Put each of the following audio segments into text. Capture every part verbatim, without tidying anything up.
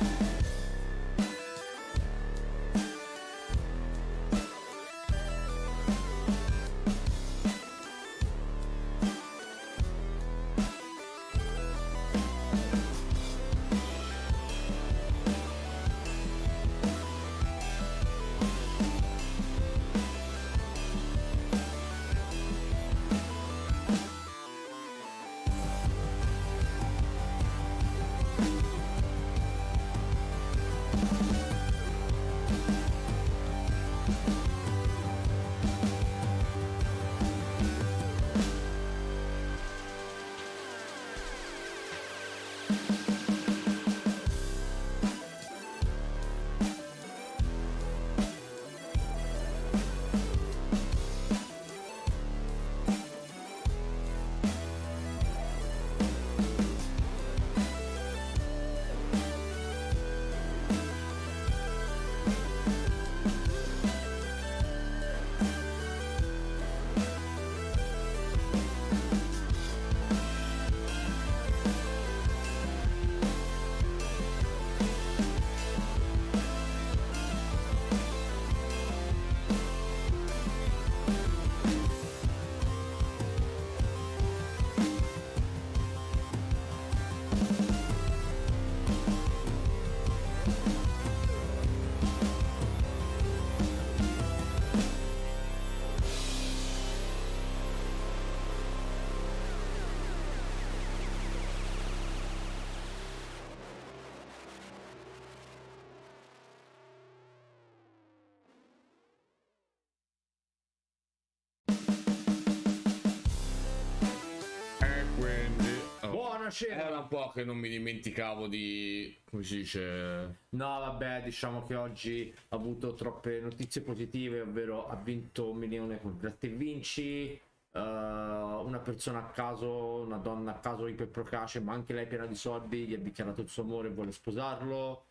Era un po' che non mi dimenticavo di... come si dice? No, vabbè, diciamo che oggi ha avuto troppe notizie positive, ovvero ha vinto un milione con Gratta e Vinci, uh, una persona a caso, una donna a caso iperprocace, ma anche lei piena di soldi, gli ha dichiarato il suo amore e vuole sposarlo.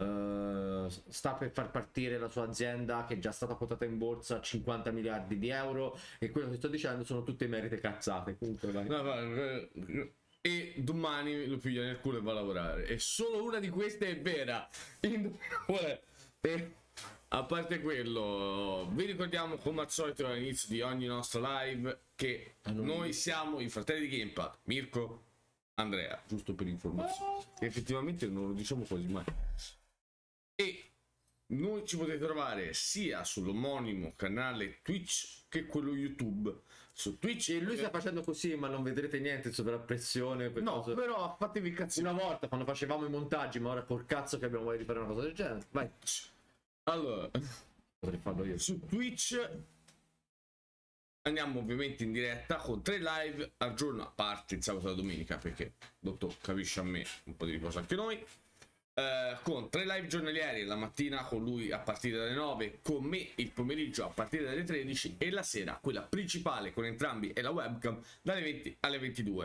Uh, sta per far partire la sua azienda che è già stata quotata in borsa a cinquanta miliardi di euro, e quello che sto dicendo sono tutte merite cazzate. Comunque, vai. No, no, e domani lo piglia nel culo e va a lavorare, e solo una di queste è vera. E a parte quello, vi ricordiamo come al solito all'inizio di ogni nostra live che noi siamo i fratelli di Gamepad, Mirko, Andrea, giusto per informazione, effettivamente non lo diciamo quasi mai. E noi ci potete trovare sia sull'omonimo canale Twitch che quello YouTube. Su Twitch, e lui sta facendo così, ma non vedrete niente sotto la pressione. No, cosa... però fatevi cazzo. Una volta quando facevamo i montaggi, ma ora col cazzo che abbiamo voglia di fare una cosa del genere. Vai. Allora, potrei farlo io. Su Twitch andiamo ovviamente in diretta con tre live al giorno, a parte il sabato e la domenica, perché dottor capisce a me un po' di riposo anche noi. Uh, con tre live giornalieri, la mattina con lui a partire dalle nove, con me il pomeriggio a partire dalle tredici, e la sera quella principale con entrambi e la webcam dalle venti alle ventidue.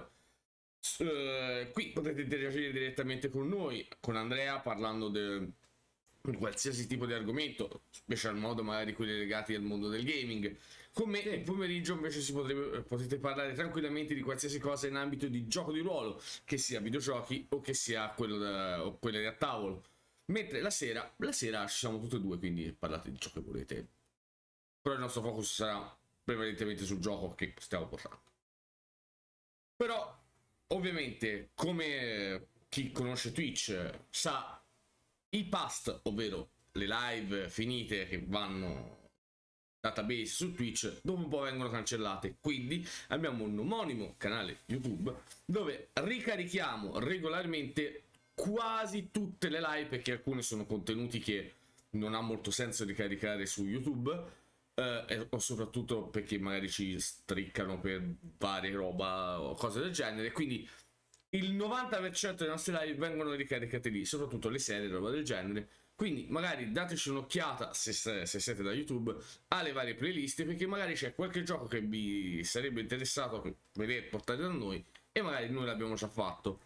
Uh, qui potete interagire direttamente con noi, con Andrea, parlando di qualsiasi tipo di argomento, special modo magari quelli legati al mondo del gaming. Con me il pomeriggio invece si potrebbe, potete parlare tranquillamente di qualsiasi cosa in ambito di gioco di ruolo, che sia videogiochi o che sia quello da, o quelle a tavolo. Mentre la sera, la sera ci siamo tutte e due, quindi parlate di ciò che volete. Però il nostro focus sarà prevalentemente sul gioco che stiamo portando. Però, ovviamente, come chi conosce Twitch sa, i past, ovvero le live finite che vanno database su Twitch, dopo un po' vengono cancellate, quindi abbiamo un omonimo canale YouTube dove ricarichiamo regolarmente quasi tutte le live, perché alcune sono contenuti che non ha molto senso ricaricare su YouTube, eh, o soprattutto perché magari ci striccano per varie roba o cose del genere, quindi il novanta per cento delle nostre live vengono ricaricate lì, soprattutto le serie, roba del genere. Quindi magari dateci un'occhiata, se, se siete da YouTube, alle varie playlist, perché magari c'è qualche gioco che vi sarebbe interessato vedere portato da noi e magari noi l'abbiamo già fatto.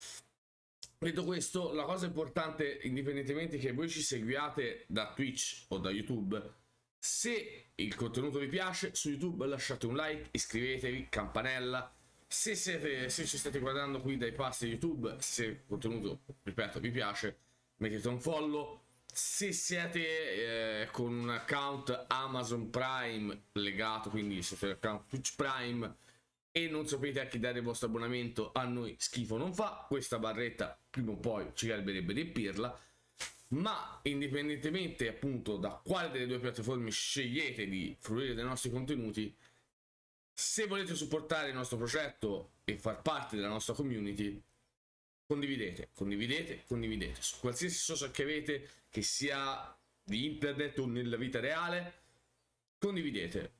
Detto questo, la cosa importante, indipendentemente che voi ci seguiate da Twitch o da YouTube, se il contenuto vi piace, su YouTube lasciate un like, iscrivetevi, campanella. Se, siete, se ci state guardando qui dai pasti YouTube, se il contenuto, ripeto, vi piace, mettete un follow. Se siete eh, con un account Amazon Prime legato, quindi se siete account Twitch Prime e non sapete a chi dare il vostro abbonamento, a noi schifo non fa, questa barretta prima o poi ci garberebbe riempirla. Ma indipendentemente appunto da quale delle due piattaforme scegliete di fruire dei nostri contenuti, se volete supportare il nostro progetto e far parte della nostra community, condividete, condividete, condividete su qualsiasi social che avete, che sia di internet o nella vita reale, condividete.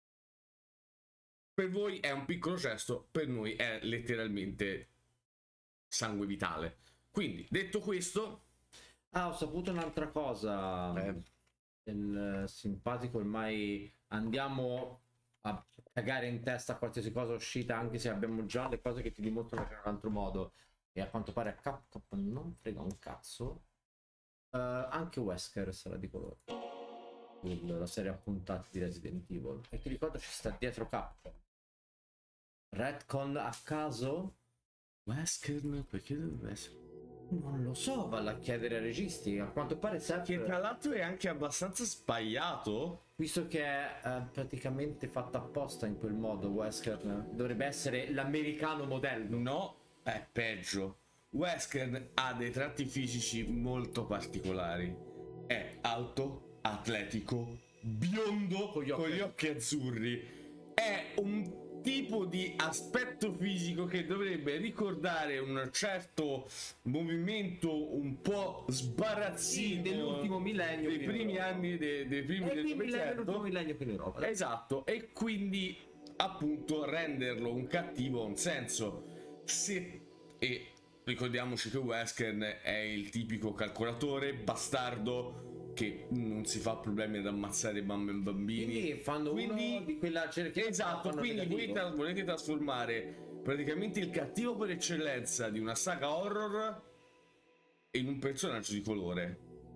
Per voi è un piccolo gesto, per noi è letteralmente sangue vitale. Quindi, detto questo, ah, ho saputo un'altra cosa. Eh. Il simpatico, ormai andiamo a cagare in testa a qualsiasi cosa uscita, anche se abbiamo già le cose che ti dimostrano che è un altro modo. E a quanto pare a Capcom non frega un cazzo. Uh, anche Wesker sarà di colore. La serie a puntate di Resident Evil. E ti ricordo ci sta dietro Capcom. Redcon a caso? Wesker, perché dovrebbe essere? Non lo so, valla a chiedere ai registi. A quanto pare sempre... Che tra l'altro è anche abbastanza sbagliato, visto che è eh, praticamente fatta apposta in quel modo. Wesker dovrebbe essere l'americano modello. no, è peggio. Wesker ha dei tratti fisici molto particolari. È alto, atletico, biondo, Con gli occhi, con gli occhi azzurri. È un tipo di aspetto fisico che dovrebbe ricordare un certo movimento un po' sbarazzino Sì, dell'ultimo millennio dei qui in primi Europa. anni dei, dei primi E del quindi l'ultimo Novecento. millennio qui in Europa. Esatto, e quindi appunto renderlo un cattivo ha un senso. Se, e ricordiamoci che Wesker è il tipico calcolatore bastardo che non si fa problemi ad ammazzare mamme e bambini. Quindi fanno Quindi- uno di quella cerchia. Esatto, quindi voi tra- volete trasformare praticamente il cattivo per eccellenza di una saga horror in un personaggio di colore.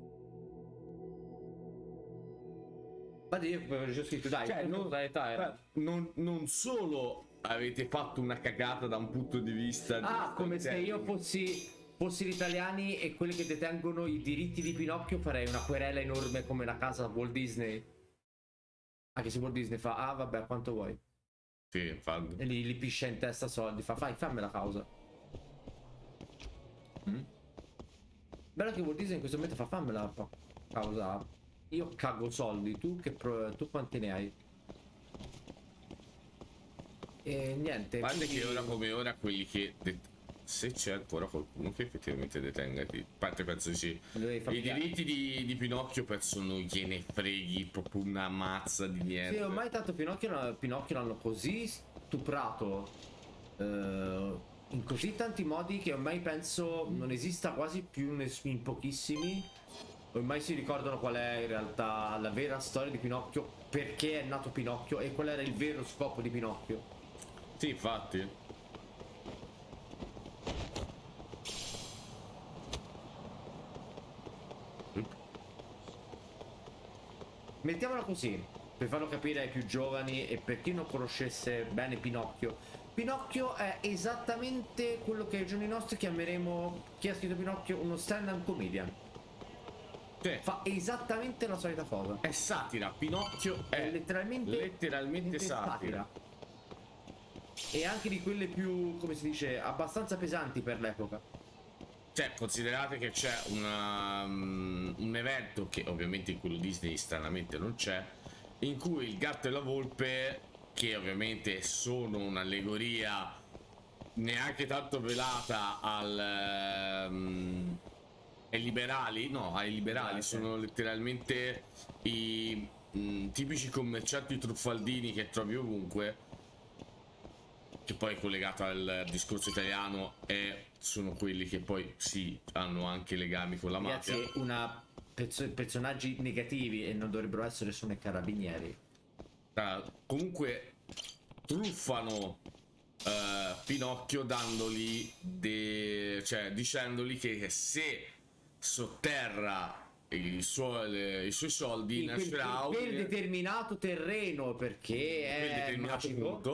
Infatti io avevo scritto dai, Cioè, non, era... non, non solo avete fatto una cagata da un punto di vista di Ah, come se io storytelling. fossi fossi gli italiani e quelli che detengono i diritti di Pinocchio, farei una querela enorme come la casa Walt Disney. Anche se Walt Disney fa, ah vabbè, quanto vuoi. Sì, infatti. E gli, gli piscia in testa soldi, fa, fai, fammi la causa. Mm? Bello che Walt Disney in questo momento fa, fammi la pa- causa. Io cago soldi, tu che pro- tu quanti ne hai? E niente. A parte quindi- che ora come ora quelli che det- se c'è ancora qualcuno che effettivamente detenga di... a parte penso di sì. Dovevi I farmi- diritti di, di Pinocchio penso non gliene freghi proprio una mazza di niente. Sì, ormai tanto Pinocchio, Pinocchio l'hanno così stuprato eh, in così tanti modi che ormai penso non esista quasi più ness- in pochissimi. Ormai si ricordano qual è in realtà la vera storia di Pinocchio, perché è nato Pinocchio e qual era il vero scopo di Pinocchio. Sì, infatti. Mettiamola così, per farlo capire ai più giovani e per chi non conoscesse bene Pinocchio. Pinocchio è esattamente quello che ai giorni nostri chiameremo, chi ha scritto Pinocchio, uno stand-up comedian. Sì. Fa esattamente la solita cosa. È satira, Pinocchio è È letteralmente, letteralmente satira. E anche di quelle più, come si dice, abbastanza pesanti per l'epoca. Cioè, considerate che c'è una, um, un evento che ovviamente in quello Disney stranamente non c'è, in cui il gatto e la volpe, che ovviamente sono un'allegoria neanche tanto velata al, um, ai liberali, no, ai liberali, Sì. sono letteralmente i mm, tipici commercianti truffaldini che trovi ovunque, che poi è collegato al discorso italiano, e sono quelli che poi sì, hanno anche legami con la mafia. Ragazzi, una perso- personaggi negativi e non dovrebbero essere solo i carabinieri. Ah, comunque truffano eh, Pinocchio dandogli de... cioè dicendogli che se sotterra i suoi, le- i suoi soldi Sì, quel, nascerà quel un- determinato terreno perché quel è determinato magico. punto,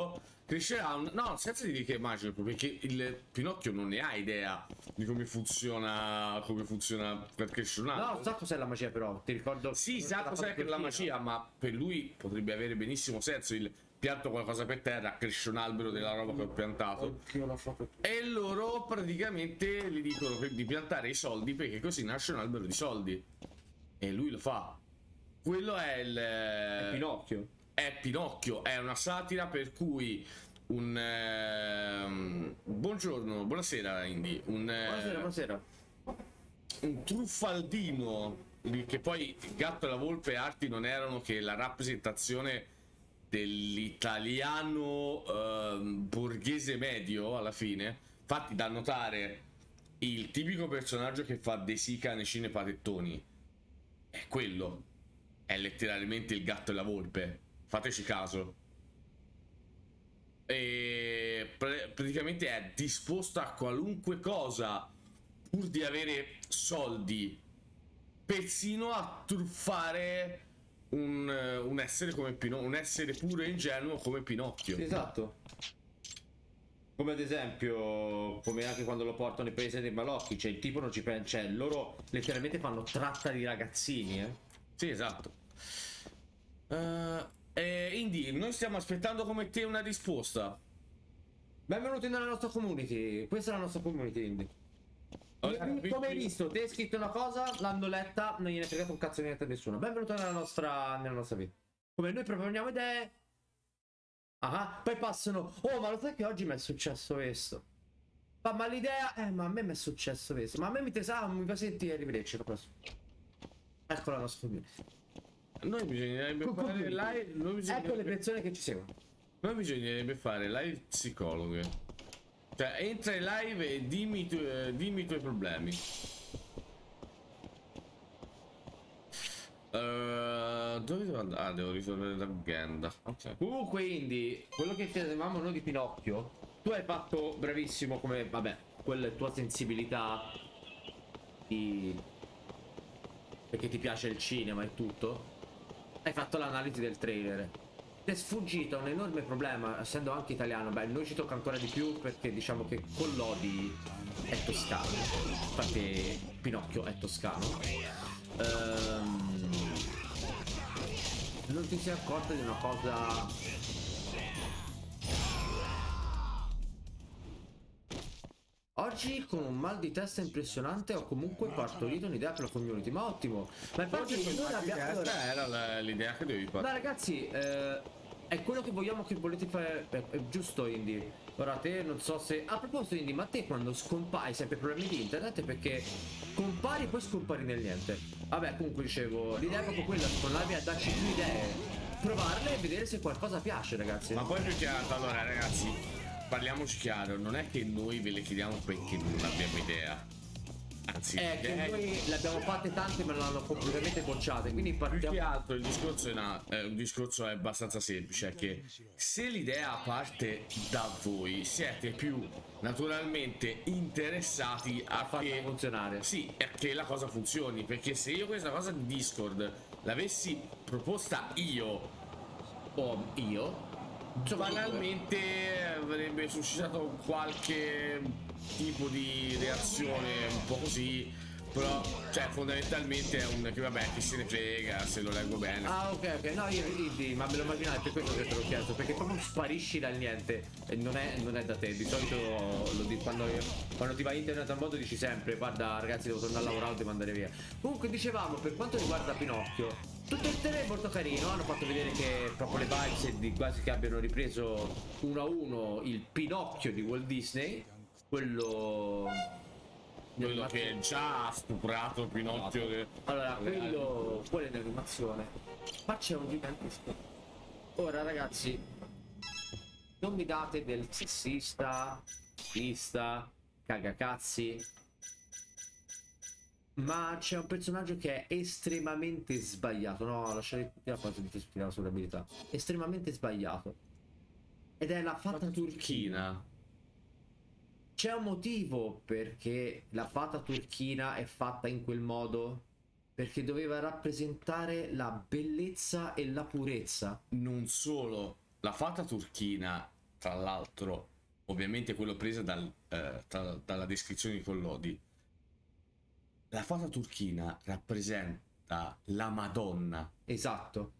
crescerà un... no, senza dire che è magico, perché il Pinocchio non ne ha idea di come funziona, come funziona per crescere un albero. No, sa cos'è la magia però, ti ricordo... Sì, sa cos'è che è la magia, ma per lui potrebbe avere benissimo senso il pianto qualcosa per terra, cresce un albero della roba che ho piantato. E loro praticamente gli dicono di piantare i soldi perché così nasce un albero di soldi. E lui lo fa. Quello è il... È Pinocchio. È Pinocchio, è una satira per cui un... ehm, buongiorno, buonasera Indy. Un, eh, Buonasera, buonasera. un truffaldino, che poi il gatto e la volpe arti non erano che la rappresentazione dell'italiano ehm, borghese medio alla fine. Infatti da notare il tipico personaggio che fa De Sica nei cinepanettoni è quello, è letteralmente il gatto e la volpe, fateci caso. E pr- praticamente è disposto a qualunque cosa pur di avere soldi, persino a truffare un, un essere come Pinocchio, un essere puro e ingenuo come Pinocchio. Esatto. Come ad esempio, come anche quando lo portano nei paesi dei malocchi, cioè il tipo non ci pensa, cioè loro letteralmente fanno tratta di ragazzini, eh. Sì, esatto. Uh, eh, Indy, noi stiamo aspettando come te una risposta. Benvenuti nella nostra community, questa è la nostra community, Indy. Okay. Come hai visto, ti hai scritto una cosa, l'hanno letta, non gliene è fregato un cazzo niente a nessuno. Benvenuto nella nostra, nella nostra vita. Come noi proponiamo idee. Ah, poi passano. Oh, ma lo sai che oggi mi è successo questo? Ma, ma l'idea. Eh, ma a me mi è successo questo. Ma a me mi sa, mi fa sentire arrivederci. Ecco la nostra community. Noi bisognerebbe fare live. Noi bisognerebbe... Ecco le persone che ci seguono. Noi bisognerebbe fare live psicologhe. Cioè, entra in live e dimmi, tu, eh, dimmi i tuoi problemi. Uh, dove devo andare? Ah, devo risolvere la leggenda. Okay. Comunque, Indy, quello che chiedevamo noi di Pinocchio, tu hai fatto bravissimo come, vabbè, quella è tua sensibilità di... perché ti piace il cinema e tutto. Hai fatto l'analisi del trailer. Ti è sfuggito un enorme problema, essendo anche italiano. Beh, noi ci tocca ancora di più perché diciamo che Collodi è toscano. Infatti Pinocchio è toscano. Ehm... Non ti sei accorto di una cosa? Oggi con un mal di testa impressionante ho comunque partorito un'idea per la community, ma ottimo. Ma infatti noi abbiamo... allora... era l'idea che devi fare. Ma ragazzi, eh, è quello che vogliamo, che volete fare, è, è giusto Indy. Ora te non so se... A proposito Indy, ma te quando scompari hai sempre problemi di internet perché compari e poi scompari nel niente. Vabbè, comunque dicevo, l'idea è proprio quella, tornarvi a darci più idee, provarle e vedere se qualcosa piace, ragazzi. Ma poi più che altro, allora ragazzi, parliamoci chiaro, non è che noi ve le chiediamo perché non abbiamo idea. Anzi, è che eh, noi le abbiamo fatte tante ma non hanno completamente bocciate, quindi partiamo... Più che altro il discorso è, una, eh, un discorso è abbastanza semplice, è che se l'idea parte da voi siete più naturalmente interessati a, a farla che, funzionare. Sì, a che la cosa funzioni, perché se io questa cosa di Discord l'avessi proposta io o io banalmente avrebbe suscitato qualche tipo di reazione un po' così, però cioè fondamentalmente è un che vabbè chi se ne frega se lo leggo bene. Ah ok ok, no io Indy, ma me lo immaginavo, per questo che te l'ho chiesto, perché proprio sparisci dal niente e non è, non è da te, di solito lo dico quando, quando ti va internet al mondo dici sempre guarda ragazzi devo tornare a lavorare o devo andare via. Comunque dicevamo, per quanto riguarda Pinocchio, tutto il trailer è molto carino, hanno fatto vedere che proprio le vibes di quasi che abbiano ripreso uno a uno il Pinocchio di Walt Disney, quello quello che già ha stuprato Pinocchio che... Allora quello quello è l'animazione, ma c'è un gigantesco. Ora ragazzi non mi date del sessista, sessista, cagacazzi, ma c'è un personaggio che è estremamente sbagliato. No, lasciate la cosa di la sua abilità. Estremamente sbagliato. Ed è la fata turchina. C'è un motivo perché la fata turchina è fatta in quel modo, perché doveva rappresentare la bellezza e la purezza. Non solo, la fata turchina tra l'altro, ovviamente quello preso dal, eh, tra- dalla descrizione di Collodi, la fata turchina rappresenta la Madonna, Esatto.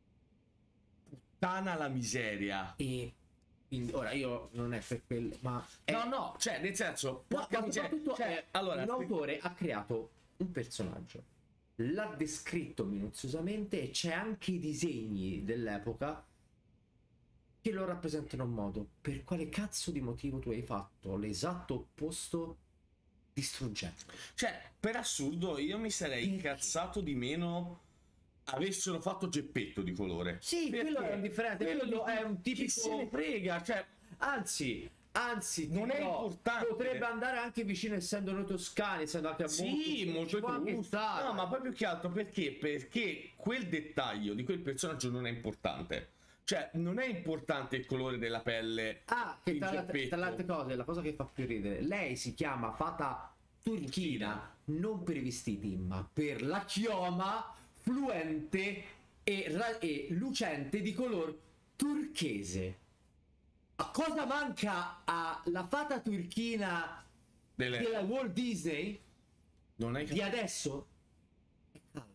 tana la miseria. E quindi ora io non è per quello, ma è, No, no, cioè, nel senso, no, porca ma miseria, soprattutto cioè, è- allora, un autore ha creato un personaggio, l'ha descritto minuziosamente e c'è anche i disegni dell'epoca che lo rappresentano in modo. Per quale cazzo di motivo tu hai fatto l'esatto opposto distruggendo? cioè, per assurdo, io mi sarei Perché? incazzato di meno avessero fatto Geppetto di colore. Sì, Perché quello è un differente, quello di- è un chi tipico- se ne frega, cioè, Anzi, anzi, Non è no, importante. potrebbe andare anche vicino, essendo noi toscani, essendo anche sì, molto ci può anche giusto. stare. No, ma poi più che altro perché? Perché quel dettaglio di quel personaggio non è importante. Cioè, non è importante il colore della pelle. Ah, che in tra, l'altro- Geppetto. tra le altre cose, la cosa che fa più ridere, lei si chiama fata turchina non per i vestiti, ma per la chioma fluente e, ra- e lucente di color turchese. A cosa manca alla fata turchina Delle- della Walt Disney Non è di adesso? È calva.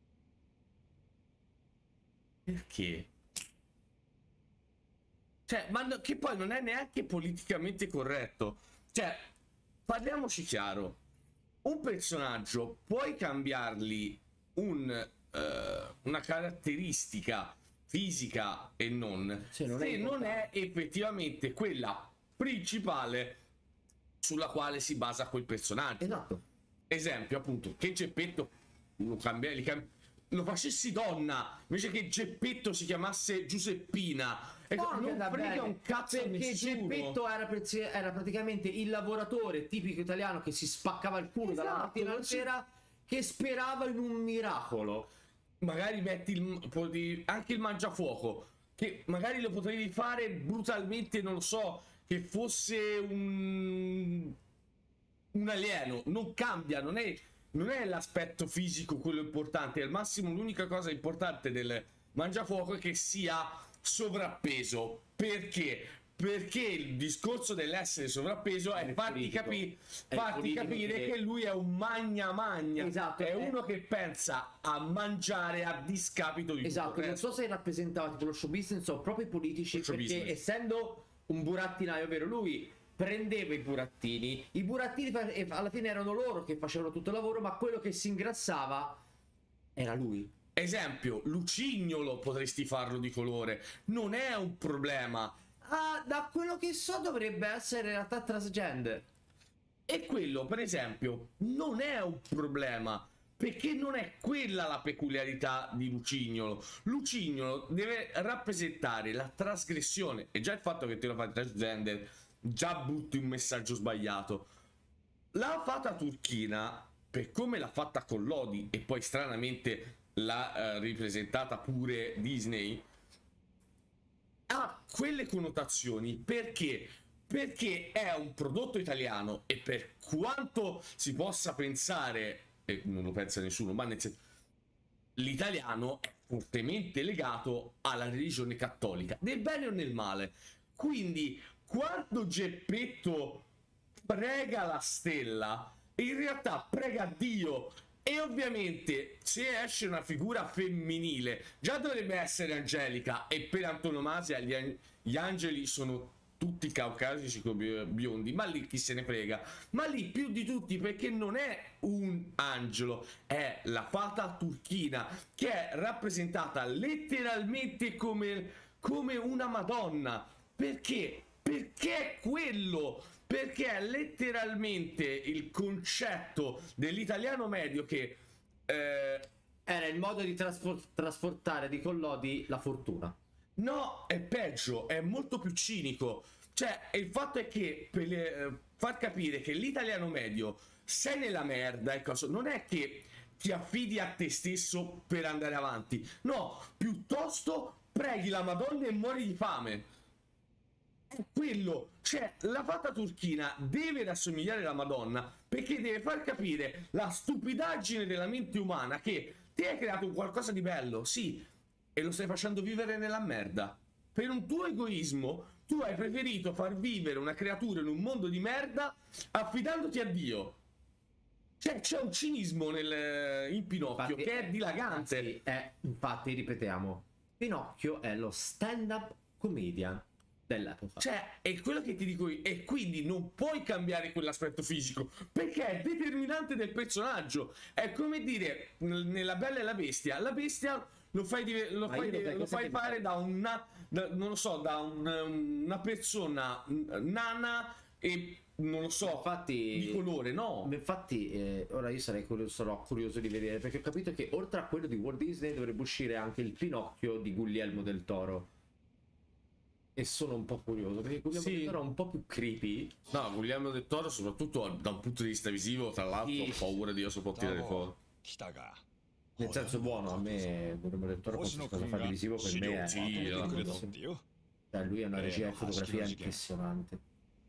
Perché? Cioè, ma no- che poi non è neanche politicamente corretto. Cioè, parliamoci chiaro. Un personaggio puoi cambiargli un, eh, una caratteristica fisica e non, Se non è se non è importante. effettivamente quella principale sulla quale si basa quel personaggio. Esatto. Esempio, appunto, che Geppetto lo, cambia, li cam- lo facessi donna invece che Geppetto si chiamasse Giuseppina. Ecco, Può anche non andare frega bene, un cazzo a perché nessuno. Geppetto era, prezi- era praticamente il lavoratore tipico italiano che si spaccava il culo dalla Esatto, mattina alla sì. sera, che sperava in un miracolo. Magari metti il, potevi- anche il mangiafuoco, che magari lo potevi fare brutalmente, non lo so, che fosse un un alieno. Non cambia, non è, non è l'aspetto fisico quello importante. Al massimo l'unica cosa importante del mangiafuoco è che sia sovrappeso. Perché? Perché il discorso dell'essere sovrappeso è, È farti, politico. capi- È farti politico capire che- che lui è un magna magna. Esatto, è è- uno che pensa a mangiare a discapito di Esatto, tutto il non resto. so se rappresentava tipo lo show business o proprio i politici, Lo show perché business. essendo un burattinaio, ovvero lui prendeva i burattini, i burattini fa- e alla fine erano loro che facevano tutto il lavoro, ma quello che si ingrassava era lui. Esempio, Lucignolo potresti farlo di colore, non è un problema. Ah, da quello che so dovrebbe essere in realtà transgender. E quello, per esempio, non è un problema, perché non è quella la peculiarità di Lucignolo. Lucignolo deve rappresentare la trasgressione, e già il fatto che te lo fai transgender già butti un messaggio sbagliato. La fata turchina, per come l'ha fatta con Lodi e poi stranamente l'ha eh, ripresentata pure Disney, ha quelle connotazioni perché perché è un prodotto italiano, e per quanto si possa pensare, e non lo pensa nessuno, ma nel senso, l'italiano è fortemente legato alla religione cattolica, nel bene o nel male. Quindi quando Geppetto prega la stella, in realtà prega Dio. E ovviamente se esce una figura femminile già dovrebbe essere angelica, e per antonomasia gli, an- gli angeli sono tutti caucasici come biondi, ma lì chi se ne frega. Ma lì più di tutti, perché non è un angelo, è la fata turchina, che è rappresentata letteralmente come, come una madonna. Perché? Perché è quello, perché è letteralmente il concetto dell'italiano medio che eh, Era il modo di trasfor- trasportare di Collodi la fortuna. no, è peggio, è molto più cinico. Cioè, il fatto è che per eh, far capire che l'italiano medio sei nella merda e cosa, non è che ti affidi a te stesso per andare avanti. No, piuttosto preghi la Madonna e muori di fame. È quello, cioè la fata turchina deve rassomigliare alla Madonna, perché deve far capire la stupidaggine della mente umana, che ti hai creato un qualcosa di bello, sì, e lo stai facendo vivere nella merda per un tuo egoismo, tu hai preferito far vivere una creatura in un mondo di merda affidandoti a Dio. Cioè, c'è un cinismo nel, in Pinocchio Infatti, che è dilagante. Sì, è, infatti, ripetiamo, Pinocchio è lo stand-up comedian dell'epoca. Cioè, è quello che ti dico io. E quindi non puoi cambiare quell'aspetto fisico, perché è determinante del personaggio. È come dire, n- nella Bella e la Bestia, la bestia lo fai, dive- lo Ma fai, io lo de- sai lo cosa fai che fare mi- da una, da- non lo so, da un- una persona nana e, non lo so, Infatti, di colore, no? Infatti, eh, ora io sarei curioso, sarò curioso di vedere, perché ho capito che oltre a quello di Walt Disney dovrebbe uscire anche il Pinocchio di Guglielmo del Toro. E sono un po' curioso, perché Guglielmo Sì. del Toro è un po' più creepy. No, Guglielmo del Toro, soprattutto da un punto di vista visivo, tra l'altro, Sì. ho paura di io sopportare le cose. Nel senso buono, a me Guglielmo del Toro qualsiasi cosa fa di visivo per me è... Sì, è no. bellissimo. Cioè, lui ha una regia e fotografia impressionante.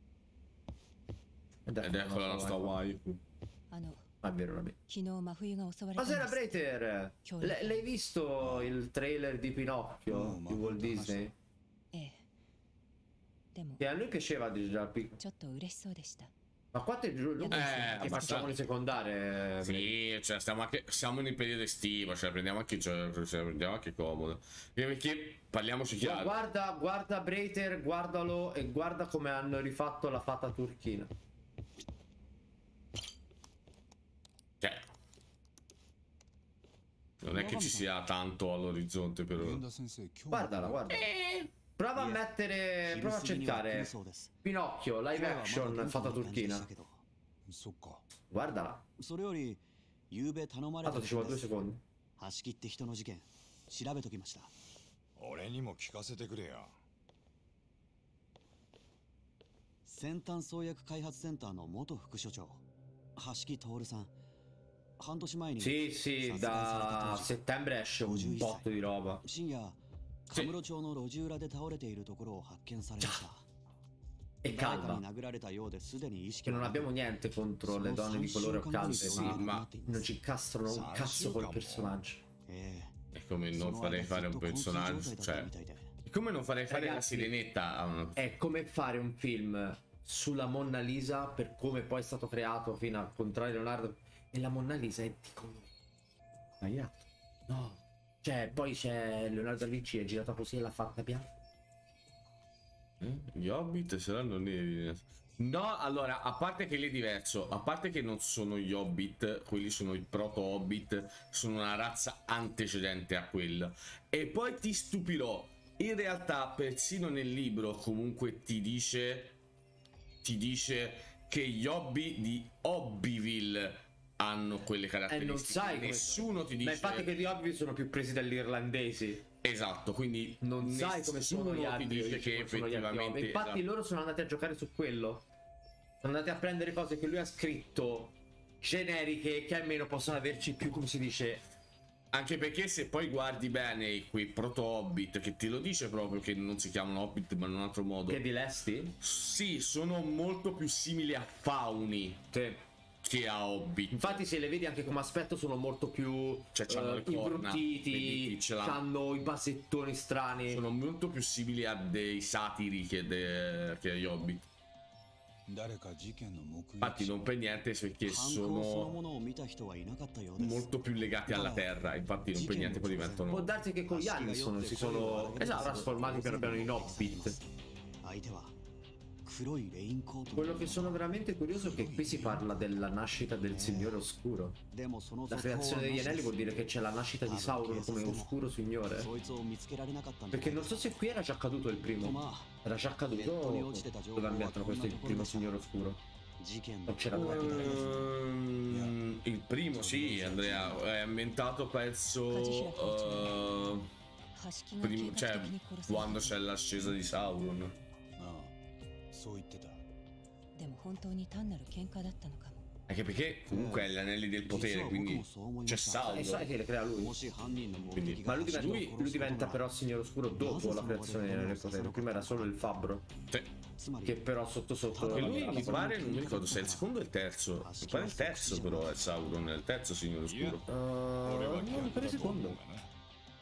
Ed Ed ecco la nostra waifu. あの Ma è vero, la mia. 昨日真冬が襲われたん Buonasera です Breiter! L- l'hai visto il trailer di Pinocchio Oh, di Walt Disney? ええでも Che a noi piaceva di già pic- ちょっと嬉しそうでした Ma quanto giù lui Eh, che abbastanza. facciamo le secondarie? Sì, cioè stiamo anche siamo in il periodo estivo, cioè prendiamo anche, cioè, ce la prendiamo anche comodo. Perché parliamoci Gua- chiaro. Guarda, guarda Breiter, guardalo e guarda come hanno rifatto la fata turchina. Cioè, non è che ci sia tanto all'orizzonte, però. Guardala, guarda. Prova a mettere, prova a cercare Pinocchio live action fata turchina. Guardala. それより昨べ頼まれ Tanto た ci vuole こ due とです secondi. 橋木って人の事件調べときました。 俺にも聞かせてくれや。 先端創薬開発センターの元副所長橋木徹さん、半年前に Sì, sì, da settembre esce un botto di roba. 深夜カムロ町の路地裏で倒れているところを発見されました。 E 誰か calva. に殴られたようですでに意識 Che non abbiamo niente contro le donne di colore o calve, Sì, ma ma- non ci incastrano un cazzo col personaggio. え È come え non farei fare un personaggio, cioè, è come non farei fare la Ragazzi, sirenetta a una... È come fare un film sulla Monna Lisa per come poi è stato creato fino a contrario Leonardo. E la Monna Lisa è di colore. Sbagliato. No. Cioè, poi c'è Leonardo da Vinci, è girata così e l'ha fatta bianca. Eh? Gli Hobbit saranno neri. No, allora, a parte che lì è diverso, a parte che non sono gli Hobbit, quelli sono i proto-Hobbit, sono una razza antecedente a quella. E poi ti stupirò, in realtà persino nel libro comunque ti dice, ti dice che gli Hobbit di Hobbyville hanno quelle E caratteristiche. non sai come- Nessuno ti dice... Ma infatti che gli Hobbit sono pipi presi dagli irlandesi. Esatto, quindi Non sai come sono gli nessuno altri. ti dice come che sono gli altri effettivamente... Hobbit. Infatti esatto. loro sono andati a giocare su quello. Sono andati a prendere cose che lui ha scritto generiche che almeno possono averci più, come si dice... Anche perché se poi guardi bene quei proto-Hobbit, che te lo dice proprio che non si chiamano Hobbit ma in un altro modo, Che di lesti? sì, sono molto più simili a fauni Sì. che a Hobbit. Infatti se le vedi anche come aspetto sono molto più Cioè, c'hanno le corna, imbruttiti, vedi, ce l'hanno. hanno i basettoni strani. Sono molto più simili a dei satiri che, de... che agli Hobbit. Infatti non per niente perché 犯行そのも sono のを見た人はいなかったようです molto più legati alla terra. Infatti non per niente poi Può diventano... darsi che con gli anni sono, si sono esatto, trasformati piano piano in Hobbit. 相手は黒いレインコートの Quello che sono veramente curioso è che qui si parla della nascita del Signore Oscuro. でもその La 続報は creazione な degli しで anelli す vuol dire che c'è la nascita di Sauron come Oscuro Signore. そいつを見つけられなかったんだ Perché non so se qui era già accaduto il と primo. まあ Era già accaduto dove ambientano questo il primo Signore Oscuro. 事件 O の c'era due? Ehm, il primo sì, Andrea, è ambientato penso eh, 橋木が計 prim- 画 cioè 的に殺され quando c'è l'ascesa di Sauron. ああ、そう言ってた。 でも本当に単なる喧嘩だったのかも Anche perché comunque è gli anelli del 実 potere, は僕 quindi もそう思い c'è ました E sai Sauron. che le crea lui. もし犯人の目 Quindi- 的 Ma が lui diventa, 橋木を lui 殺すこと diventa なら però Signore Oscuro dopo la creazione del potere. Prima era solo il fabbro. Sì. つまり Che però sotto sotto. E lui era mi solo- pare, non mi ricordo se è il secondo o il terzo. Mi pare il terzo però è Sauron, è il terzo signore oscuro. Uh, no, mi pare il secondo.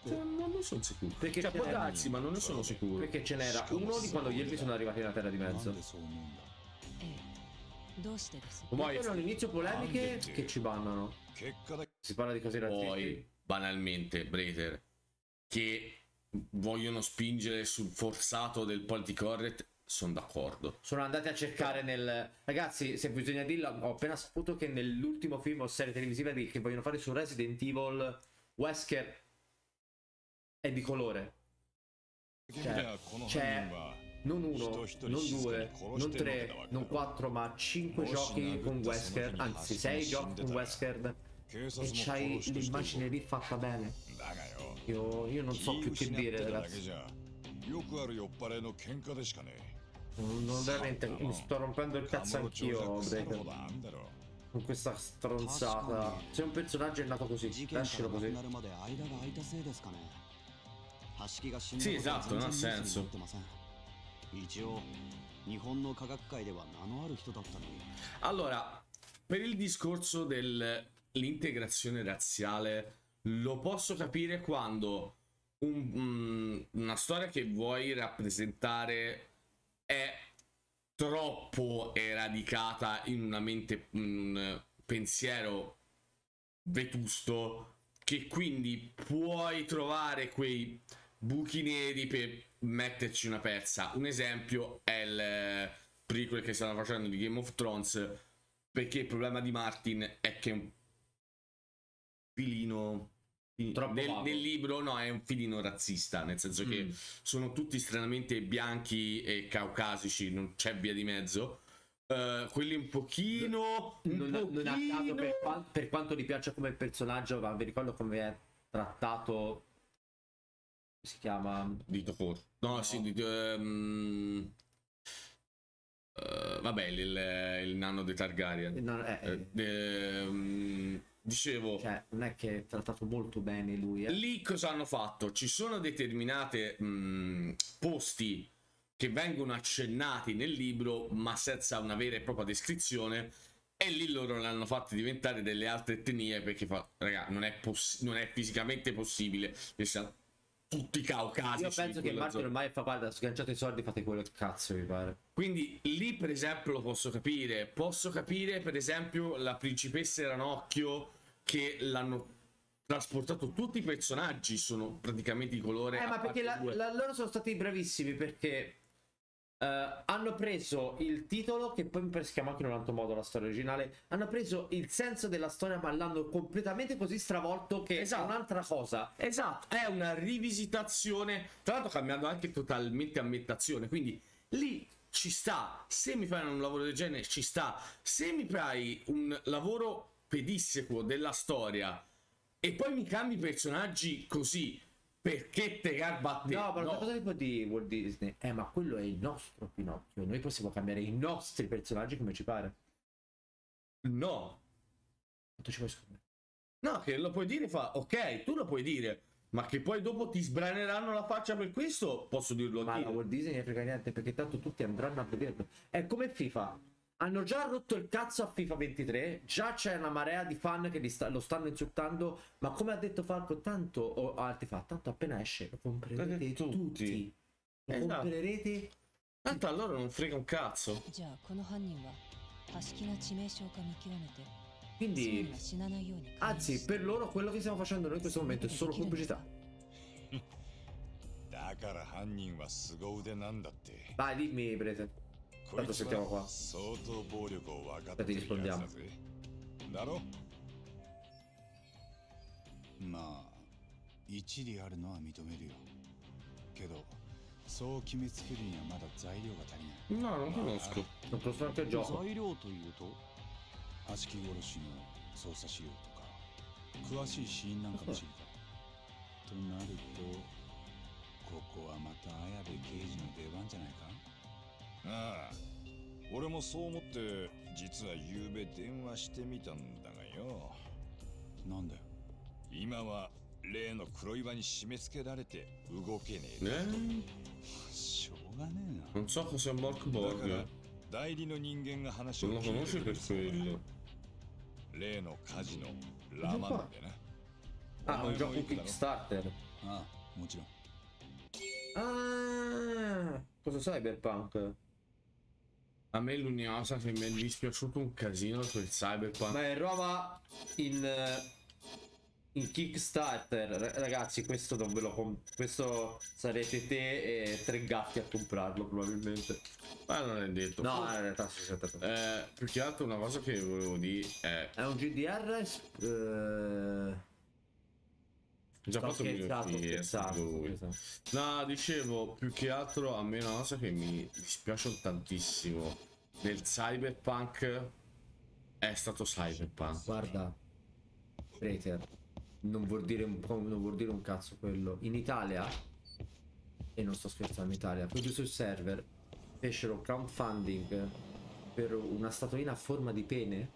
non ne sono sicuro. Perché Cioè, ce può n'era- darsi, ma non ne sono sicuro. Perché ce n'era uno di quando gli elfi sono arrivati nella Terra di なん Mezzo. でそう思うんだええどうしてです Poi Poi, all'inizio polemiche che ci bannano. 結果だ Si parla di cose razzisti. poi banalmente, Breter, che vogliono spingere sul forzato del politically correct, sono d'accordo. Sono andati a cercare nel... Ragazzi, se bisogna dirlo, ho appena saputo che nell'ultimo film o serie televisiva di- che vogliono fare su Resident Evil, Wesker è di colore. 君にはこの犯 c'è 人は Non uno, non due, non tre, non quattro, ma cinque giochi con Wesker, anzi sei giochi con Wesker, 警 e 察も c'hai 殺しとして l'immagine lì fatta bene. だがよ Io, io non so 気 più che 失って dire, ただけ ragazzi. じゃよくある酔っ払いの喧嘩でしかね Non, non veramente, mi sto rompendo il え cazzo カムロ町じゃ anch'io, 腐るほ Breaker, どあんだろ con questa stronzata. Se un personaggio è nato così, 事件から lascialo 亡く così. なるまで間が空いたせいですかね。橋木が死んだ Sì, ことは esatto, 全 non ha 然ニュース senso. になってません。一応日本の科学界では名のある人だったのに。 Allora, per il discorso dell'integrazione razziale, lo posso capire quando un- mm, una storia che vuoi rappresentare è troppo eradicata in una mente, un pensiero vetusto, che quindi puoi trovare quei buchi neri per metterci una pezza. Un esempio è il prequel che stanno facendo di Game of Thrones, perché il problema di Martin è che è un filino Troppo nel, vago. nel libro no, è un filino razzista, nel senso che Mm. sono tutti stranamente bianchi e caucasici, non c'è via di mezzo. Eh, quelli un pochino un Non, non a caso, pochino- per, qua- per quanto ti piaccia come personaggio, ma vi ricordo come è trattato. Si chiama. Dito corto. No, No. sì, dito, ehm, eh, vabbè, il, il nano dei Targaryen. No, eh, eh, Eh, ehm, dicevo, cioè, non è che è trattato molto bene lui. Eh. lì cosa hanno fatto? Ci sono determinate mh, posti che vengono accennati nel libro, ma senza una vera e propria descrizione, e lì loro l'hanno fatto diventare delle altre etnie, perché fa, raga, non è, poss- non è fisicamente possibile che siano tutti caucasici. Io penso in che quella Martin zona. ormai fa, guarda, sganciate i soldi, fate quello che cazzo vi pare. Quindi lì per esempio lo posso capire. Posso capire per esempio la principessa Ranocchio, che l'hanno trasportato, tutti i personaggi sono praticamente di colore. Eh, a ma perché parte la- due. la- loro sono stati bravissimi perché eh, hanno preso il titolo, che poi si chiama anche in un altro modo la storia originale, hanno preso il senso della storia ma l'hanno completamente così stravolto che Esatto. è un'altra cosa. Esatto, è una rivisitazione, tra l'altro cambiando anche totalmente ambientazione, quindi lì ci sta. Se mi fai un lavoro del genere ci sta. Se mi fai un lavoro pedissequo della storia e poi mi cambi i personaggi così, perché te garbatte? No, ma no. una cosa tipo di Walt Disney. Eh, ma quello è il nostro Pinocchio. Noi possiamo cambiare i nostri personaggi come ci pare. No. Quanto ci puoi scommettere? No, che lo puoi dire, fa ok, tu lo puoi dire, ma che poi dopo ti sbraneranno la faccia per questo, posso dirlo Ma la anch'io. Walt Disney ne frega niente, perché tanto tutti andranno a vederlo. È come FIFA. Hanno già rotto il cazzo a FIFA ventitré, già c'è una marea di fan che li sta- lo stanno insultando, ma come ha detto Falco, tanto, o altri fa, tanto appena esce lo comprerete Perché tutti. tutti. Lo Esatto. comprerete. Tanto a loro non frega un cazzo. じゃあこの犯人は橋木が致命傷か見極めてすぐ Quindi, には死なないように anzi, per loro quello che stiamo facendo noi in questo momento è solo pubblicità. だから犯人は凄腕なんだって Vai, dimmi, Prete. こいつ sentiamo qua. は相当暴力を分かってる Aspetta, やつ rispondiamo. だぜだろまあ一理あるのは認めるよけどそう決めつけるにはまだ材料が足りない No, non conosco. Non posso neanche il gioco. 材料というと悪しき殺しの捜査資料とか詳しい死因なんかも知りたいとなるとここはまた綾部刑事の出番じゃないかああ俺もそう思って実は昨べ電話してみたんだがよなんだよ今は例の黒岩に締め付けられて動けねえ Eh? しょうがねえな Non so cos'è Mork だから Borg. 代理の人間が話を Non lo 聞いて conosci くれ per るそうだ quello. 例の火事のラマンでな Ah, un gioco Kickstarter. ああ、もちろん。 Ah, cosa Cyberpunk? A me l'unica cosa che mi è dispiaciuto un casino per Cyberpunk. Ma è roba in, eh, in Kickstarter. R- Ragazzi, questo non ve lo comp- questo sarete te e tre gatti a comprarlo probabilmente. Ma non è detto. No, in realtà si è stato. Eh, più che altro una cosa che volevo dire è... È un G D R. sp- eh... Già Sto fatto scherzando, minuti, è stato scherzando, lui. scherzando. No, dicevo, più che altro a me una cosa che mi dispiace tantissimo del Cyberpunk è stato Cyberpunk. Guarda, Prater, non vuol dire un po', non vuol dire un cazzo quello. In Italia, e non sto scherzando, in Italia, proprio sul server fecero crowdfunding per una statuina a forma di pene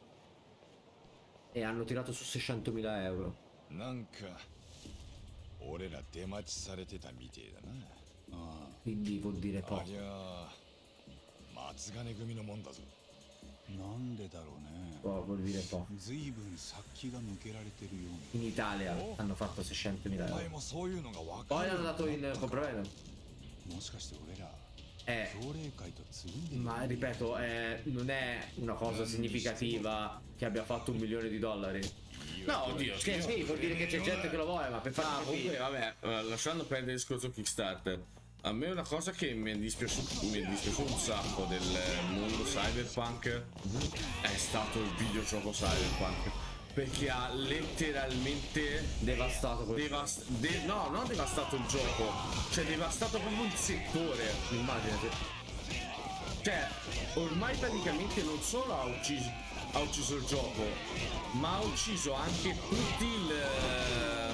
e hanno tirato su seicentomila euro. なんか俺ら出待ちされてたみてえだな。 あ Quindi vuol dire あ poco. りゃあ松金組のもんだぞ。 あ、なんでだろうね。 Oh, vuol dire poco. ずいぶん殺気が抜けられてるように。 In Italia hanno fatto seicentomila お前 euro. もそういうのが分か Poi る hanno dato in compravendita. もしかして俺ら Eh, 奨励会とつるんでる ma ripeto, eh, non è una cosa significativa che abbia fatto un milione di dollari. No, oddio, Sì, sì, vuol dire che c'è gente che lo vuole, ma per Ah, fare comunque, vabbè, eh, lasciando perdere il discorso Kickstarter, a me una cosa che mi è dispiaciuto, mi è dispiaciuto un sacco del mondo Cyberpunk è stato il videogioco Cyberpunk, perché ha letteralmente devastato quel devast- de- no, non devastato il gioco, cioè devastato proprio il settore. Immaginati. Cioè, ormai praticamente non solo ha ucciso, ha ucciso il gioco, ma ha ucciso anche tutti il... eh,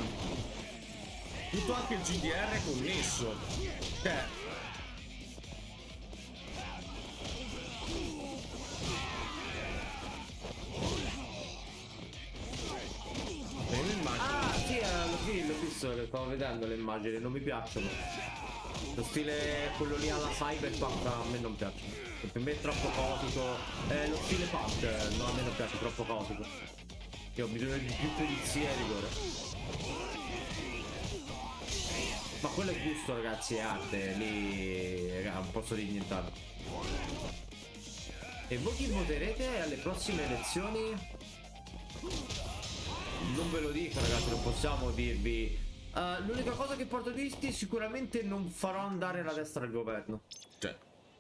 tutto anche il G D R connesso. Cioè... Ah, sì, eh, l'ho vi- l'ho visto, le stavo vedendo le immagini, non mi piacciono. Lo stile, quello lì alla Cyberpunk a me non piace. Per me è troppo caotico. Eh, lo stile punk, eh, no, a me non piace, troppo caotico. Io ho bisogno di più pulizia e rigore. Ma quello è gusto, ragazzi, è arte, lì, raga, non posso dire nient'altro. E voi chi voterete alle prossime elezioni? Non ve lo dico, ragazzi, non possiamo dirvi. Uh, l'unica cosa che porto visti, sicuramente non farò andare la destra al governo. Cioè...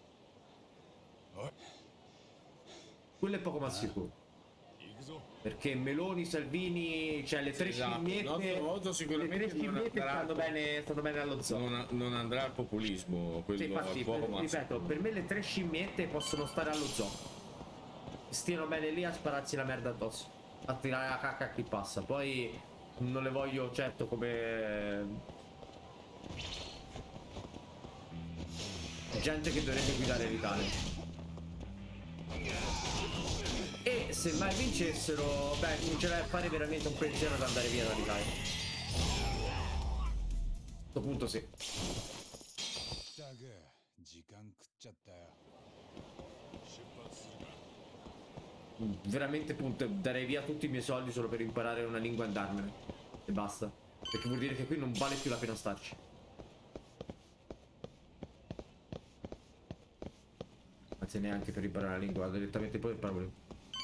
Quello è poco ma sicuro. Perché Meloni, Salvini, cioè le tre Esatto, scimmiette, l'altro voto sicuramente le tre non scimmiette andrà- stanno bene, stanno bene allo zoo. Non, non andrà al populismo, quello Sì, infatti, è poco per- ma ripeto, per me le tre scimmiette possono stare allo zoo. Stiano bene lì a spararsi la merda addosso, a tirare la cacca a chi passa. Poi non le voglio certo come gente che dovrebbe guidare l'Italia. E se mai vincessero, beh, comincerei a fare veramente un pensiero ad andare via dall'Italia. A questo punto sì. ったく時間食っちゃったよ。 Veramente punto, darei via tutti i miei soldi solo per imparare una lingua e andarmene. E basta. Perché vuol dire che qui non vale più la pena starci. Anzi, neanche per imparare la lingua, vado direttamente poi imparo lì.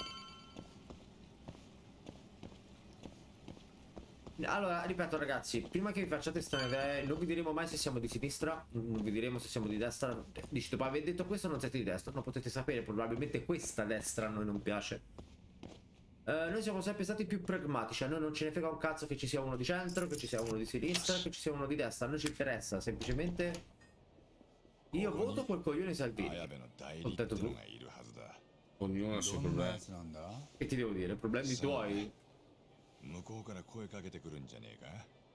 Allora, ripeto ragazzi, prima che vi facciate strane idee, non vi diremo mai se siamo di sinistra, non vi diremo se siamo di destra. Dici, dopo aver detto questo non siete di destra, non potete sapere, probabilmente questa destra a noi non piace. Uh, noi siamo sempre stati più pragmatici, a noi non ce ne frega un cazzo che ci sia uno di centro, che ci sia uno di sinistra, che ci sia uno di destra, a noi ci interessa semplicemente. Io voto col coglione Salvini. 綾部の代理ってのがいるはずだ。 ognuno ha il suo どんな problema. やつなんだ？ Che ti devo dire? Problemi tuoi? 向こうから声かけてくるんじゃねえか。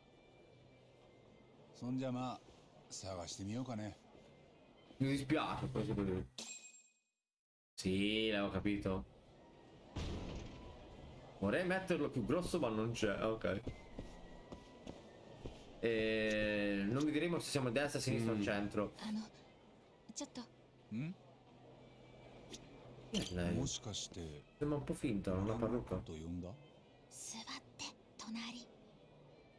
そんじゃまあ探してみようかね。 Mi dispiace, poi si può dire. Sì, l'avevo capito. Vorrei metterlo più grosso, ma non c'è. Ok. E... non vi diremo se siamo a destra, a sinistra o a centro. あのちょっとん？ Chi è lei? もしかして Sembra un po' finta, una parrucca. と呼んだ？ 座って隣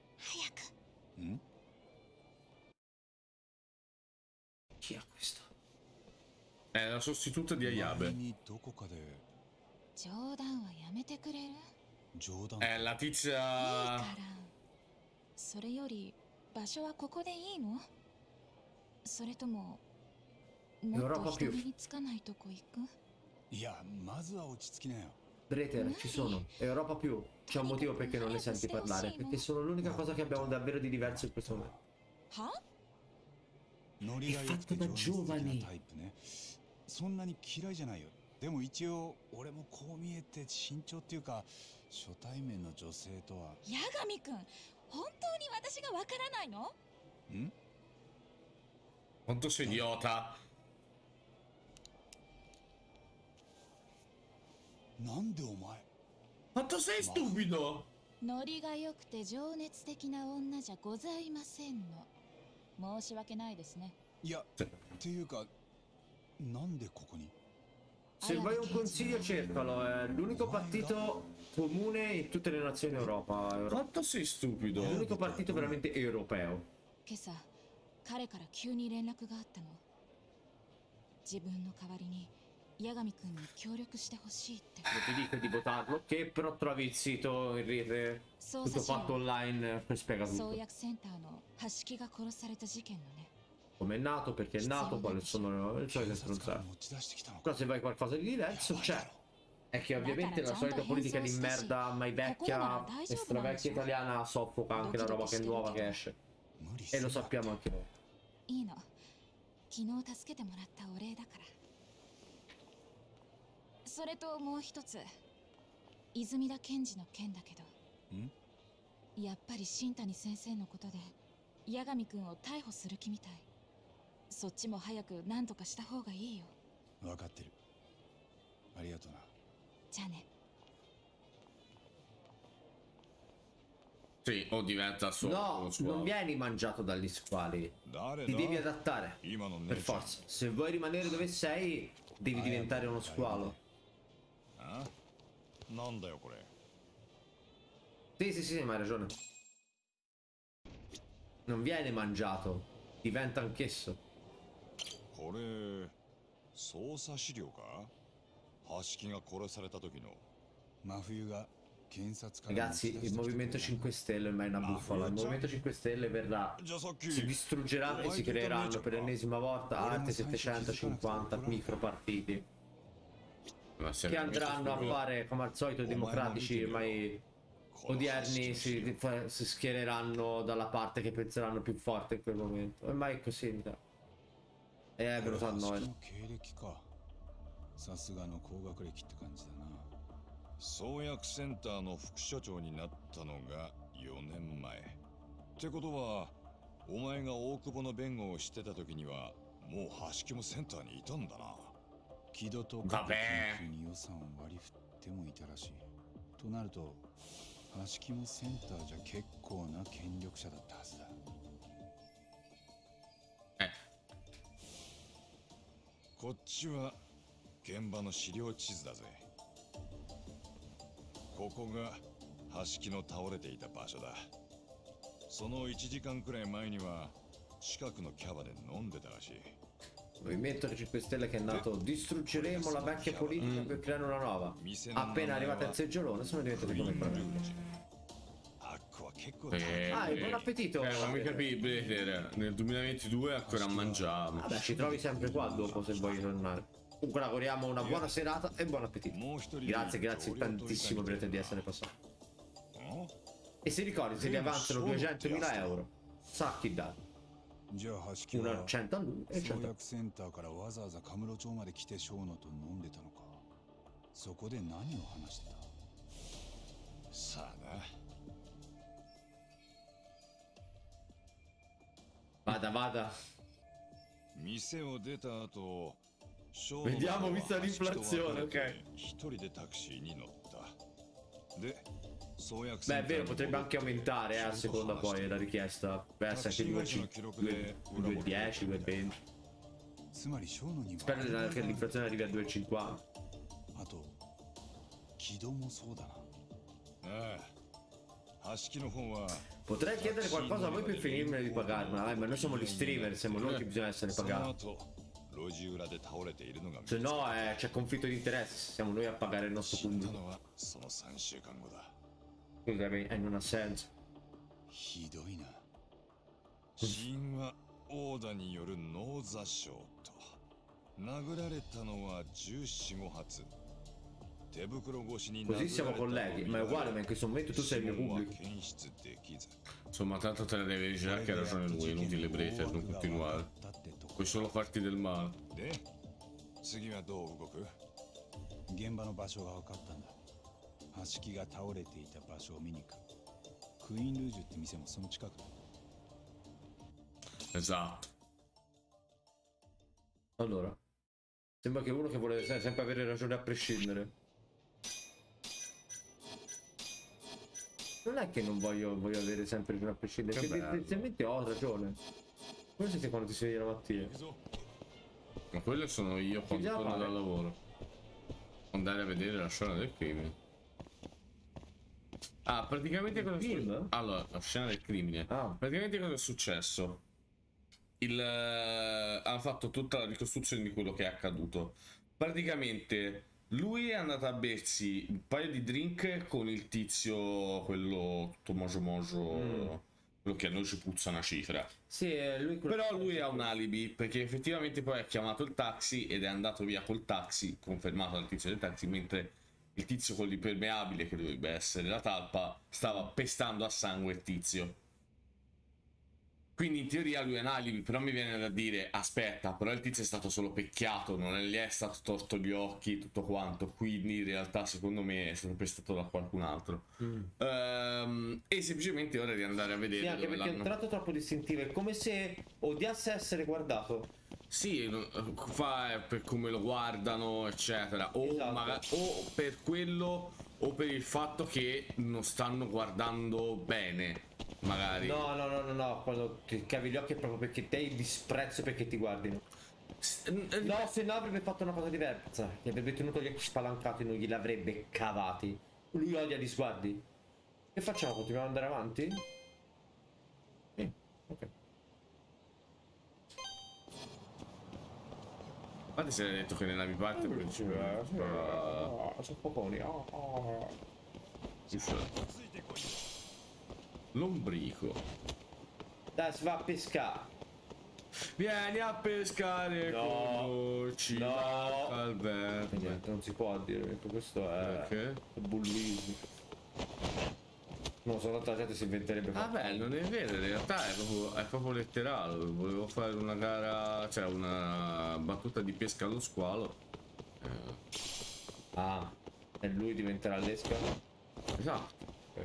la sostituta di 周り Ayabe. にどこかで冗談はやめてくれる？ 冗談 È la いい tizia... からそれより場所はここでいいの？それとももっと人目につかないとこ行く？ いやまずは落ち着きなよ Dreter, ci sono. Europa più. C'è un motivo perché non ne senti parlare. Perché sono l'unica cosa che abbiamo davvero di diverso in questo momento. は？ ノリが良くて情熱的なタイプねそんなに嫌いじゃないよでも一応俺もこう見えて慎重っていうか初対面の女性とは八神くん、本当に私がわからないの？ ん Quanto sei idiota. なんでお前 Quanto sei stupido. ノリが良くて情熱的な女じゃございませんの。申し訳ないですね。 いやっていうかなんでここに Se vuoi un consiglio, cercalo. È l'unico partito comune in tutte le nazioni Europa. Euro- Quanto sei stupido. L'unico partito veramente europeo. 今朝彼から急に連絡があったの。自分の代わりに八神くんに協力してほしいって。 Non ti dico di votarlo, che però trovi il sito in rete, tutto fatto online, che spiega 創 tutto. 薬センターの橋木が殺された事件のね。 Come è nato, perché è nato, quali sono le solite 警察から stronzate. 持ち出してきたのか Però se vuoi qualcosa di diverso, c'è. È che ovviamente la solita politica di merda mai vecchia e stravecchia italiana soffoca anche la roba che è nuova che esce. 無理 E lo sappiamo anche noi. いいの。昨日助けてもらったお礼だから。それともう一つ、泉田検事の件だけど。 ん？ やっぱり新谷先生のことで八神くんを逮捕する気みたい。そっちも早く何とかした方がいいよ。 分かってるありがとうなじゃあね。 Sì, o diventa solo No, uno squalo. non vieni mangiato dagli squali. 誰 Ti devi だ adattare. 今の Per 姉ちゃん forza. Se vuoi rimanere dove sei, devi diventare uno squalo. あなんだよこれ Sì, sì, sì, ma hai ragione. Non viene mangiato, diventa anch'esso. これ捜査資料か橋木が殺された時の真冬が検察から Ragazzi, il Movimento cinque Stelle ormai è una bufala. Il Movimento cinque Stelle verrà, じゃあさっき si distruggerà e si creeranno per l'ennesima volta altri settecentocinquanta micropartiti Ma che sempre andranno a questo fare, come al solito, i democratici ormai odierni si, si schiereranno dalla parte che penseranno più forte in quel momento. Ormai è così, mi sa. E è venuto a 橋木 noi. の経歴かさすがの高学歴って感じだな創薬センターの副所長になったのがよねんまえってことはお前が大久保の弁護をしてた時にはもう橋木もセンターにいたんだな木戸と各研究に予算を割り振ってもいたらしいとなると橋木もセンターじゃ結構な権力者だったはずだ Eh, こっちは現場の資料地図だぜここが橋木の倒れていた場所だそのいちじかんくらい前には近くのキャバで飲んでたらしい Movimento cinque Stelle che è nato distruggeremo la vecchia politica per creare una nuova. Appena arrivata in seggiolone sono diventati come quelli. あっこは結構 eh, Ah, eh, buon appetito! Eh, ma mi capibile, nel duemilaventidue ancora mangiamo. Vabbè, ci trovi sempre qua dopo se vuoi tornare. Comunque auguriamo una buona serata e buon appetito. Grazie, grazie tantissimo per di essere passato. E se ricordi, se li avanzano duecentomila euro, sa chi dà. じゃあ橋木 Una は cento a lui e 創 cento a 薬センターからわざわざカムロ町まで来て小野と飲んでたのかそこで何を話してたさあな Vada, vada. 店を出た後 Vediamo vista l'inflazione, ok. 一人でタクシーに乗ったで Beh, è vero, potrebbe anche aumentare eh, a seconda poi la richiesta. Può essere anche due virgola dieci, due virgola venti. つまり小野には Spero che l'inflazione arrivi a due virgola cinquanta. あと木戸もそうだなああ橋木の方は Potrei chiedere qualcosa a voi per finirmene di pagarmela, eh, ma noi siamo gli streamer, siamo noi che bisogna essere その pagati. 後路地裏で倒れているのが見つ Se かっ no た eh, c'è conflitto di interessi, siamo noi a pagare il nostro 死んだ pubblico. のはそのさんしゅうかんごだ Scusami, eh, non ha senso. ひどいな死因はオーダによる脳挫傷と殴られたのはじゅうよん、ご発手袋越しに Così siamo colleghi, ma è uguale, ma in questo momento tu sei il mio 指紋は pubblico. 検出できず Insomma, tanto te la devi girare che ha ragione lui, inutile Breter, non continuare. Puoi solo farti del male. で次はどう動く現場の場所が分かったんだ。橋木が倒れていた場所を見に行く。クイーンルージュって店もその近くだ。 Esatto. Allora, sembra che uno che vuole se- sempre avere ragione a prescindere. Non è che non voglio, voglio avere sempre ragione a prescindere, Che perché bello. tendenzialmente ho ragione. Come siete quando ti svegli la mattina? Ma quello sono io quando già torno fare? dal lavoro. Andare a vedere la scena del crimine. Ah, praticamente cosa è film? successo? Allora, la scena del crimine. Ah. Praticamente cosa è successo? Il, eh, ha fatto tutta la ricostruzione di quello che è accaduto. Praticamente lui è andato a bersi un paio di drink con il tizio, quello tutto mojo mojo, Mm. quello che a noi ci puzza una cifra. Sì, è lui quello- Però lui ha un alibi, perché effettivamente poi ha chiamato il taxi ed è andato via col taxi, confermato dal tizio del taxi, mentre il tizio con l'impermeabile, che dovrebbe essere la talpa, stava pestando a sangue il tizio. Quindi in teoria lui è un alibi, però mi viene da dire, aspetta, però il tizio è stato solo pecchiato, non gli è stato torto gli occhi, tutto quanto, quindi in realtà secondo me è stato pestato da qualcun altro. Mm. Ehm, e semplicemente ora di andare a vedere Sì, anche dove perché è un l'hanno- tratto troppo distintivo, è come se odiasse essere guardato. Sì, no, fa eh, per come lo guardano, eccetera. O, Esatto. maga- o per quello, o per il fatto che non stanno guardando bene, magari. No, no, no, no, no, quando ti cavi gli occhi è proprio perché te hai disprezzo perché ti guardino. S- n- n- No, se no avrebbe fatto una cosa diversa. Gli avrebbe tenuto gli occhi spalancati, non gliel'avrebbe cavati. Lui odia gli sguardi. Che facciamo? Continuiamo ad andare avanti? Sì, ok. Infatti se l'hai detto che nella mia parte il principe Eh, sì, ah, ah, sono poponi. ah, ah. Lombrico. Dai, si va a pescare. Vieni a pescare No. con noi, ci No. manca il E verde. niente, non si può dire, perché questo è Perché? è bullismo. Non so, tanta gente si inventerebbe. Vabbè, non è vero, in realtà è proprio, è proprio letterale. Volevo fare una gara, cioè una battuta di pesca allo squalo. Eh, Ah, e lui diventerà l'esca? esatto. Ok.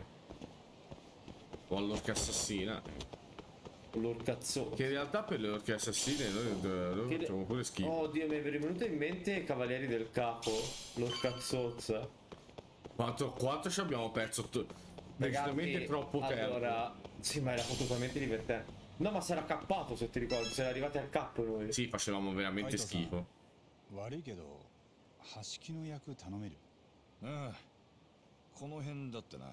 O all'orca assassina. L'orcazzo. Che in realtà per le orche assassine noi, noi Che le- facciamo pure schifo. Oddio, mi è venuto in mente Cavalieri del Capo. L'orcazzozza. Quanto, quanto ci abbiamo perso? t- Decisamente Ragazzi, troppo tempo. allora, sì, ma era assolutamente divertente. No, ma si era cappato, se ti ricordi. Si era arrivati al capo noi. Sì, facevamo veramente Kaito-san. schifo. 悪いけど、橋木の役頼める。 ああこの辺だってな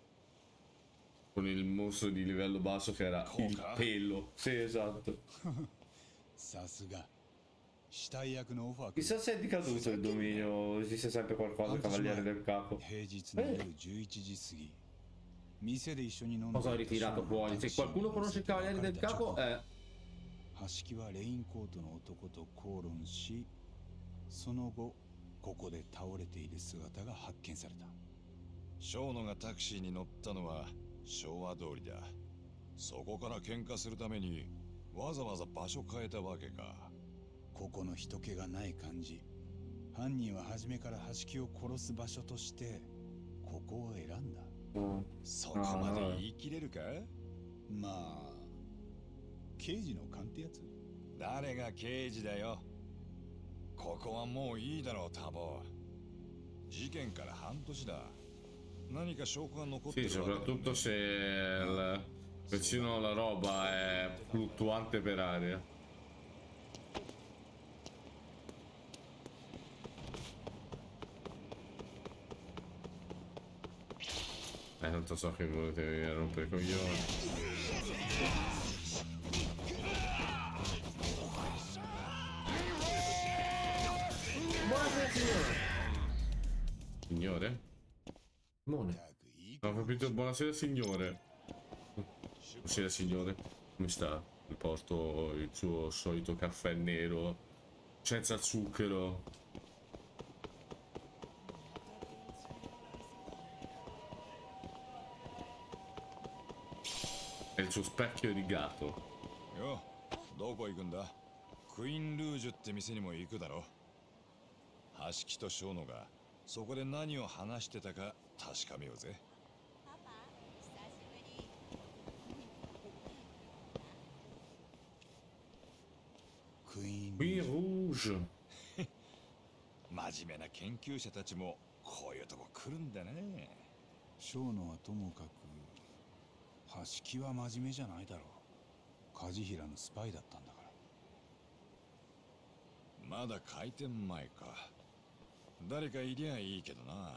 Con il mostro di livello basso che era il Coca? pelo. Sì, esatto. さすが。死体役のオファー。 Chissà se è decaduto il dominio. Esiste sempre qualcosa, Cavaliere del Capo. 平日の夜じゅういちじ過ぎ。店で一緒に飲んで Cosa ho ritirato fuori? Se qualcuno conosce il Cavaliere del Capo, eh. 橋木はレインコートの男と口論し、その後ここで倒れている姿が発見された。 小野がタクシーに乗ったのは昭和通りだそこから喧嘩するためにわざわざ場所変えたわけかここの人気がない感じ。犯人は初めから橋木を殺す場所としてここを選んだ。 Mm. そこまで言い切れるかまあ刑事の勘ってやつ。 誰が刑事だよここはもういいだろうタボ事件から半年だ何か証拠が残ってる Sì, わけだろうね soprattutto se il, persino la roba è fluttuante per aria. Eh, tanto so che volete venire a rompere i coglioni. Signore? Simone. Ho capito, buonasera signore. Buonasera signore. Come sta? Mi porto il suo solito caffè nero senza zucchero. E il suo specchio di gatto. Yo, どこ行くんだ? クイーンルージュって店にも行くだろ。橋木とショーノがそこで何を話してたか確かめようぜ。 クイーンクイーンルージュ。 真面目な研究者たちもこういうとこ来るんだね。 ショーノはともかく橋木は真面目じゃないだろう。梶平のスパイだったんだから。 まだ開店前か。誰かいりゃいいけどな。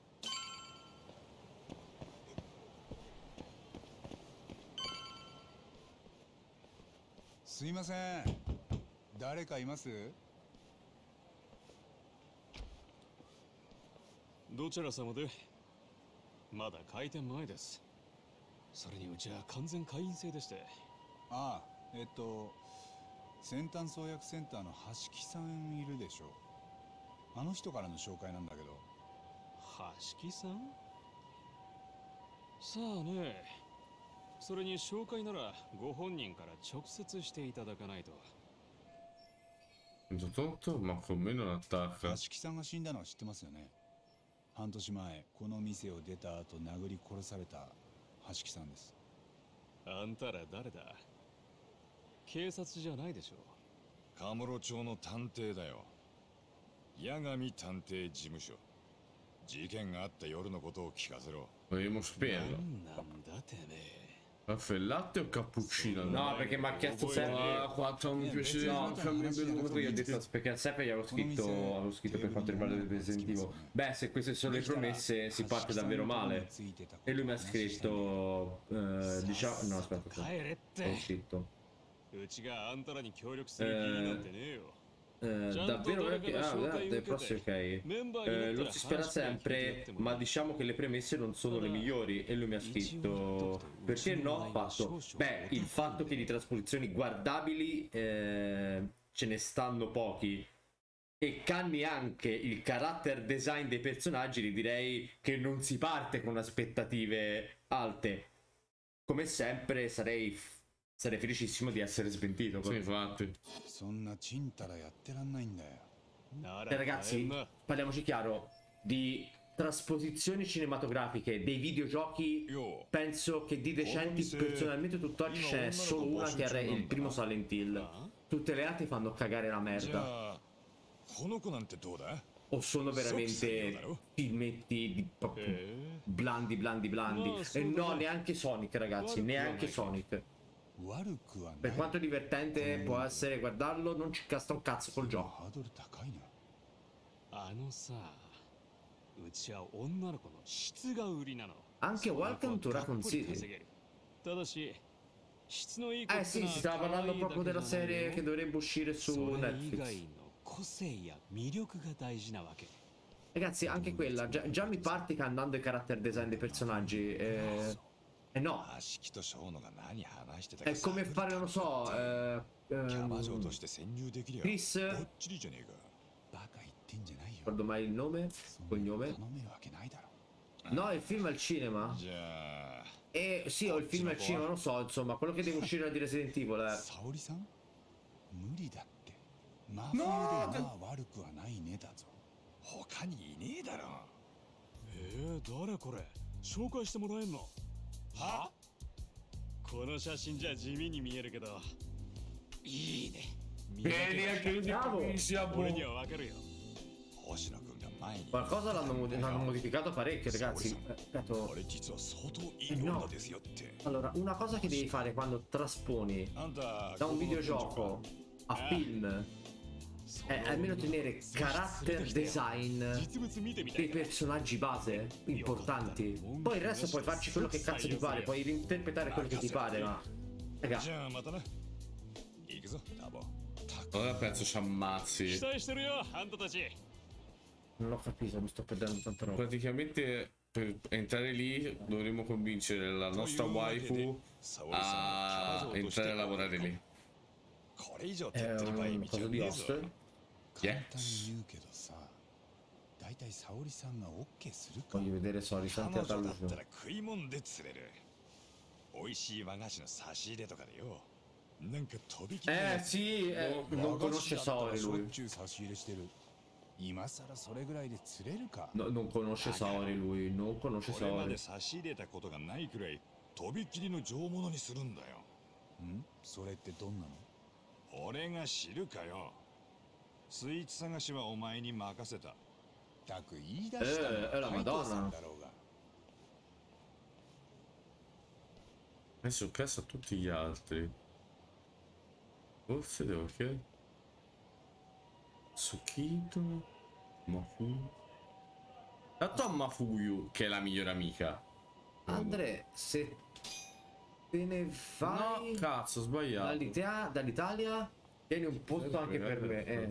すいません、誰かいます？ どちら様で？まだ開店前です。それにうちは完全会員制でして。 ああ、えっと先端創薬センターの橋木さんいるでしょ。あの人からの紹介なんだけど。 橋木さん？さあね。それに紹介ならご本人から直接していただかないと。 Tutto, ma con me non attacca. 橋木さんが死んだのは知ってますよね。半年前この店を出た後殴り殺された橋木さんです。 あんたら誰だ？警察じゃないでしょ。 カムロ町の探偵だよ。八神探偵事務所。事件があった夜のことを聞かせろ。 Vogliamo spiegarlo. なんだてめえ。 Caffè latte o cappuccino? No, perché mi ha chiesto sempre. Ah, quattro mi piace. No, io ho detto perché a Seppe gli avevo scritto, avevo scritto per quanto riguarda il presentivo. Beh, se queste sono le promesse si parte davvero male. E lui mi ha scritto eh, diciamo no aspetta, ho scritto eh, Eh, davvero perché ah, dai, forse ok eh, lo si spera sempre, ma diciamo che le premesse non sono le migliori. E lui mi ha scritto perché no, ha fatto beh, il fatto che di trasposizioni guardabili eh, ce ne stanno pochi e canni anche il character design dei personaggi, li direi che non si parte con aspettative alte. Come sempre sarei sarei felicissimo di essere smentito. Sì, infatti. Eh, ragazzi, parliamoci chiaro, di trasposizioni cinematografiche dei videogiochi penso che di decenti personalmente tutt'oggi ce n'è solo una, che è il primo Silent Hill. Tutte le altre fanno cagare la merda o sono veramente filmetti di blandi blandi blandi. E no, neanche Sonic, ragazzi, neanche Sonic. Per quanto divertente può essere guardarlo, non ci casta un cazzo col gioco. Anche Welcome to Raccoon City. Eh sì, si stava parlando proprio della serie che dovrebbe uscire su Netflix. Ragazzi, anche quella già, già mi parte cantando il character design dei personaggi. Eh, eh no, è come fare, non lo so, eh, ehm, Chris, ricordo mai il nome, cognome. No, il film al cinema. Eh sì, ho il film al cinema, non so, insomma, quello che deve uscire di Resident Evil è... No! えー、誰これ紹介してもらえんの？は？この写真じゃ地味に見えるけどいいね。俺にはわかるよ。 Qualcosa l'hanno l'hanno modificato parecchio, ragazzi. Ripeto, no. Allora, una cosa che devi fare quando trasponi da un videogioco a film è almeno tenere character design dei personaggi base importanti. Poi il resto puoi farci quello che cazzo ti pare, puoi reinterpretare quello che ti pare, ma raga, allora penso ci ammazzi. Non ho capito, mi sto perdendo tanta roba. Praticamente per entrare lì dovremmo convincere la nostra waifu a entrare a lavorare lì. È un cosa di host? Yes. Voglio vedere Sori Santi ad allusione. Eh sì, eh, non conosce Sori lui. No, non conosce Sori lui, non conosce Sori. Eh, è la Madonna. Messo cazzo a tutti gli altri. Forse devo chiedere. Tsukito. Mafu. Dato a Mafuyu, che è la migliore amica. Andre, se te ne vai... No, cazzo, ho sbagliato. Dall'Italia, dall'Italia tieni un posto anche per me. Eh.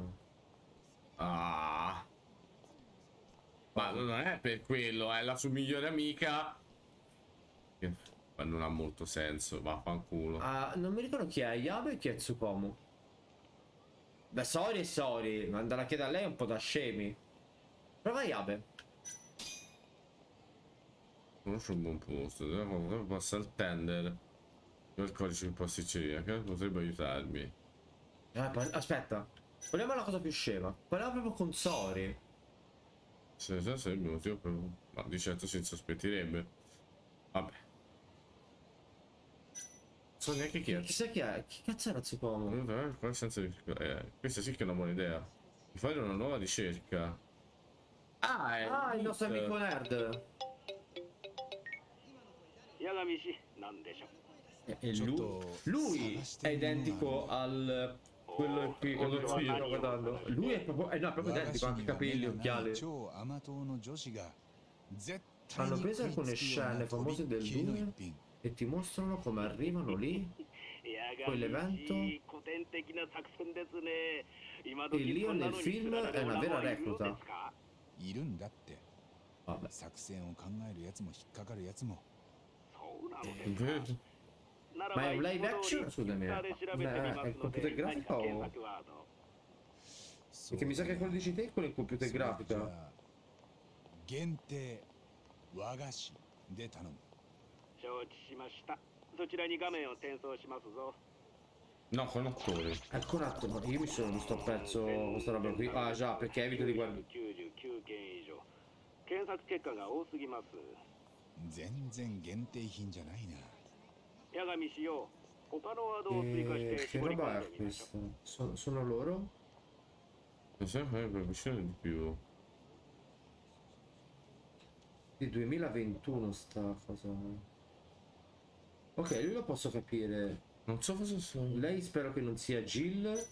Ah. Ma non è per quello, è la sua migliore amica. Ma non ha molto senso, vaffanculo. Ah, non mi ricordo chi è Yabe e chi è Tsukomo. Beh, Sori e Sori, ma andare a chiedere a lei è un po' da scemi. Prova Yabe. Conosco un buon posto, devo passare il tender. Io ho il codice di pasticceria, che potrebbe aiutarmi. Eh, aspetta, vogliamo la cosa più scema. Parliamo proprio con Sori. Se ne sarebbe un motivo per... Ma di certo si sospettirebbe. Vabbè. Non so neanche chi è. Chissà chi è? Chi cazzo era Tsukomo? Eh, senza... eh, questa sì che è una buona idea. Di fare una nuova ricerca. Ah, è ah il nostro amico nerd. E, e lui, lui è identico al quello qui che lo sto guardando. Lui è proprio, eh, no, è proprio identico, anche capelli, occhiali. Hanno preso alcune scene famose del due e ti mostrano come arrivano lì. Poi l'evento. E Leo nel film è una vera recluta. Vabbè. Ma è un live action? Scusami, è, è il computer grafica o... Perché mi sa che quello dici te è quello in computer grafica. No, con attori. Ecco un attimo, io mi sono visto a pezzo questa roba qui. Ah già, perché evito di guardare. E che roba è questa? Sono, sono loro? Mi sa che è vicino di più. Di duemilaventuno sta cosa. Ok, lui lo posso capire. Non so cosa sono. Lei spero che non sia Jill.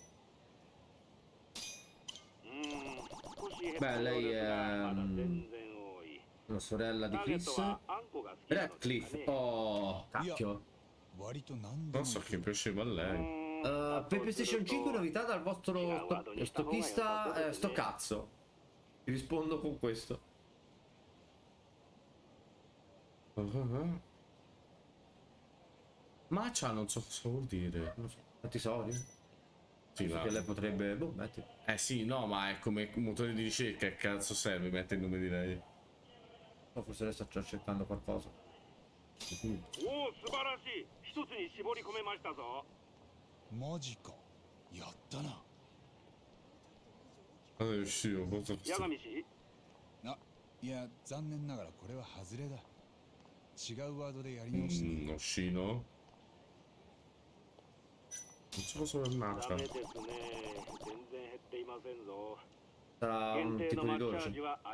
Beh, lei è um, la sorella di Chris. Radcliffe. Oh, cacchio. Non so che piaceva a lei. Uh, per PlayStation cinque novità dal vostro sto stochista. Eh, sto cazzo. Vi rispondo con questo. Macia non so cosa vuol dire. Non so. Quanti soldi? Sì, so che lei potrebbe. Boh, metti. Eh sì, no, ma è come motore di ricerca. Che cazzo serve mettere il nome di lei? Oh, forse lei sta già cercando qualcosa. Mm. Magica. Yattana. Cosa è uscito? Cosa No, いや、残念ながらこれは外れだ。違うワードでやり直して。 Mm, Oshino? Non so cosa vuol Macia. Sarà un tipo di dolce.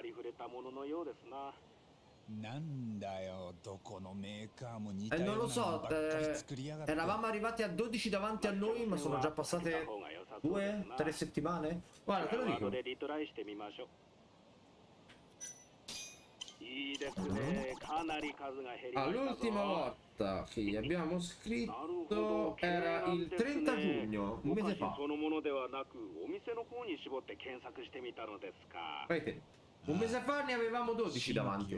なんだよ、どこのメーカーも似た Eh, よ non う lo な so, のばっかり eh, 作りやがって。 eravamo arrivati a dodici davanti a noi, ma sono già passate due, tre settimane. Guarda, te lo dico. Ah, l'ultima volta che gli abbiamo scritto era il trenta giugno, un mese fa. Vedete, un mese fa ne avevamo dodici davanti.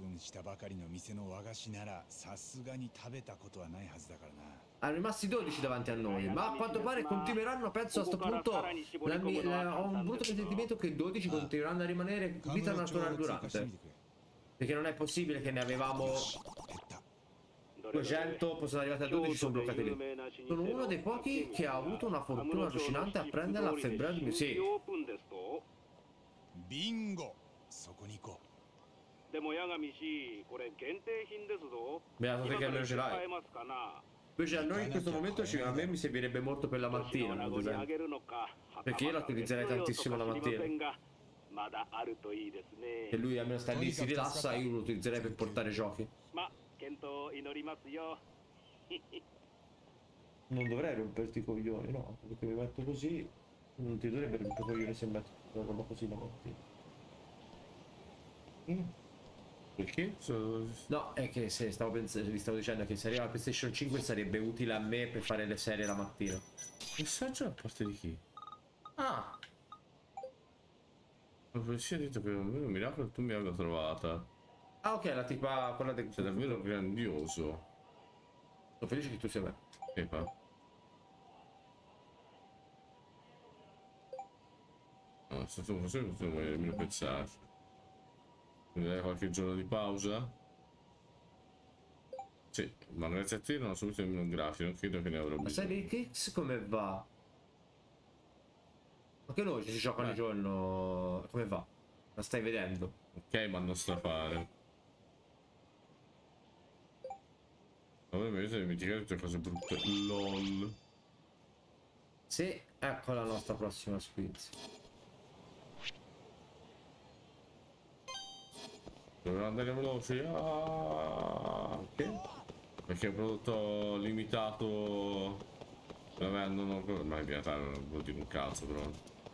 Hanno rimasti dodici davanti a noi, ma a quanto pare continueranno, penso a sto punto, la, la, ho un brutto sentimento che dodici continueranno a rimanere vita naturale durante. Perché non è possibile che ne avevamo duecento, poi sono arrivati a dodici, sono bloccati lì. Sono uno dei pochi che ha avuto una fortuna allucinante a prenderla a febbraio di sì. Bingo! Beato te che almeno ce l'hai. Invece a noi in questo momento a me mi servirebbe molto per la mattina, ad esempio. Perché io la utilizzerei tantissimo la mattina. E lui almeno sta lì, si rilassa, io lo utilizzerei per portare giochi. Non dovrei romperti i coglioni, no? Perché mi metto così, non ti dovrebbe rompere i coglioni se metto una roba così la mattina. Mm. Perché? So... No, è che se stavo pensando, vi stavo dicendo che se arriva la PlayStation cinque sarebbe utile a me per fare le serie la mattina. Messaggio da parte di chi? Ah! La polizia ha detto che è un vero miracolo tu mi abbia trovata. Ah ok, la tipa, quella del... Sei davvero grandioso. Sono felice che tu sia me. Epa. No, è stato così, non vuoi nemmeno pensarci. Mi dai qualche giorno di pausa? Sì, ma grazie a te non ho subito nemmeno un grafico, non credo che ne avrò bisogno. Ma sai di Kicks come va? Anche noi ci giocano il giorno. Come va? La stai vedendo? Ok, ma non sta a fare. Ma voi mi avete dimenticato tutte cose brutte. LOL. Sì, ecco la nostra prossima squiz. Dovremmo andare veloci. Ah, okay. Perché è un prodotto limitato. Lo vendono. Ma in realtà non vuol dire un cazzo, però.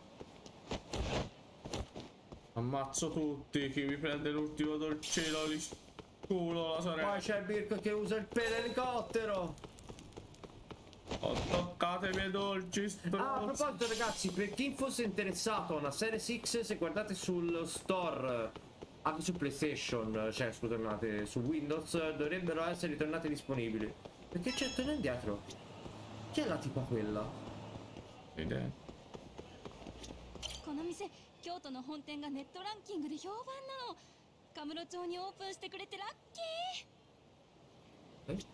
Ammazzo tutti. Chi mi prende l'ultimo dolcino di culo la sorella. Poi c'è il Birko che usa il pelelicottero. Ho toccato i miei dolci stronzi. Ah, a proposito ragazzi, per chi fosse interessato a una Series X, se guardate sul store anche su PlayStation, cioè scusate, su Windows, dovrebbero essere ritornati disponibili. Perché c'è, torna indietro. Chi è la tipa quella? Idea. この店京都の本店がネットランキングで評判なの。カムロ町にオープンしてくれてラッキー。 Eh?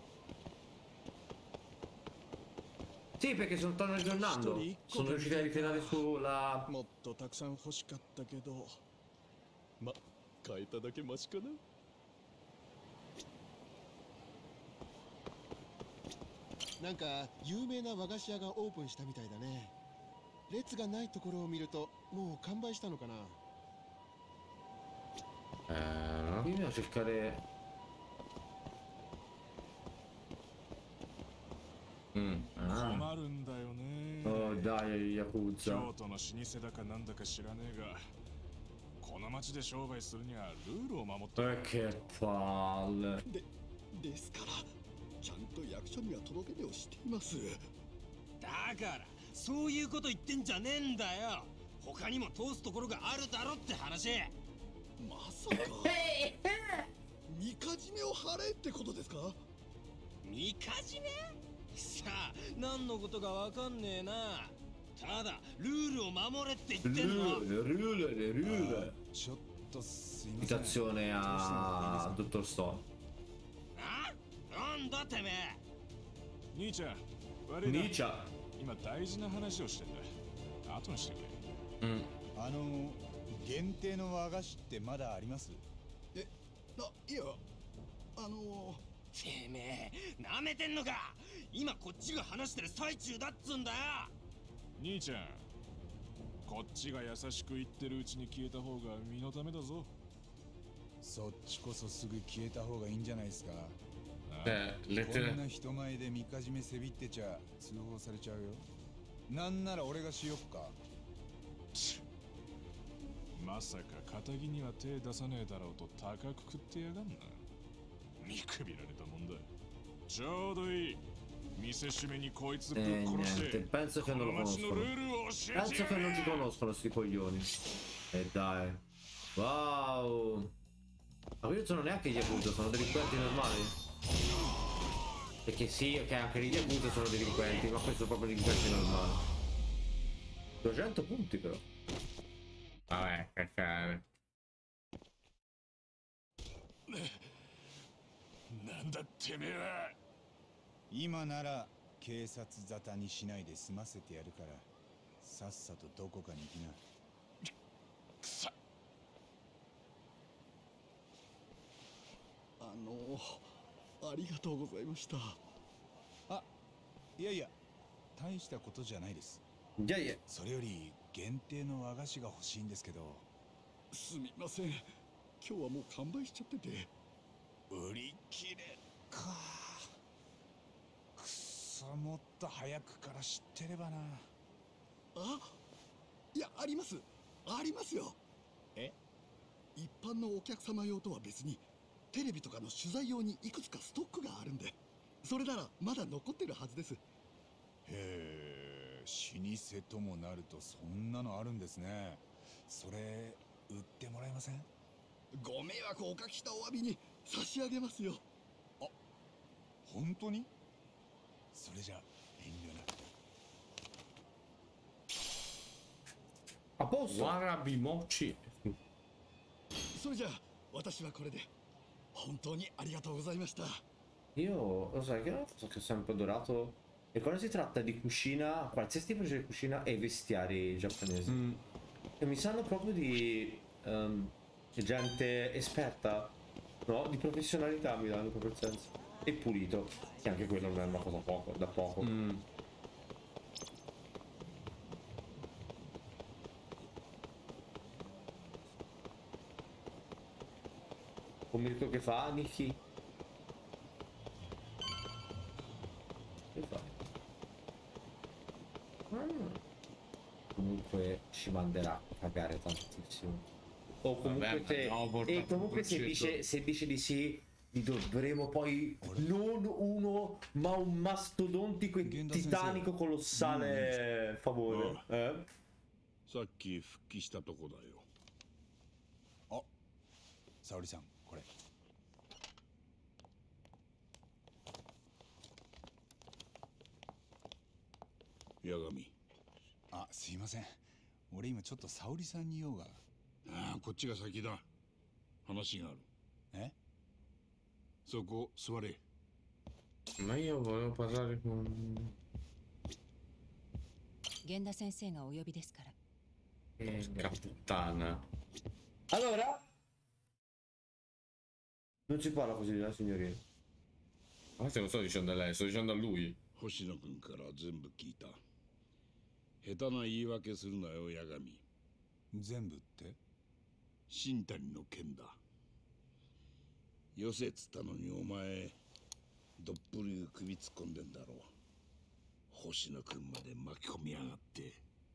Sì, perché sono stanno aggiornando. Sono riusciti a ritirare sulla... もっとたくさん欲しかったけど、ま、買えただけマシかな。 なんか有名な和菓子屋がオープンしたみたいだね。列がないところを見るともう完売したのかな。 Eh, no? Io devo cercare... Mm. 困るんだよね。 Oh dai, Yakuza. 京都の老舗だかなんだか知らねえが、この町で商売するにはルールを守って。 Eh, che palle. で、ですからちゃんと役所には届け出をしています。 だからそういうこと言ってんじゃねえんだよ。他にも通すところがあるだろって話。 まさかみかじめを張れってことですか？ みかじめ？さあ何のことかわかんねえな。ただルールを守れって言ってんの。 Rule, rule, rule. ちょっとすいません。 Citazione a Dottor Stone. あ？なんだてめえ。 兄ちゃん、悪いな。 Niccia. 今大事な話をしてんだ。後にしてくれ。 Mm. あの限定の和菓子ってまだあります？ え、ないや、あのてめえなめてんのか。今こっちが話してる最中だっつんだよ。 兄ちゃん、こっちが優しく言ってるうちに消えた方が身のためだぞ。 そっちこそすぐ消えた方がいいんじゃないですか。 Eh, こん lettere. な人前でみかじめせびってちゃ通報されちゃうよ。なんなら俺がしよっか。 まさか仇には手出さねえだろうと高く食ってやがんな。見くびられたもんだ。ちょうどいい。見せしめにこいつぶっ殺して、 penso che non lo conoscono. Penso che non ti conoscono sti coglioni. E dai. Wow. Ma qui non sono neanche gli Yakuza, sono delinquenti normali. Perché sì, ok, anche gli Yakuza sono delinquenti, ma questi sono proprio delinquenti normali. duecento punti però. Vabbè, cacare. なんだてめえは。 今なら警察沙汰にしないで済ませてやるから、さっさとどこかに行きな。 くさ。 あのありがとうございました。 あ、いやいや、大したことじゃないです。 いやいや、 それより限定の和菓子が欲しいんですけど。 すみません、今日はもう完売しちゃってて。 売り切れか。くそ、もっと早くから知ってればな。 あ、いや、ありますありますよ。 え、 一般のお客様用とは別にテレビとかの取材用にいくつかストックがあるんで、それならまだ残ってるはずです。 へえ、老舗ともなるとそんなのあるんですね。それ売ってもらえません？ ご迷惑をおかけしたお詫びに差し上げますよ。 あ、本当に？それじゃ遠慮なく。 A posto. Warabi mochi. それじゃあ私はこれで。本当にありがとうございました。 Io lo sai che è una cosa che ho sempre adorato. E quando si tratta di cucina, qualsiasi tipo di cucina e vestiari giapponesi. Mm. E mi sanno proprio di um, gente esperta, no? Di professionalità mi danno proprio il senso. E pulito, che anche quello non è una cosa poco, da poco. Mm. Come dico che fa, Nikki? Che fa? Mm. Comunque ci manderà a cagare tantissimo. O comunque, Vabbè, se, no, e comunque se dice, se dice di sì, gli dovremo poi non uno, ma un mastodontico e titanico colossale favore. Eh? さっき復帰したとこだよ。 あ、沙織さん、これ。 八神。 あ、すいません。俺今ちょっと沙織さんに用が。 ああ、こっちが先だ。話がある。 え？ そこ座れ。 Ma io volevo parlare con... 源田先生がお呼びですから。 Porca puttana. Allora? Non si parla così della signorina. Ma se non sto dicendo a lei, sto dicendo a lui. 星野君から全部聞いた。下手な言い訳するなよ、八神。 全部って？ 新谷の件だ。よせっつったのにお前どっぷり首突っ込んでんだろう。星野君まで巻き込みやがって。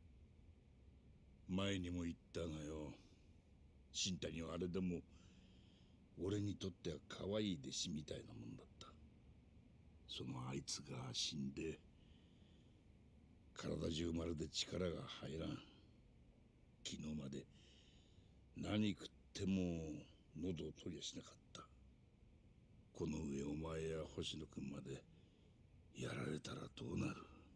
前にも言ったがよ、新谷はあれでも俺にとっては可愛い弟子みたいなもんだった。そのあいつが死んで体中まるで力が入らん。昨日まで何食っても喉を取りやしなかった。この上お前や星野君までやられたらどうなる。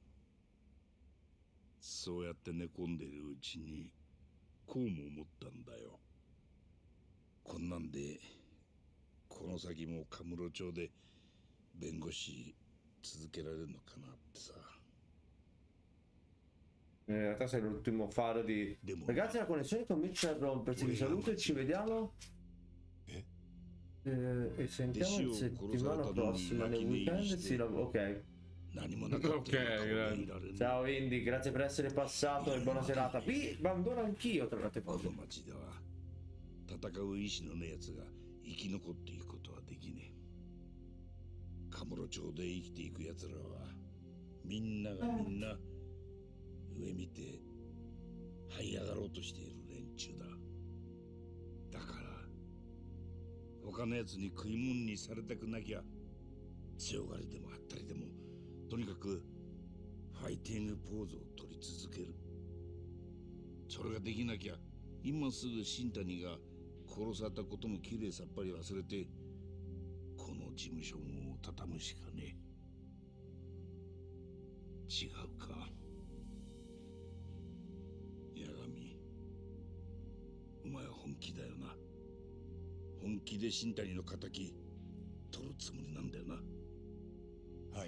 そうやって寝込んでるうちにこうも思ったんだよ。こんなんでこの先もカムロ町で弁護士続けられるのかなってさ。 In realtà sei l'ultimo faro di... Ragazzi, la connessione comincia a rompersi. Vi saluto e ci vediamo. Eh? Eh, e sentiamo la settimana prossima. Nel weekend si lavora. Ok. Ok, grazie. Ciao Indy, grazie per essere passato e buona serata. Qui abbandono anch'io tra le altre cose. 戦う意志のねえやつが生き残っていくことはできねえ。カムロ町で生きていくやつらはみんながみんな上見て這い上がろうとしている連中だ。 他のやつに食い物にされたくなきゃ強がりでもあったりでもとにかくファイティングポーズを取り続ける。それができなきゃ今すぐ新谷が殺されたこともきれいさっぱり忘れてこの事務所も畳むしかねえ。違うか八神、お前は本気だよな。本気で新谷の仇取るつもりなんだよな。 はい。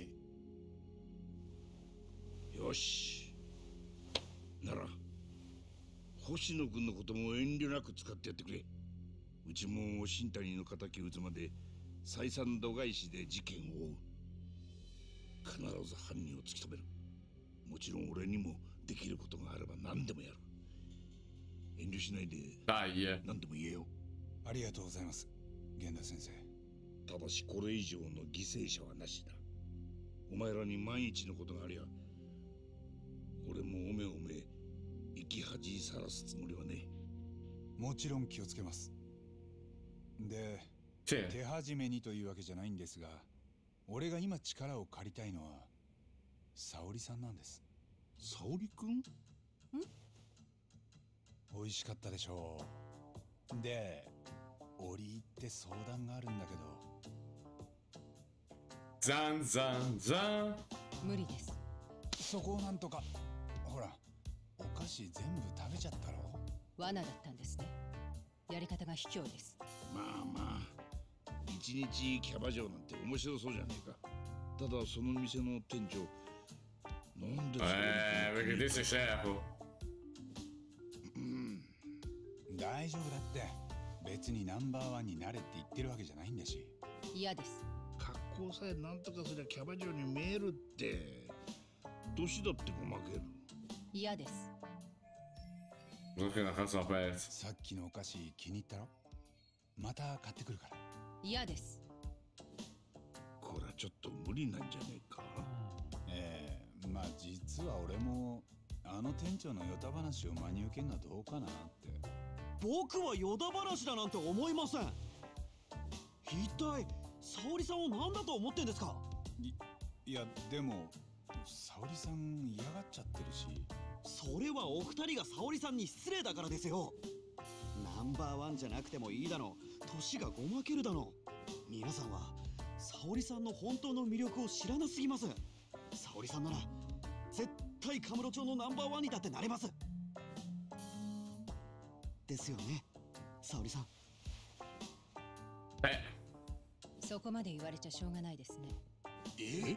よしなら星野君のことも遠慮なく使ってやってくれ。うちも新谷の敵討つまで再三度外視で事件を追う。必ず犯人を突き止める。もちろん俺にもできることがあれば何でもやる。遠慮しないで何でも言えよ。 ありがとうございます、源田先生。 ただしこれ以上の犠牲者はなしだ。お前らに万一のことがありゃ俺もおめおめ生き恥さらすつもりはね。 もちろん気をつけます。で、手始めにというわけじゃないんですが、俺が今力を借りたいのは沙織さんなんです。 沙織くん？ん？ 美味しかったでしょう。で、折り入って相談があるんだけど。 ザンザンザン。 無理です。 そこをなんとか。ほら、お菓子全部食べちゃったろ。 罠だったんですね。やり方が卑怯です。 まあまあ一日キャバ嬢なんて面白そうじゃねえか。ただその店の店長なんでそれえー、perché te sei scemo。 大丈夫だって。別にナンバーワンになれって言ってるわけじゃないんだし。 嫌です。 格好さえなんとかすりゃキャバ嬢に見えるって。年だってごまける。 嫌です。 さっきのお菓子気に入ったろ。また買ってくるから。 嫌です。 これはちょっと無理なんじゃねえか。 ええー、まあ実は俺もあの店長のヨタ話を真に受けるのはどうかなって。 僕はヨタ話だなんて思いません。一体沙織さんを何だと思ってんですか。 い, いやでも沙織さん嫌がっちゃってるし。 それはお二人が沙織さんに失礼だからですよ。 ナンバーワンじゃなくてもいいだろう。年がごまけるだろう。皆さんは沙織さんの本当の魅力を知らなすぎます。沙織さんなら絶対カムロ町のナンバーワンにだってなれます。ですよね、沙織さん。 え、 そこまで言われちゃしょうがないですね。 え？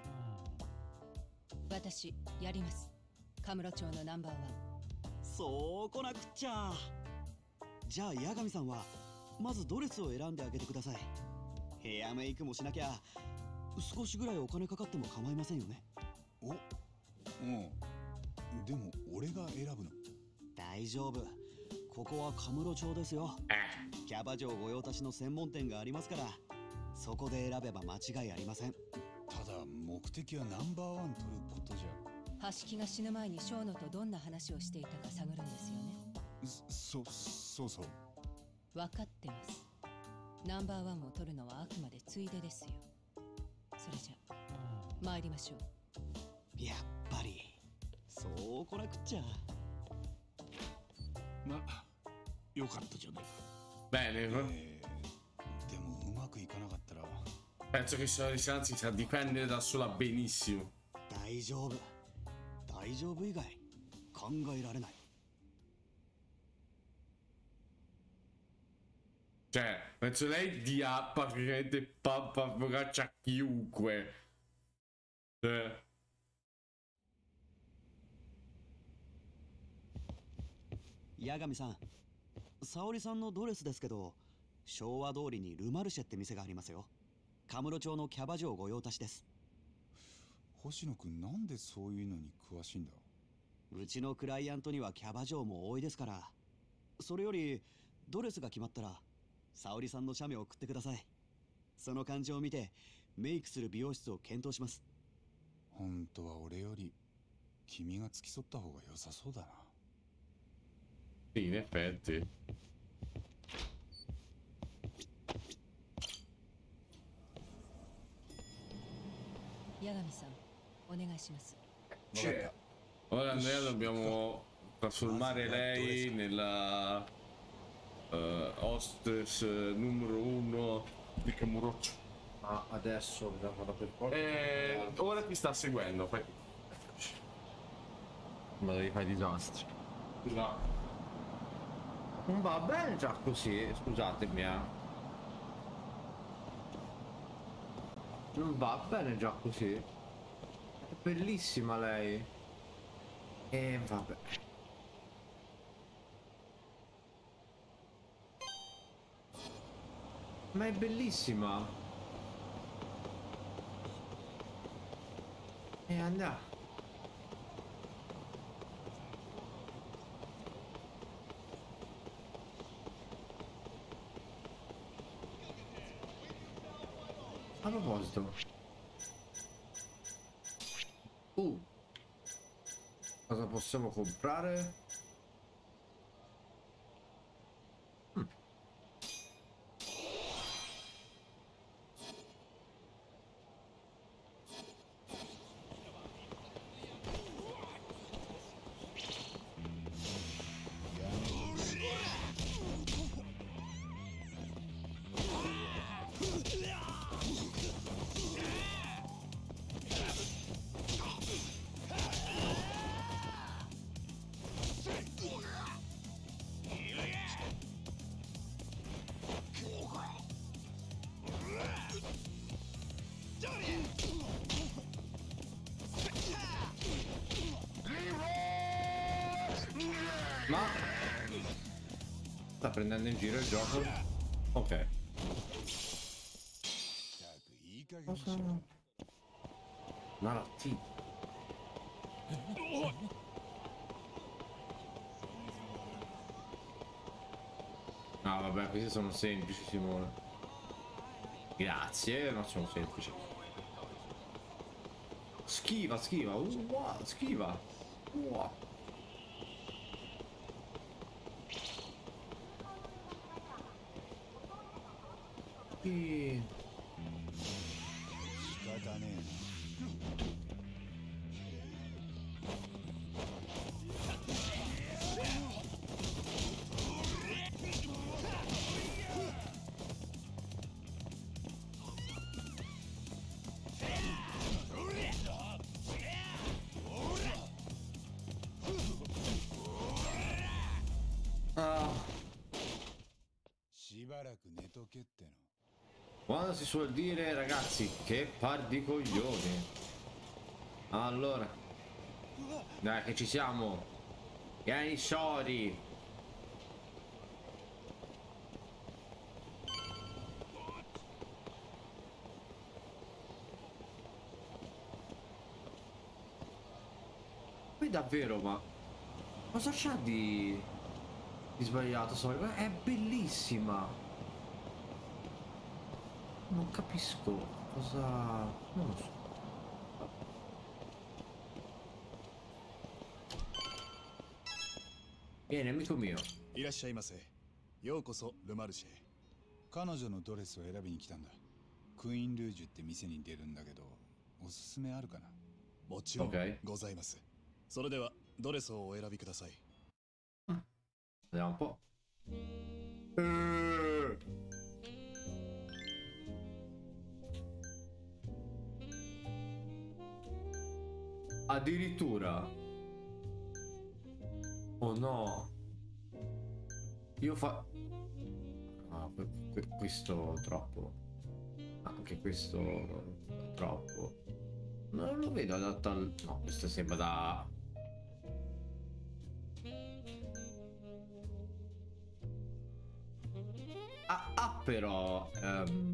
私やります。カムロ町のナンバーワン。 そうこなくっちゃ。 じゃあ八神さんはまずドレスを選んであげてください。ヘアメイクもしなきゃ少しぐらいお金かかっても構いませんよね。 お、うん。でも俺が選ぶの？ 大丈夫。ここはカムロ町ですよ。キャバ嬢御用達の専門店がありますから、そこで選べば間違いありません。 ただ目的はナンバーワン取ることじゃ。 橋木が死ぬ前に小野とどんな話をしていたか探るんですよね。 そ、そうそう。 分かってます。ナンバーワンを取るのはあくまでついでですよ。それじゃ参りましょう。 やっぱりそうこなくっちゃ。 まあよかったじゃないか。 Bene, eh, でもうまくいかなかったら penso che anzi sa dipendere da sola benissimo. 大丈夫。大丈夫以外考えられない。 Cioè, penso lei dia praticamente pappa focaccia a chiunque. Eh. 八神さん、沙織さんのドレスですけど、昭和通りにルマルシェって店がありますよ。カムロ町のキャバ嬢御用達です。 星野くんなんでそういうのに詳しいんだ？ うちのクライアントにはキャバ嬢も多いですから。それよりドレスが決まったら沙織さんの写メを送ってください。その感じを見てメイクする美容室を検討します。 本当は俺より君が付き添った方が良さそうだな。 Sì, in effetti. Yagami-san, onegaishimasu. C'è. Ora Andrea dobbiamo trasformare lei nella uh, hostess numero uno di Kamurocho. Ma adesso vado per forza. Eh, ora ti sta seguendo. Fai... Ma devi fare disastri. No. Non va bene già così, scusatemi eh. Non va bene già così. È bellissima lei. E vabbè. Ma è bellissima. E andiamo. A proposito. Uh. Cosa possiamo comprare? Mm. Ma sta prendendo in giro il gioco? Ok. Cosa? Malattia. No vabbè, questi sono semplici, Simone. Grazie, ma sono semplici. Schiva, schiva, uh, wow, schiva. Wow. E... Quando si suol dire, ragazzi, che par di coglioni. Allora, dai che ci siamo. Vieni Shori. Qui davvero, ma cosa c'ha di di sbagliato? È bellissima. Non capisco cosa... non lo so. Vieni, amico mio. いらっしゃいませ。ようこそルマルシェ。彼女のドレスを選びに来たんだ。クイーンルージュって店に出るんだけど、おすすめあるかな？もちろんございます。それではドレスをお選びください。 Vediamo un po'. Uh. Addirittura. Oh no. Io fa... Ah, questo troppo. Anche questo troppo. Non lo vedo adatto al... No, questo sembra da... Ah, ah però... Um...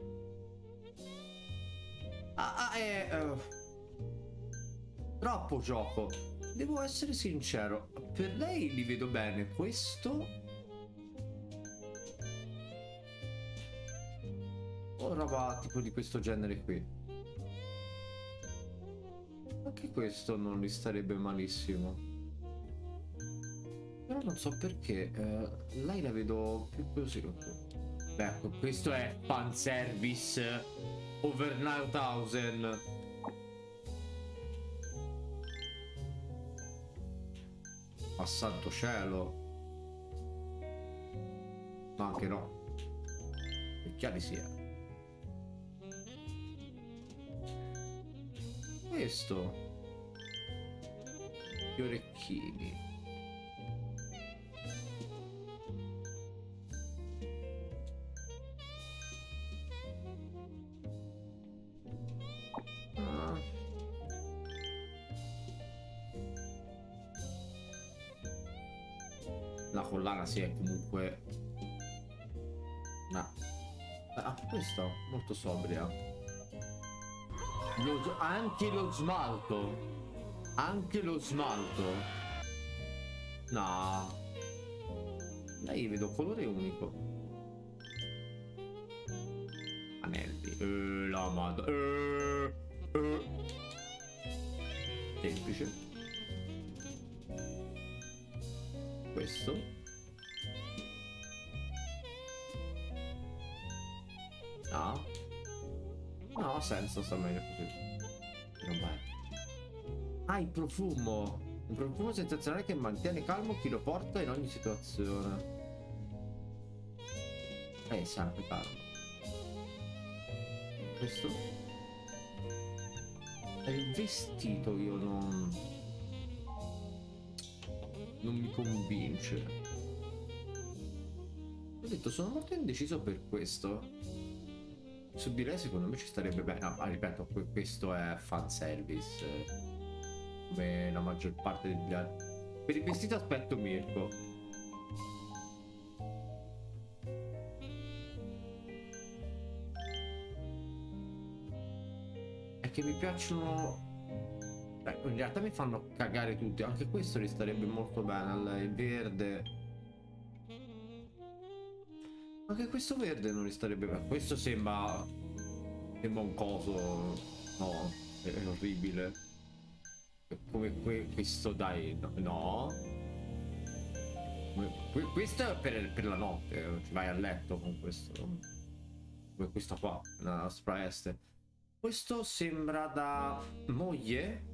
Ah, ah, è... Uh... troppo gioco. Devo essere sincero. Per lei li vedo bene. Questo... o roba tipo di questo genere qui. Anche questo non gli starebbe malissimo. Però non so perché eh, lei la vedo più così. Beh, ecco, questo è fanservice over nine thousand. Ma santo cielo. Ma anche no. Che chiari sia. Questo. Gli orecchini. Ah. La collana si è comunque no. Ah, questa molto sobria. Lo, anche lo smalto. Anche lo smalto. No. Lei vedo colore unico. Anelli. Eh, la madonna. Eh, eh. Semplice. Questo. No. No, ha senso, sta meglio così. Non vai. Ah, il profumo. Un profumo sensazionale che mantiene calmo chi lo porta in ogni situazione. Eh, sempre calmo. Questo. È il vestito, io non... non mi convince. Ho detto, sono molto indeciso per questo. Su di lei secondo me ci starebbe bene. No, ma ripeto, questo è fanservice. Come la maggior parte degli altri. Per il vestito aspetto Mirko. È che mi piacciono. Beh, in realtà mi fanno cagare tutti. Anche questo li starebbe molto bene. Il verde. Anche questo verde non li starebbe bene. Questo sembra. Sembra un coso. No, è orribile. Come que questo, dai, no, no. Que questo è per, per la notte, ci vai a letto con questo. Come questo qua, la spraeste. Questo sembra da moglie.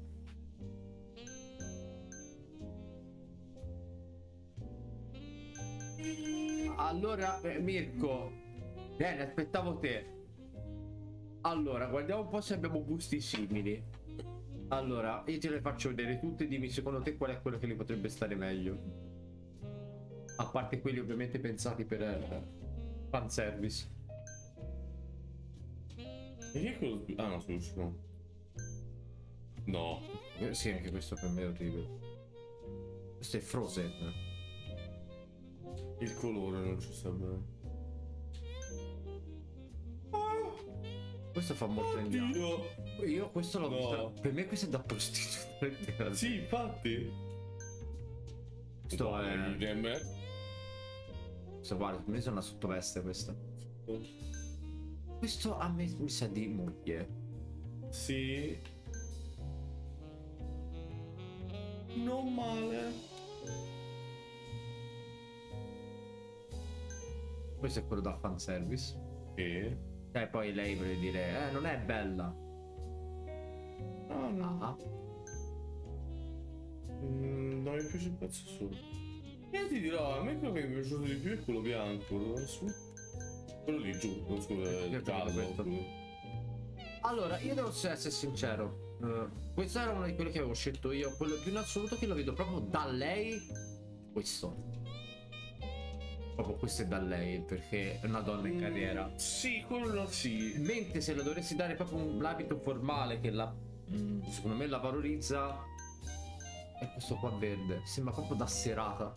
Allora, eh, Mirko, bene, aspettavo te. Allora, guardiamo un po' se abbiamo gusti simili. Allora, io te le faccio vedere tutte e dimmi secondo te qual è quello che li potrebbe stare meglio. A parte quelli ovviamente pensati per eh, fanservice. E che è quello? Ah no, sono no. Eh, sì, anche questo per me è orribile. Questo è Frozen. Il colore non ci sta bene. Questo fa molto indiano. Io questo l'ho no. visto. Per me questo è da prostituta. Sì, infatti. Sto no, è... è... Questo guarda, per me sono una sottoveste questa. Questo a me mi sa di moglie. Sì. Non male. Questo è quello da fanservice. Sì. E poi lei vuole dire, eh, non è bella. No, no. Ah. Mm, non mi piace il pezzo solo. Io ti dirò, a me quello che mi è piaciuto di più è quello bianco. Quello lì giù, non scusa, il giallo. Allora, io devo essere sincero. Uh, questo era uno di quelli che avevo scelto io. Quello più in assoluto che lo vedo proprio da lei. Questo. Proprio questo è da lei, perché è una donna in carriera. Mm, sì, quello sì. Mentre se la dovessi dare proprio un abito formale che la, mm, secondo me la valorizza, è questo qua verde. Sembra proprio da serata.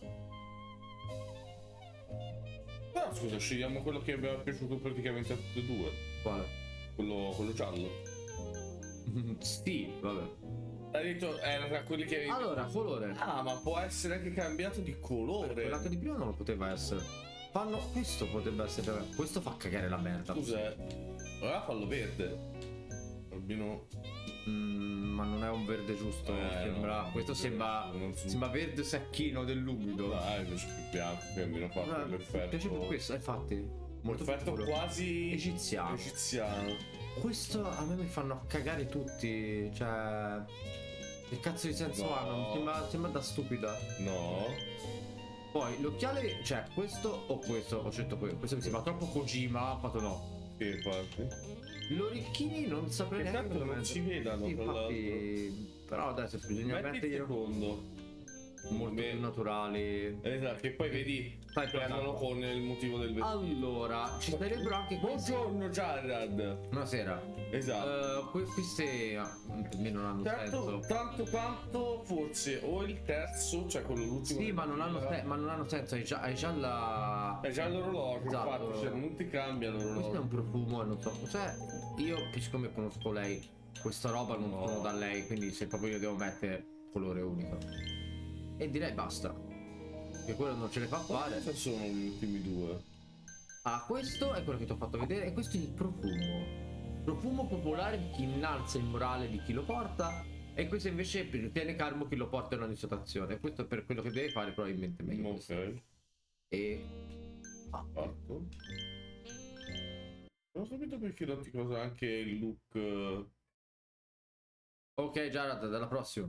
Però scusa, scegliamo quello che mi è piaciuto praticamente a tutti e due. Quale? Quello, quello giallo. Sì, vabbè. Hai detto era tra quelli che avevi... Allora, colore. Ah, ma può essere anche cambiato di colore. Quello di prima non lo poteva essere. Fanno... Questo potrebbe essere... Questo fa cagare la merda. Scusa, allora fallo verde. Albino... Mm, ma non è un verde giusto. Eh, sembra... no. Questo sembra... So. Sembra verde secchino dell'umido. Dai, invece più bianco, che almeno fa Allora, l'effetto... Mi piace per questo, infatti. Molto effetto futuro. quasi... Egiziano. Egiziano. Questo a me mi fanno cagare tutti. Cioè... Che cazzo di senso No. hanno? Mi sembra, sembra da stupida. No. Poi l'occhiale, cioè questo o questo? Ho scelto questo. Questo mi sembra troppo Kojima, ho fatto no. Sì, infatti. Gli orecchini non saprei Che neanche tanto come non si vedano, Sì, tra infatti, però adesso bisogna Metti il mettergli secondo. molto più naturali. Esatto, che poi vedi, Fai prendono con il motivo del vestito. Allora, ci sarebbero anche questi. Buongiorno Jared. Buonasera. Esatto. Uh, que- queste ah, per me non hanno Tanto, senso. tanto quanto forse o il terzo, cioè quello l'ultimo. Sì, ma non hanno, se- ma non hanno senso, hai già, hai già la... È già l'orologio, Esatto. infatti, cioè non ti cambia l'orologio. Questo è un profumo e non so cos'è. Io, siccome conosco lei, questa roba non No. sono da lei, quindi se proprio io devo mettere colore unico. E direi basta. Che quello non ce le fa fare. Questi sono gli ultimi due. Ah, questo è quello che ti ho fatto vedere e questo è il profumo. Profumo popolare di chi innalza il morale di chi lo porta. E questo invece tiene calmo chi lo porta in ogni situazione. Questo è per quello che deve fare probabilmente meglio. Ok. E... Ah, fatto. Non ho capito perché non ti cosa anche il look. eh, Ok, Jared, dalla prossima.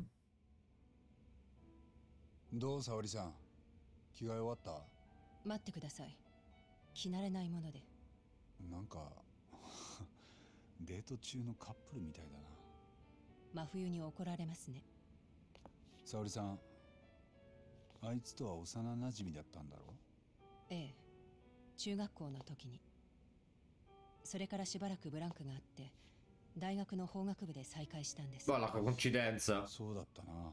どう沙織さん着替え終わった待ってください。着慣れないもので。 なんかデート中のカップルみたいだな真冬に怒られますね。 沙織さんあいつとは幼なじみだったんだろええ、中学校の時に。それからしばらくブランクがあって大学の法学部で再会したんです。 Ma la coincidenza. そうだったな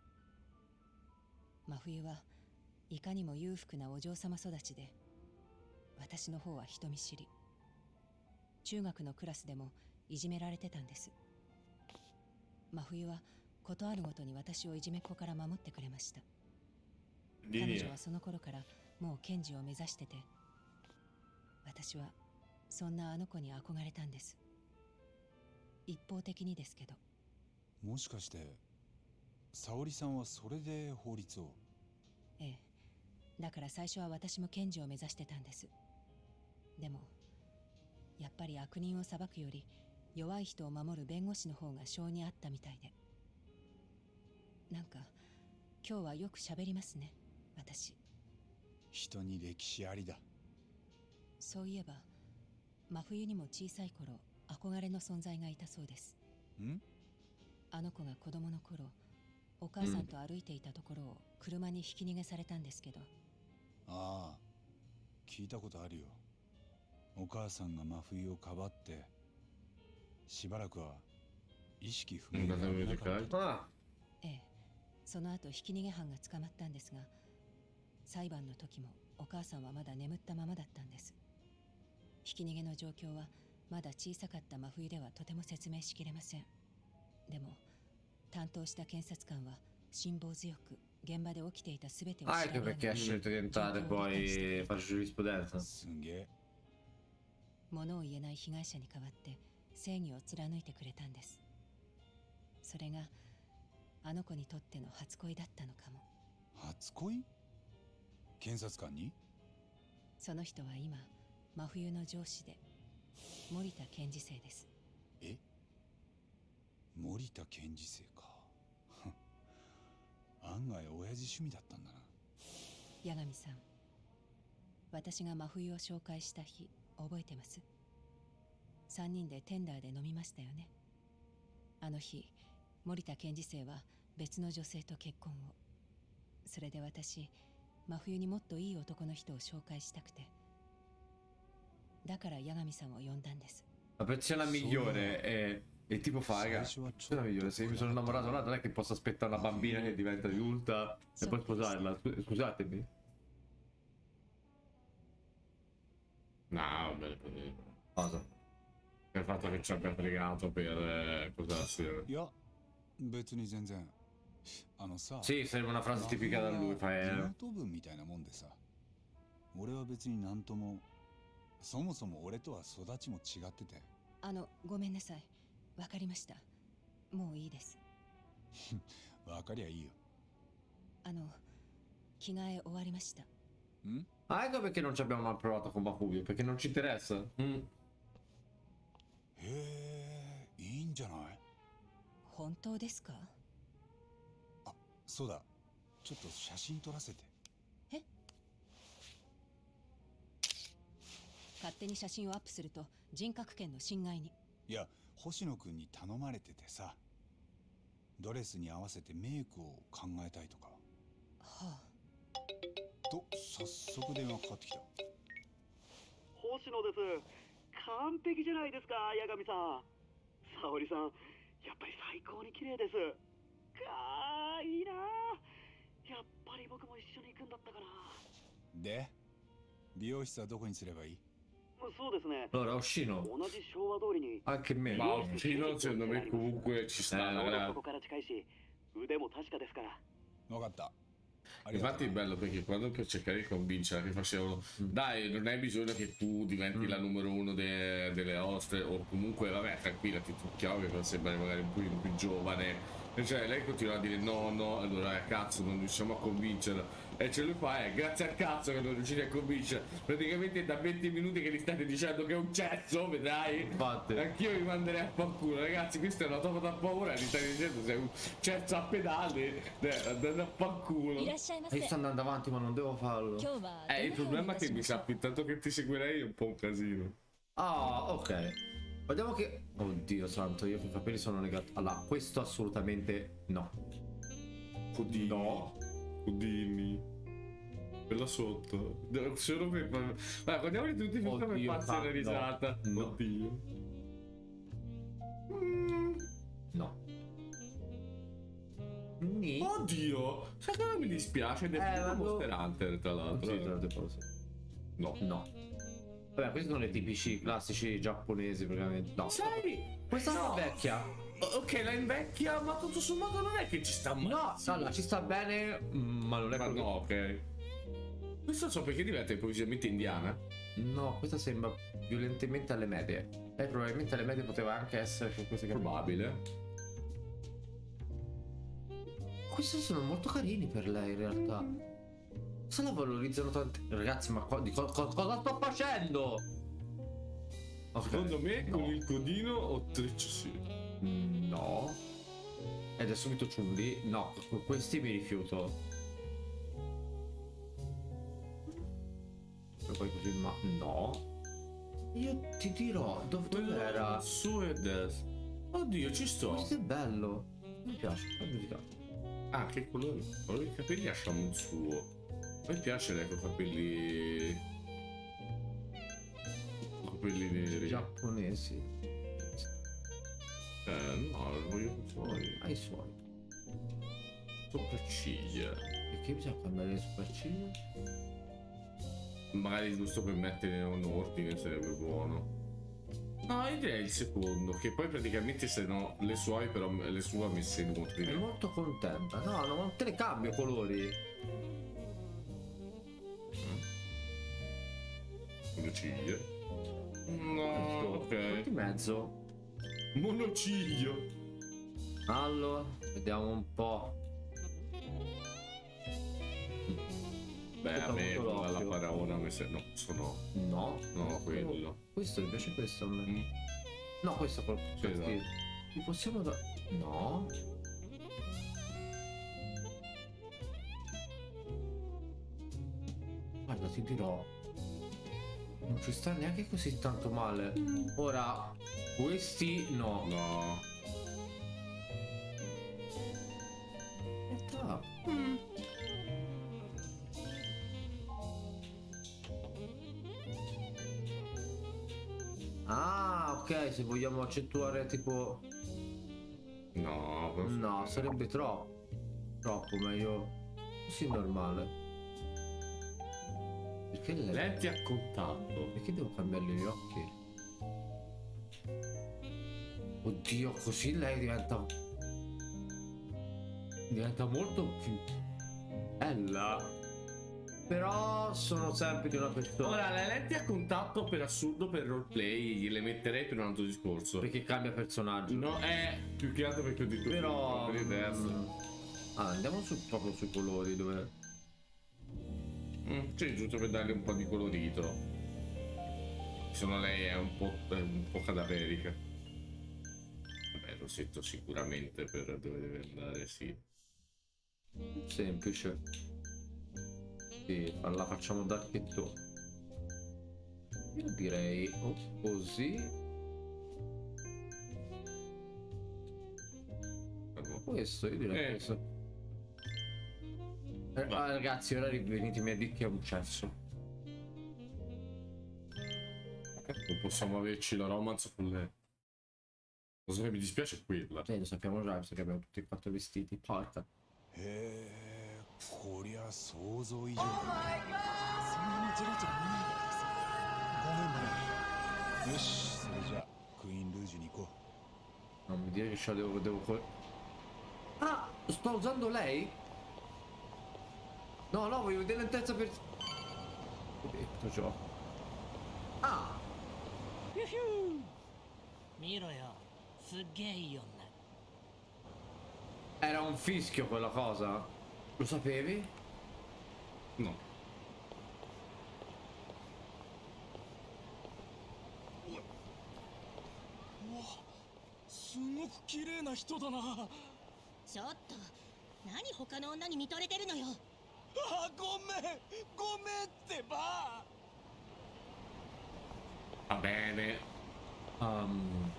真冬はいかにも裕福なお嬢様育ちで、私の方は人見知り。中学のクラスでもいじめられてたんです。真冬はことあるごとに私をいじめっ子から守ってくれました。彼女はその頃からもう検事を目指してて、私はそんなあの子に憧れたんです。一方的にですけど。 もしかして沙織さんはそれで法律をええ、だから最初は私も検事を目指してたんです。でもやっぱり悪人を裁くより弱い人を守る弁護士の方が性に合ったみたいで。なんか今日はよく喋りますね、私。 人に歴史ありだそういえば真冬にも小さい頃憧れの存在がいたそうです。 んあの子が子供の頃お母さんと歩いていたところを車にひき逃げされたんですけど、 ああ聞いたことあるよお母さんが真冬をかばってしばらくは意識不明にならなかった Ah, ええ、その後ひき逃げ犯が捕まったんですが、裁判の時もお母さんはまだ眠ったままだったんです。ひき逃げの状況はまだ小さかった真冬ではとても説明しきれません。でも担当した検察官は辛抱強く現場で起きていた全てを調 ah, べ ecco 上 perché ha げ、 scelto di entrare poi fare giurisprudenza. すんげえ物を言えない被害者に代わって正義を貫いてくれたんです。それがあの子にとっての初恋だったのかも。 初恋検察官にその人は今真冬の上司で森田検事正です。 え森田検事正か案外親父趣味だったんだな。 八神さん、私が真冬を紹介した日覚えてます？さんにんでテンダーで飲みましたよね。あの日森田検事正は別の女性と結婚を。それで私真冬にもっといい男の人を紹介したくて、だから八神さんを呼んだんです。 La persona migliore è, è tipo fa, raga, la persona migliore, se io mi sono innamorato là non è che posso aspettare una bambina che diventa adulta e poi sposarla. Scu- Scusatemi. No, vabbè, per Cosa? il fatto che ci abbia pregato per eh, cos'assi. いや別に全然あのさ Sì, sarebbe una frase tipica da lui, fa eh. 妹分みたいなもんでさ俺は別になんともそもそも俺とは育ちも違っててあの、ごめんなさい。わかりました。もういいです。 わかりゃいいよあの、着替え終わりました。 ん Ah, ecco perché non ci abbiamo mai provato con Mafugio, perché non ci interessa. Mm. へえいいんじゃない本当ですか？ そうだ、ちょっと写真撮らせて。 え？勝手に写真をアップすると人格権の侵害に。 いや、星野くんに頼まれててさ、ドレスに合わせてメイクを考えたいとか。 はあ。 と早速電話かかってきた。 星野です。完璧じゃないですか、八神さん。沙織さん、やっぱり最高に綺麗です。かー、いいなー。やっぱり僕も一緒に行くんだったかな。 で、美容室はどこにすればいい？ そうですね。 Allora, Oshino, 同じ昭和通りに。 anche me. Ma Oshino secondo me comunque ci sta. ここから近いし、腕も確かですから。 分かった。 Infatti è bello perché quando per cercare di convincere che facevano dai, non hai bisogno che tu diventi mm. la numero uno de delle ostre, o comunque vabbè, tranquilla, ti trucchiamo per sembrare magari un po' più giovane, e cioè lei continua a dire no no, allora cazzo non riusciamo a convincerla, e ce lui fa è grazie al cazzo che non riuscite a convincere, praticamente è da venti minuti che gli state dicendo che è un cesso, vedrai? Infatti anch'io mi manderei a fanculo, ragazzi, questa è una topa da paura, gli state dicendo sei un cesso a pedali, andando a fanculo. E io sto andando avanti ma non devo farlo. Eh, il problema è che mi sa, intanto che ti seguirei è un po' un casino. Ah, ok. Vediamo che... Oddio santo, io i capelli sono legati... Allora, questo assolutamente no. Codini. No. Codini. Quella sotto. Solo per... Guarda, guardiamoli tutti per come pazzi la risata. No. Oddio. Mm. No. Ni. Oddio, sai che non mi dispiace ed è eh, un Monster Hunter tra l'altro. No. No. Vabbè, questi sono i tipici classici giapponesi praticamente. No. Sai? Questa no. è vecchia. Ok, la invecchia, ma tutto sommato non è che ci sta male. No, allora, ci sta bene, ma non è ma no, ok. Questo so perché diventa improvvisamente indiana. No, questa sembra violentemente alle medie. E probabilmente alle medie poteva anche essere qualcosa che... Probabile. Questi sono molto carini per lei in realtà. Se la valorizzano tanto. Ragazzi, ma co di co co cosa sto facendo? Okay. Secondo me no. Con il codino o treccio sì. Mm, no. Ed è subito Chun-Li. No, con questi mi rifiuto. E poi così, ma no. Io ti dirò dove era su e destra. Oddio, ci sto. Questo è bello. Mi piace, la musica. Ah, che colore? Il colore dei capelli lasciamo un suo. A me piace lei con i capelli. Capelli neri. Giapponesi. Eh, no, lo voglio i suoi. Ai suoi. Sopracciglia. Perché bisogna cambiare le sopracciglia? Magari giusto per mettere un ordine sarebbe buono. No, io direi il secondo, che poi praticamente se no le suoi però le sue messe in ordine. È molto contenta. No, no, non te ne cambio colori. Le ciglia. No, ok. Di mezzo. Monociglio. Allora, vediamo un po'. Beh, a me la paraona mi se... no, sono... No? No, quello. Questo, invece questo a me. Mm. No, questo proprio. Sì, esatto. Ti possiamo dare... No. Guarda, ti dirò. Non ci sta neanche così tanto male. Ora, questi no. No. Aspetta. Mm. Ah, ok, se vogliamo accentuare tipo... No, no, sarebbe troppo. Troppo, meglio così normale. Perché le lenti a contatto? Perché devo cambiarle gli occhi? Oddio, così lei diventa... Diventa molto più bella. Però sono sempre di una persona. Ora, le lenti a contatto per assurdo per roleplay le metterei per un altro discorso. Perché cambia personaggio. No, è più che altro perché ho detto però per il mm, ah, andiamo su, proprio sui colori dove... Mm, sì, giusto per darle un po' di colorito. Se no lei è un po', è un po' cadaverica. Vabbè, rossetto sicuramente per dove deve andare, sì. Semplice. Sì, la facciamo da architetto. Io direi oh, così. Questo, io direi eh. questo. Eh, ah, ragazzi, ora venitemi a dire che è un cesso. Non possiamo averci la romance con lei. La cosa che mi dispiace è quella. Eh, lo sappiamo già, perché abbiamo tutti e quattro vestiti. Porca. へえ、こりゃ想像以上だね。 そんなにジロジロ見ないでください。 ごめんごめん。よし、それじゃあクイーンルージュに行こう。 Non mi dire che ce la devo, devo co- Ah, sto usando lei? No, no, voglio vedere in terza per... Ho detto ciò. Ah! 見ろよ、すっげえいい女。 Era un fischio quella cosa? Lo sapevi? No. うわ、すごく綺麗な人だな。 ちょっと何他の女に見とれてるのよ。 あ、ごめんごめんってば。 Va bene. Um...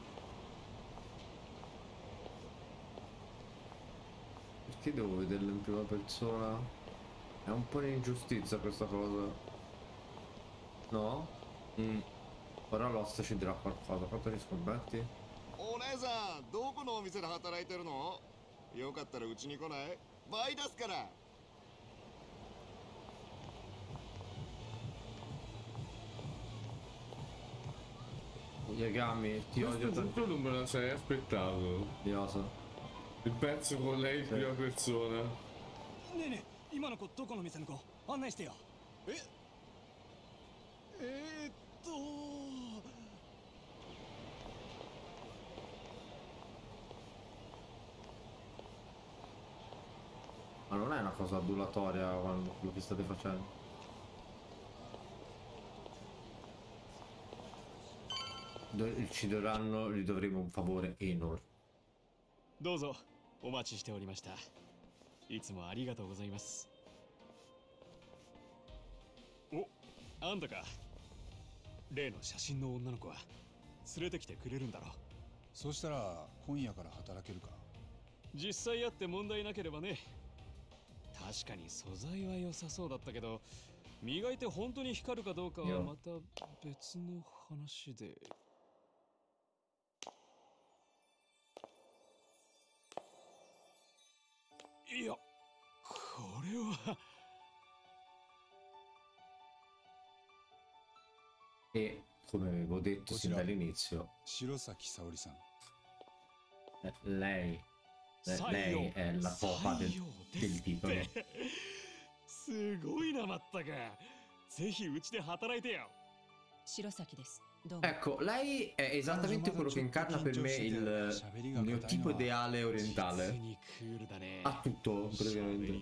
Perché devo vederlo in prima persona? È un po' un'ingiustizia questa cosa. No? Mm. Ora l'host ci dirà qualcosa. Quanto ci scommetti? お姉さん、どこのお店で働いてるの？よかったらうちに来ない？倍出すから。 Yagami, ti odio Questo tanto. tu non me la sei aspettato. Yosa. Il pezzo con lei in prima persona. ねえねえ、今の子どこの店の子案内してよ。ええー、っと Ma non è una cosa adulatoria quando quello che state facendo. Do- ci dovranno, gli dovremo un favore enorme. どうぞお待ちしておりました。いつもありがとうございます。お、あんたか。例の写真の女の子は連れてきてくれるんだろう。 そしたら今夜から働けるか。 実際あって問題なければね。確かに素材は良さそうだったけど、磨いて本当に光るかどうかはまた別の話で。いや、これは。 E come avevo detto sin dall'inizio, 白崎沙織さん。 eh, lei, eh, lei è la copa del, del titolo. すごいなまったか。ぜひうちで働いてよ。 白崎です。どうも。 Ecco, lei è esattamente quello che incarna per me il, il mio tipo ideale orientale. Ha tutto, praticamente.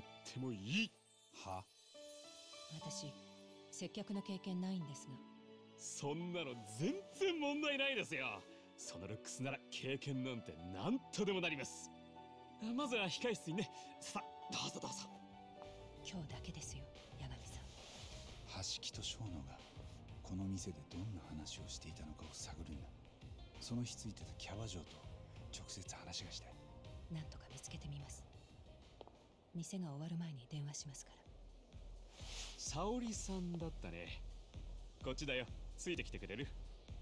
は？ 私、接客の経験ないんですが。 そんなの全然問題ないですよ。そのルックスなら経験なんて何とでもなります。まずは控室にね。さあ、どうぞどうぞ。 今日だけですよ、八神さん。 橋木と小野がこの店でどんな話をしていたのかを探るんだ。その日ついてたキャバ嬢と直接話がしたい。 なんとか見つけてみます。店が終わる前に電話しますから。 沙織さんだったね。こっちだよ。ついてきてくれる？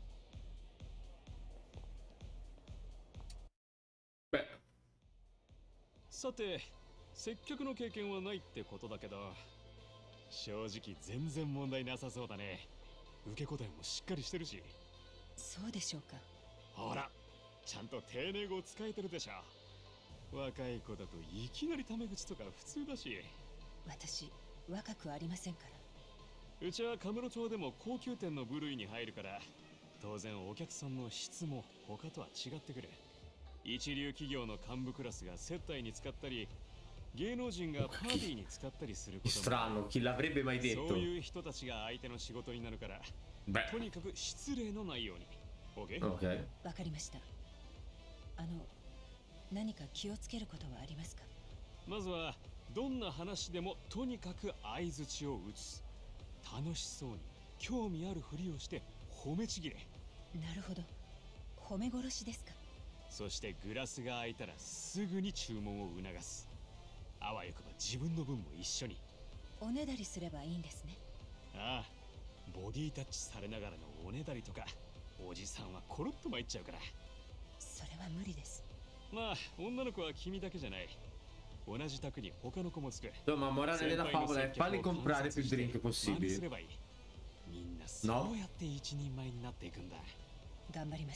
Beh. さて、接客の経験はないってことだけど、正直全然問題なさそうだね。受け答えもしっかりしてるし。 そうでしょうか。 ほら、ちゃんと丁寧語を使えてるでしょ。若い子だといきなりタメ口とか普通だし。 私、若くありませんから。 うちはカムロ町でも高級店の部類に入るから、当然お客さんの質も他とは違ってくる。一流企業の幹部クラスが接待に使ったり、芸能人がパーティーに使ったりすることも。 Strano, chi l'avrebbe mai detto? そういう人たちが相手の仕事になるから、とにかく失礼のないように。OK？ OK。 わかりました。あの、何か気をつけることはありますか？ まずはどんな話でもとにかく相槌を打つ。楽しそうに興味あるふりをして褒めちぎれ。 なるほど、褒め殺しですか。 そしてグラスが空いたらすぐに注文を促す。あわよくば自分の分も一緒に。 おねだりすればいいんですね。 ああ、ボディタッチされながらのおねだりとか、おじさんはコロッと参っちゃうから。 それは無理です。 まあ女の子は君だけじゃない。同じ宅に他の子もつく。 Insomma, morale della favola è farli comprare più drink possibili. みんなそうやって一人前になっていくんだ。 頑張ります。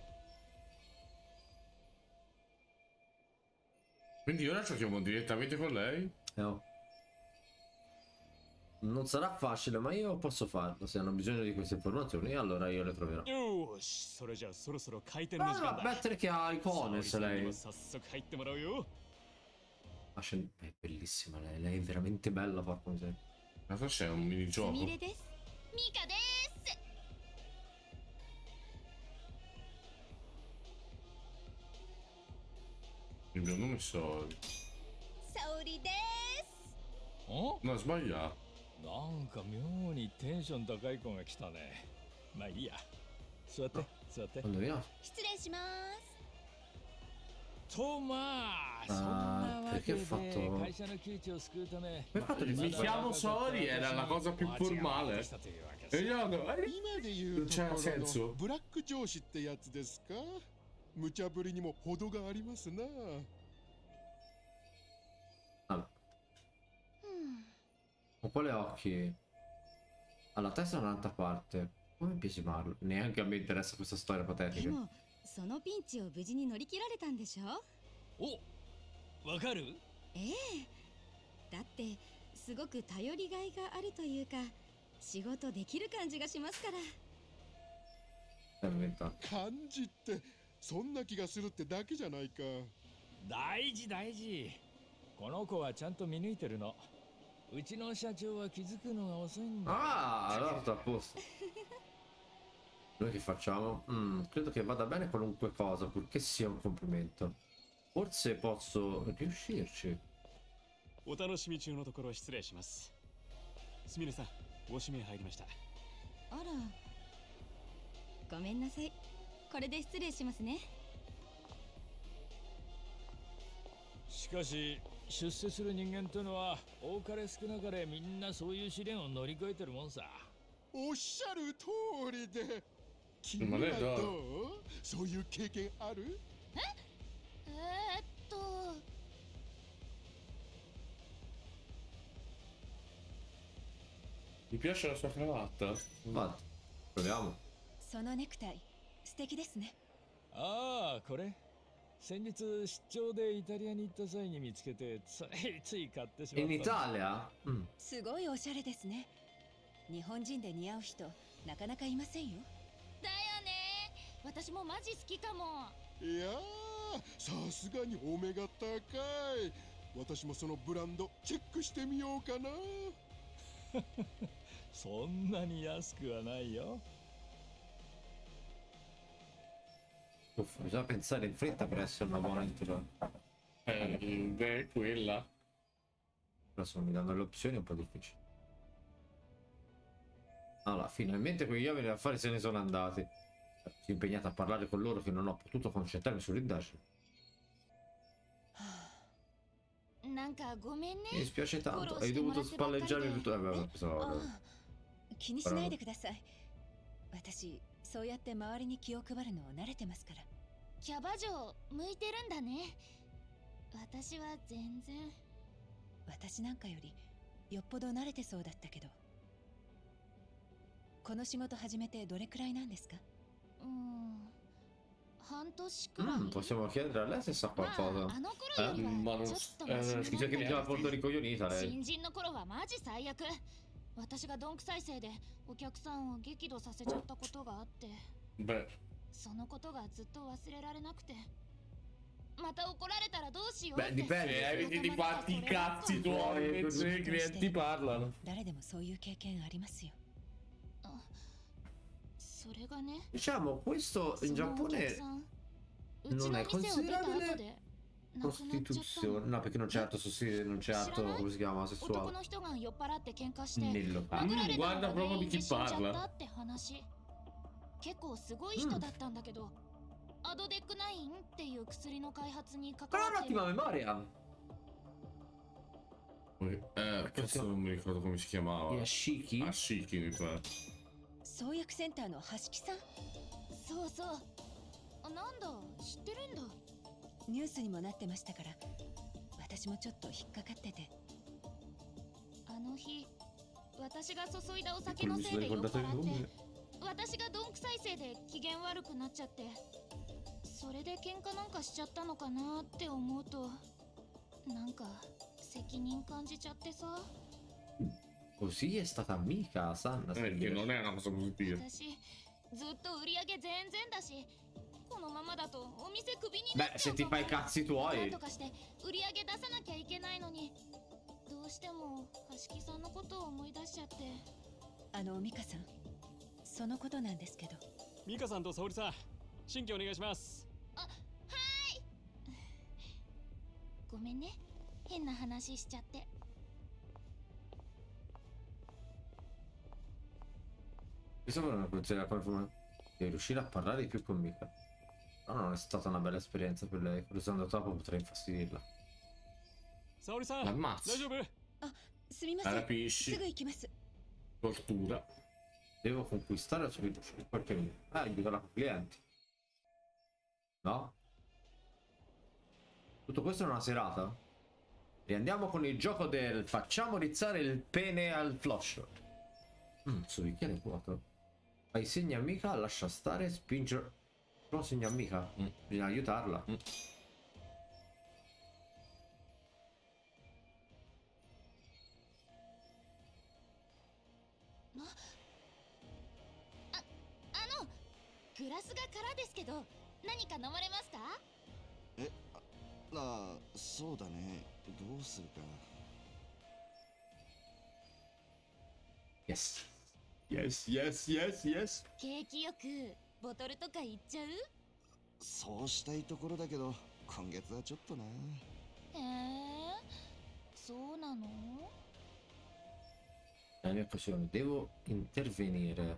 Quindi ora giochiamo direttamente con lei? No. Non sarà facile, ma io posso farlo. Se hanno bisogno di queste informazioni, allora io le troverò. Allora, mettere che ha Icones lei. Ma è bellissima lei, lei è veramente bella, porca miseria. Ma forse è un minigioco. Il mio nome è Saori. Saori desu. Oh? No, sbagliato. なんか妙にテンション高い子が来たね。まあいいや。座って座って。 失礼します。 とまあ、そんなわけで会社の窮地を救うため。 Mi chiamo Saori era la cosa più formale. E io no, 今で言うと c'è ころ senso. のブラック上司ってやつですか。無茶ぶりにも程がありますな。 Con quale occhi? Alla testa da un'altra parte. Come biasimarlo? Neanche a me interessa questa storia patetica. でもそのピンチを無事に乗り切られたんでしょ。 お、わかる？ ええ。だってすごく頼りがいがあるというか、仕事できる感じがしますから。 感じってそんな気がするってだけじゃないか。 大事大事。この子はちゃんと見抜いてるの。うちの社長は気づくのが遅いんだ。 Ah, allora sta a posto. Noi che facciamo? Mm, credo che vada bene qualunque cosa, purché sia un complimento. Forse posso riuscirci. お楽しみ中のところ失礼します。すみれさん、ご指名入りました。 あら、ごめんなさい。これで失礼しますね。 しかし出世する人間というのは多かれ少なかれみんなそういう試練を乗り越えてるもんさ。 おっしゃる通りで。君はどう？そういう経験ある？ え？えー、っと。 Mi piace la sua cravatta. Ma proviamo. そのネクタイ素敵ですね。 ああ、これ先日出張でイタリアに行った際に見つけてついつい買ってしまった。 In Italia? うん。 すごいおしゃれですね。日本人で似合う人なかなかいませんよ。 だよね。私もマジ好きかも。 いやー、さすがにお目が高い。私もそのブランドチェックしてみようかな。 そんなに安くはないよ。 Uff, bisogna pensare in fretta per essere una buona intro. Eh, beh, quella. Adesso mi danno le opzioni è un po' difficile. Allora, finalmente quegli uomini d'affari se ne sono andati. Sono impegnato a parlare con loro che non ho potuto concentrarmi sull'indagine. Mi dispiace tanto, hai dovuto spalleggiarmi tutto. Eh, vabbè, pensavo. 気にしないでください。私そうやって周りに気を配るのを慣れてますから。 キャバ嬢向いてるんだね。私は全然。 私なんかよりよっぽど慣れてそうだったけど。この仕事始めてどれくらいなんですか？ うん、半年くらい。 Mm, possiamo chiedere a lei se sa qualcosa. Eh? Ma non eh, dice che mi chiama Porto Ricoglionita lei. 新人の頃はマジ最悪。私がどんくさいせいでお客さんを激怒させちゃったことがあって。そのことがずっと忘れられなくて。また怒られたらどうしようって。 Beh, dipende, vedi di quanti cazzi tuoi mentre i clienti parlano. 誰でもそういう経験ありますよ。 それがね。 Diciamo, questo in Giappone non è considerabile Prostituzione. No, perché non c'è atto sostituire, non c'è atto, come si chiama, sessuale. Nel locale. Mm, guarda proprio di chi parla. 結構すごい人だったんだけど、アドデックナインっていう薬の開発に関わっている。 Però un'ottima memoria. Eh, cazzo non mi ricordo come si chiamava. Ashiki? Ashiki mi pare. 創薬センターの橋木さん。 そうそう。なんだ、知ってるんだ。 ニュースにもなってましたから、私もちょっと引っかかってて。 あの日、私が注いだお酒のせいで酔っ払って。 私がどんくさいせいで機嫌悪くなっちゃって、それで喧嘩なんかしちゃったのかなって思うと、なんか責任感じちゃってさ。 Così è stata amica Sanna. Perché non è una cosa positiva. 私ずっと売り上げ全然だし、このままだとお店クビになっちゃう。 Beh, se ti fai i cazzi tuoi. なんとかして売り上げ出さなきゃいけないのに、どうしても橋木さんのことを思い出しちゃって。 あのミカさん。 そのことなんですけど。 ミカさんと沙織さん、新規お願いします。 あ、はい。ごめんね、変な話しちゃって。 Questa non funziona come forma di riuscire a parlare di più con Mika. No, non è stata una bella esperienza per lei. Usando troppo potrei infastidirla. 沙織さん、大丈夫？ あ、すみません。すぐ行きます。 Tortura. Devo conquistare la sua fiducia in qualche modo. Ah, aiuterà con i clienti. No? Tutto questo in una serata? E andiamo con il gioco del facciamo rizzare il pene al flush. Mm, su bicchiere vuoto. Fai segni amica, lascia stare, spinge. Però segni amica. Mm. Bisogna aiutarla. Mm. No? グラスが空ですけど、何か飲まれますか？ え、あ、そうだね。どうするか。 Yes. Yes, yes, yes, yes. 景気よくボトルとかいっちゃう？ そうしたいところだけど、今月はちょっとな。 へえ、そうなの？ La mia occasione, devo intervenire.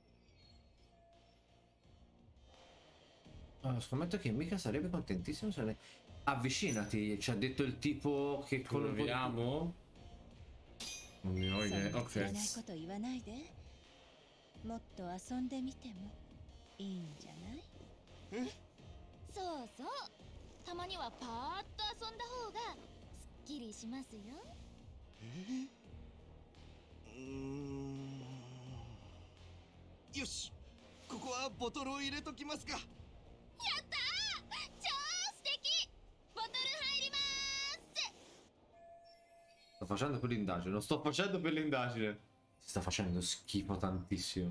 Oh, scommetto che mica sarebbe contentissimo se ne... Avvicinati, ci ha detto il tipo che conosciamo. Non ne ho idea. Ok. もっと遊んでみてもいいんじゃない？ え？そうそう。たまにはパーッと遊んだ方がすっきりしますよ。 え？うーん。よし。ここはボトルを入れときますか。 やったー！超素敵！ボトル入りまーす！ Sto facendo per l'indagine, lo sto facendo per l'indagine. Si sta facendo schifo tantissimo.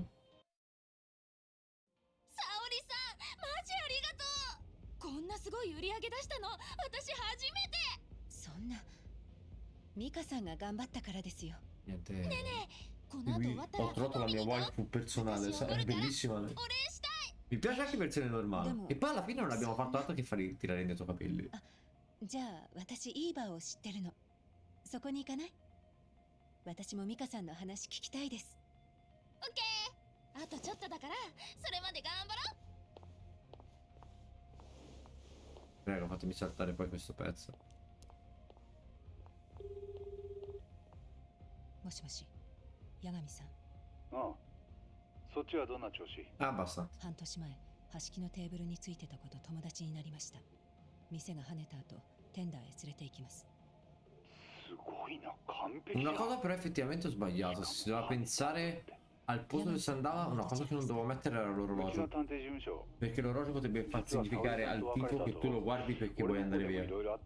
沙織さん、マジありがとう！こんなすごい売り上げ出したの、私初めて！ そんな、ミカさんが頑張ったからですよ。 Niente. ねえねえ、この後終わったら Ho trovato la mia waifu personale, è bellissima. Lei. Mi piace anche versione normale. E poi alla fine non abbiamo fatto altro che fare tirare indietro i capelli. じゃあ私イーバーを知ってるの。そこに行かない？私もミカさんの話聞きたいです。 オッケー。あとちょっとだから、それまで頑張ろう。 Prego, fatemi saltare poi questo pezzo. もしもし、八神さん。 ああ、そっちはどんな調子？ あ、basta。 半年前、橋木のテーブルについてたこと友達になりました。店が跳ねた後、テンダーへ連れて行きます。 Una cosa però effettivamente ho sbagliato. Si doveva pensare al posto dove si andava. Una cosa che non dovevo mettere era l'orologio, perché l'orologio potrebbe far significare al tipo che tu lo guardi perché vuoi andare via.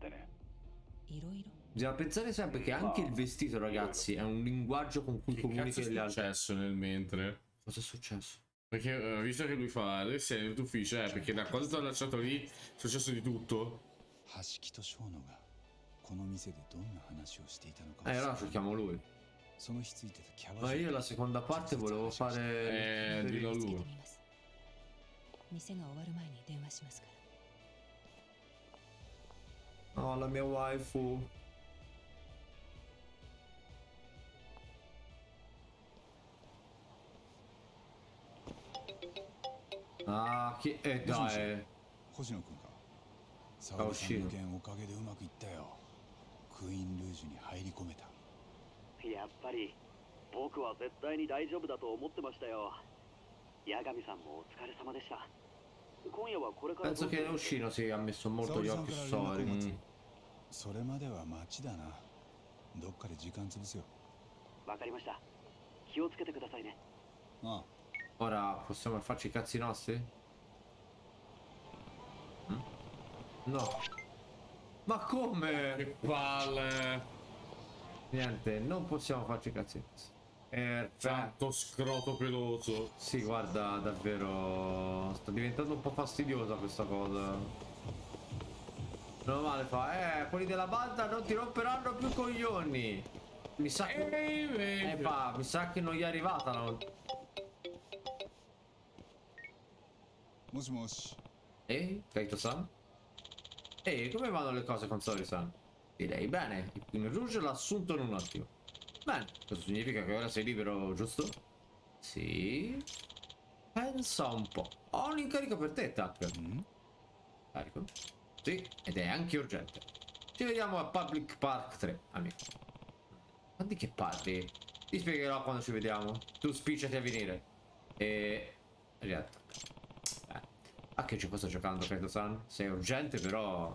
Bisogna pensare sempre che anche il vestito, ragazzi, è un linguaggio con cui comunica gli altri. Cosa è successo nel mentre? Cosa è successo? Perché uh, visto che lui fa adesso è nell'ufficio, eh, perché da quando ti ho lasciato lì è successo di tutto. Eh, allora cerchiamo lui. Ma io la seconda parte volevo fare... Eh, dillo a lui. 店が終わる前に電話しますから。 No, la mia waifu. Ah, chi... Eh, dai. 星野君か。沙織さんの件おかげでうまくいったよ。クイーンルージュに入り込めた。 やっぱり僕は絶対に大丈夫だと思ってましたよ。八神さんもお疲れ様でした。今夜はこれから Penso che Ushino si è messo molto gli occhi su Sori. それまでは待ちだな。どっかで時間潰すよ。 わかりました。気をつけてくださいね。 ああ。 Ora possiamo farci i cazzi nostri? Mm? No. Ma come? Che palle. Niente, non possiamo farci i cazzi nostri. Perfetto. Santo scroto peloso. Sì, guarda, davvero sta diventando un po' fastidiosa questa cosa. Meno male fa, eh, quelli della banda non ti romperanno più coglioni. Mi sa che... Eh, pa, mi sa che non gli è arrivata la... Moshi moshi. Ehi, Kaito-san? Ehi, come vanno le cose con Sori-san? Direi bene, il Queen Rouge l'ha assunto in un attimo. Bene, questo significa che ora sei libero, giusto? Sì. Pensa un po'. Ho un incarico per te, Tucker. Mm. Carico? Sì, ed è anche urgente. Ci vediamo a Public Park tre, amico. Ma di che parli? Ti spiegherò quando ci vediamo. Tu spicciati a venire. E... Riattacca. Eh. A che gioco sto giocando, Kaito-san? Sei urgente, però...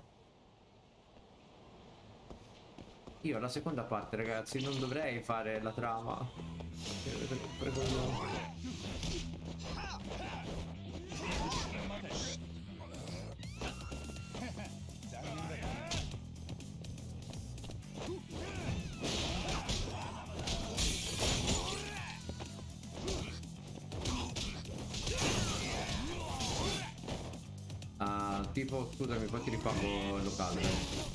Io la seconda parte, ragazzi, non dovrei fare la trama. Ah, tipo, scusami, poi ti ripago il locale.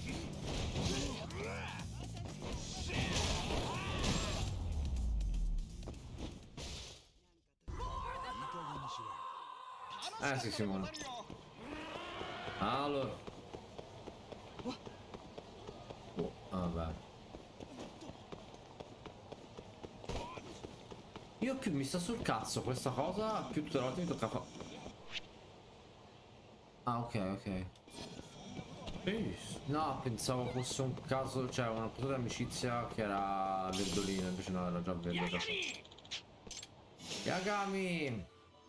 Eh sì, Simone. Allora. Oh, vabbè. Io più mi sta sul cazzo questa cosa, più tutte le volte mi tocca fare. Ah, ok, ok. No, pensavo fosse un caso, cioè una cosa di amicizia che era verdolina, invece no, era già verde. Yagami!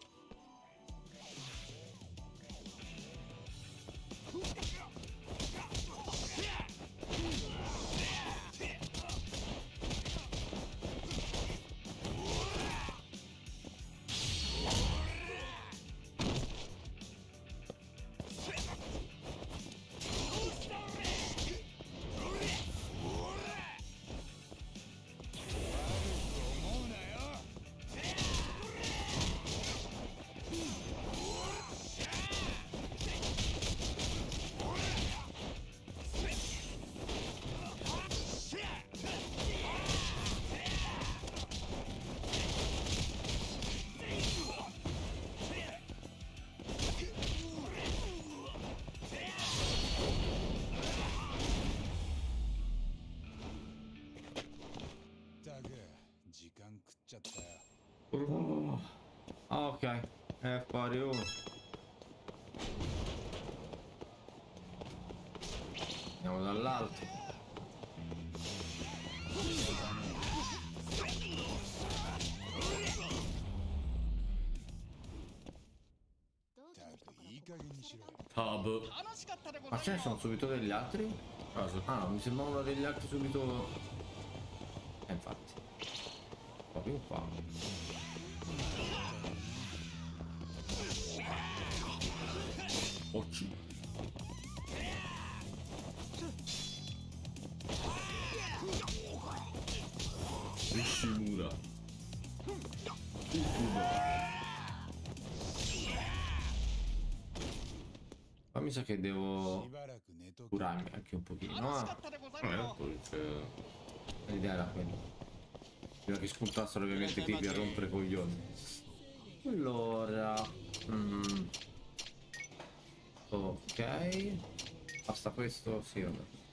Oh. Ok, è fuori uno. Andiamo dall'alto. Pub. Ma ce ne sono subito degli altri? Ah, mi sembravano degli altri subito. Eh, infatti. Proprio qua. Occhi. Nishimura. Ma mi sa che devo curarmi anche un pochino. No? Eh, l'idea era quella. Prima che spuntassero ovviamente i tipi a rompere coglioni. Allora. Mm. Ok. Basta questo? Sì, vabbè.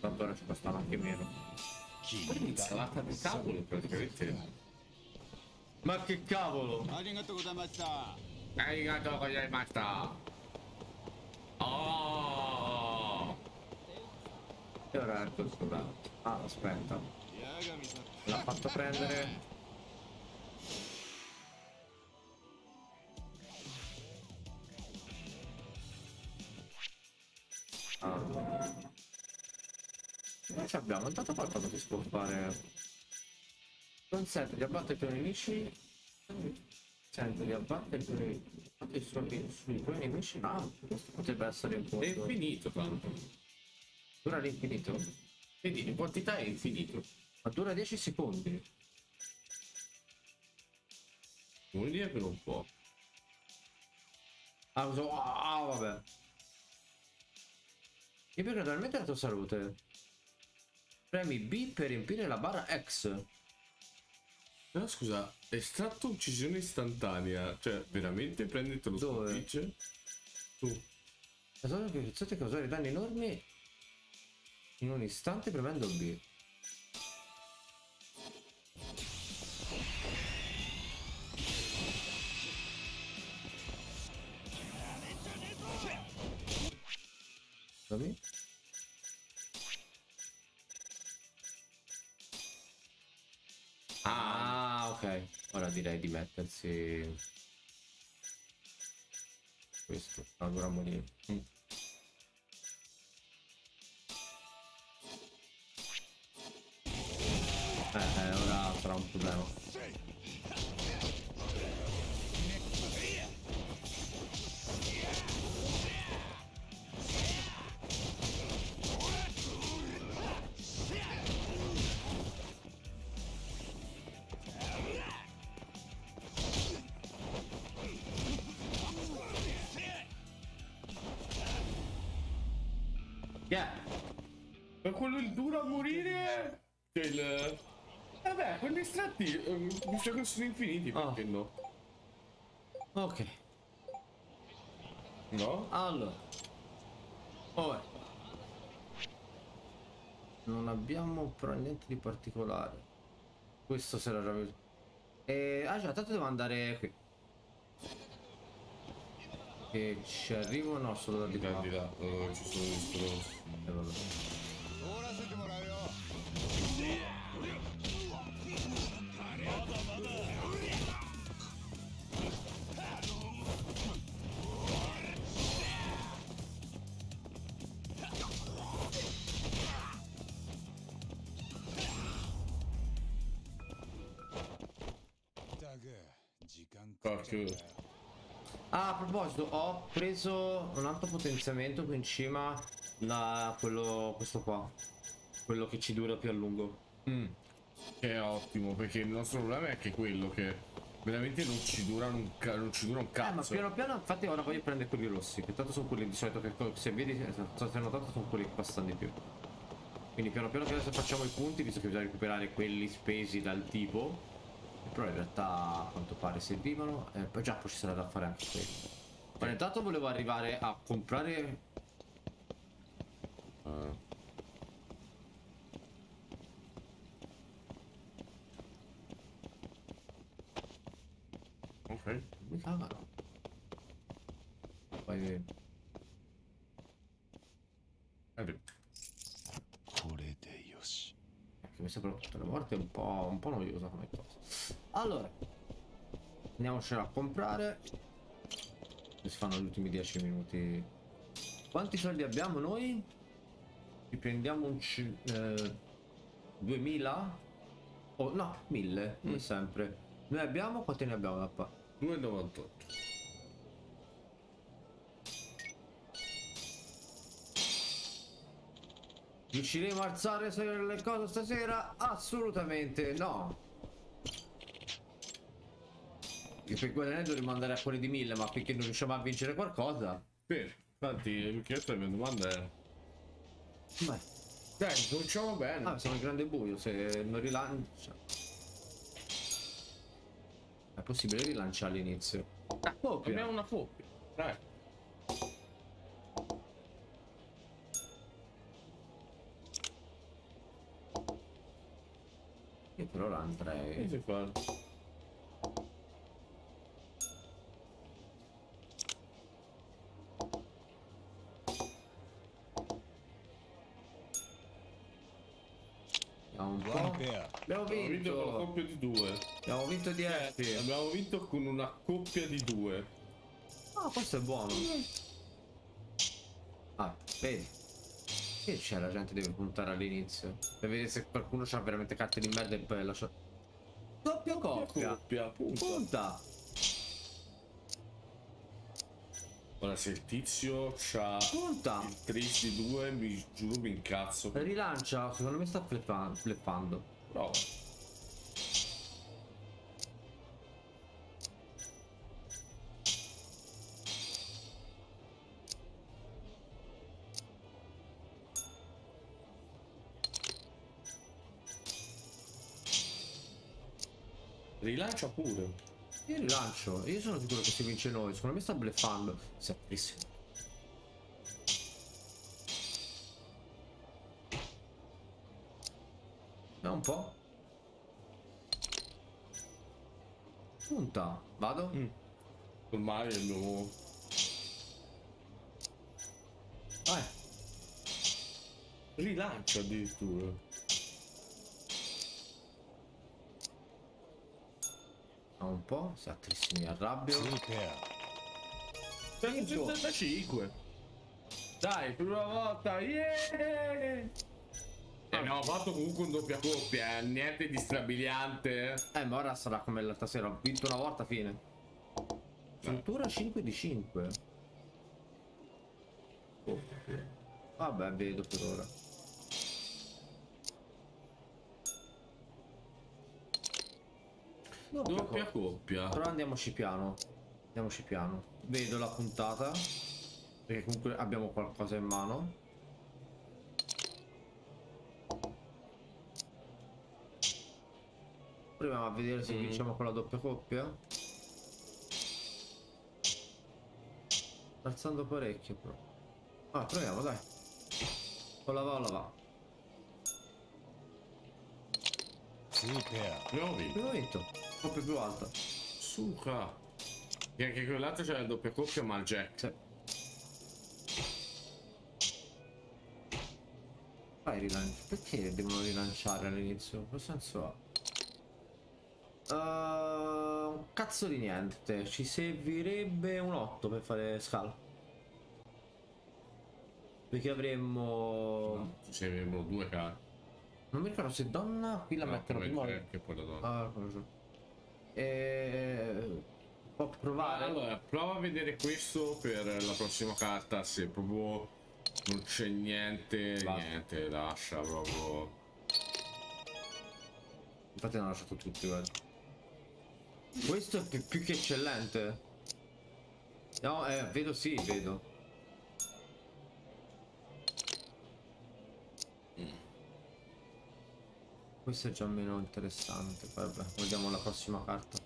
Tanto ora ci costano anche meno. Insalata di tavolo praticamente. Ma che cavolo! Arigatou gozaimashita. Arigatou gozaimashita. Oh! E ora è questo da... Ah, aspetta. L'ha fatto prendere. Ah. Non ci abbiamo, intanto qualcosa che si può fare. Consente di abbattere i tuoi nemici. Consente di abbattere i tuoi nemici. I suoi, sui tuoi nemici. No, questo potrebbe essere un po'. È infinito tanto. Dura l'infinito? Vedi, in quantità è infinito. Ma dura dieci secondi. Vuol dire per un po'. Ah, so, ah, vabbè. Io perché realmente la tua salute. Premi B per riempire la barra X. No, scusa, estratto uccisione istantanea. Cioè, veramente prende te lo sconfigge? Tu. La zona che potete causare danni enormi in un istante premendo B. Dammi. Ah, ok. Ora direi di mettersi questo. Allora morire. Mm. Eh, eh, ora sarà un problema. Yeah. Ma quello il duro a morire? Cioè il... Vabbè, quelli estratti, um, visto che sono infiniti, perché oh. no? Ok. No? Allora. Oh. Non abbiamo però niente di particolare. Questo sarà già... E... Ah già, tanto devo andare qui. Che ci arrivo no solo da di qua. Di là, oh, ci sono gli strozzi. E vabbè. Ah, a proposito, ho preso un altro potenziamento qui in cima da quello, questo qua, quello che ci dura più a lungo. Mm. Che è ottimo, perché il nostro problema è che quello che veramente non ci dura un, non ci dura un cazzo. Eh, ma piano piano, infatti ora voglio prendere quelli rossi, che tanto sono quelli di solito che se vedi, se hai notato, sono quelli che costano di più. Quindi piano piano che adesso facciamo i punti, visto che bisogna recuperare quelli spesi dal tipo. Però in realtà a quanto pare servivano. Eh, poi già poi ci sarà da fare anche quello. Ma intanto volevo arrivare a comprare. Uh. Ok. Mi cagano. Poi. Eh, che mi sembra tutte le volte un po', un po' noiosa come cosa. Allora andiamocela a comprare. Si fanno gli ultimi dieci minuti. Quanti soldi abbiamo noi? Ci prendiamo un eh, duemila? Oh no, mille come mm. sempre. Noi abbiamo, quanti ne abbiamo da qua? due virgola novantotto. Riusciremo a alzare le cose stasera? Assolutamente no. Io per guadagnare dovremmo andare a quelli di mille, ma finché non riusciamo a vincere qualcosa. Sì, infatti il chiesto la mia domanda è... Beh, dai, cominciamo bene. Ah, siamo in grande buio, se non rilancia... È possibile rilanciare all'inizio. Ah, oh, abbiamo una foppia. Dai. Io per ora andrei. Che fa? Un po'. Abbiamo vinto. Abbiamo vinto con una coppia di due. Abbiamo vinto dieci. Eh, abbiamo vinto con una coppia di due. Ah, questo è buono. Ah, vedi. Che c'è, la gente deve puntare all'inizio per vedere se qualcuno ha veramente carte di merda e poi lascia. Doppia coppia. Coppia, punta. Punta. Ora se il tizio c'ha punta il tris di due, mi giuro mi incazzo. Rilancia, secondo me sta flippando. flippando. Prova. Rilancia pure. Io rilancio, io sono sicuro che si vince noi, secondo me sta bluffando. Saprissimo. Vediamo un po'. Punta, vado? Mm. Ormai è il mio... Vai. Rilancia addirittura. Un po', sattissimi, mi arrabbio. centosettantacinque. Dai, prima volta, yeah! E abbiamo fatto comunque un doppia coppia, eh? Niente di strabiliante. Eh, ma ora sarà come l'altra sera, ho vinto una volta, fine. Struttura cinque di cinque. Oh, vabbè, vedo per ora. Doppia, doppia coppia. Però andiamoci piano. Andiamoci piano. Vedo la puntata. Perché comunque abbiamo qualcosa in mano. Proviamo a vedere se mm. vinciamo con la doppia coppia. Alzando parecchio però. Ah, proviamo, dai. O la va o la va. Super. Abbiamo vinto. Abbiamo vinto. Coppia più alta. Suca. E anche quell'altro c'è la doppia coppia ma il jack. Sì. Vai rilancio. Perché devono rilanciare all'inizio? Che senso ha? Uh, un cazzo di niente. Ci servirebbe un otto per fare scala. Perché avremmo... No, ci servirebbero due carte. Non mi ricordo se donna qui la no, mettono prima. Che poi la donna. Ah, e... può provare. Allora, prova a vedere questo per la prossima carta. Se proprio non c'è niente, Basta. niente, lascia proprio. Infatti hanno lasciato tutti, guarda. Questo è più, più che eccellente. No, eh, vedo sì, vedo. Questo è già meno interessante. Vabbè, vediamo la prossima carta.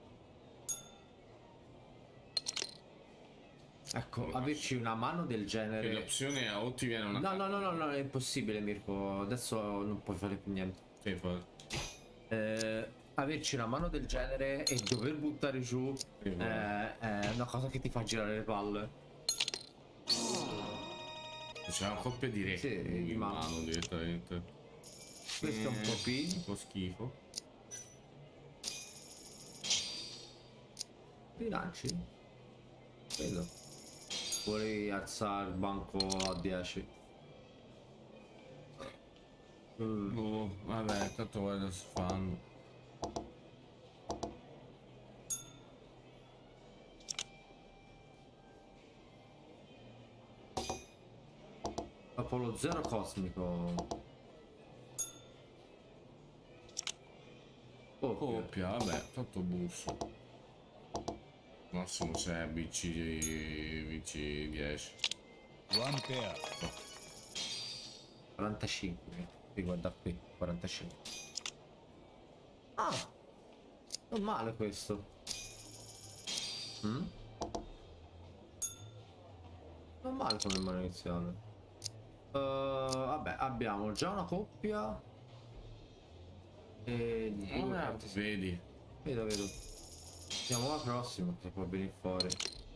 Ecco, averci una mano del genere. L'opzione è o ti viene una. No, no, no, no, no, è impossibile, Mirko. Adesso non puoi fare più niente. Sì, poi. Eh, averci una mano del genere e dover buttare giù sì, eh, è una cosa che ti fa girare le palle. C'è una coppia diretta sì, in mano. mano direttamente. Questo è un po' P. Un po' schifo. Rilanci? Vedo. Vuoi alzare il banco a dieci? Mm. Oh, vabbè, tanto guarda si fanno. Dopo lo zero cosmico. Coppia, coppia vabbè, tanto busso. Massimo se vinci vinci dieci. One pair. No. quarantacinque. Riguarda qui, quarantacinque. Ah! Non male questo. Mm? Non male come mano iniziale. Uh, vabbè, abbiamo già una coppia. E due, Ah, vedi. Vedo, vedo. Siamo alla prossima, che può venire fuori.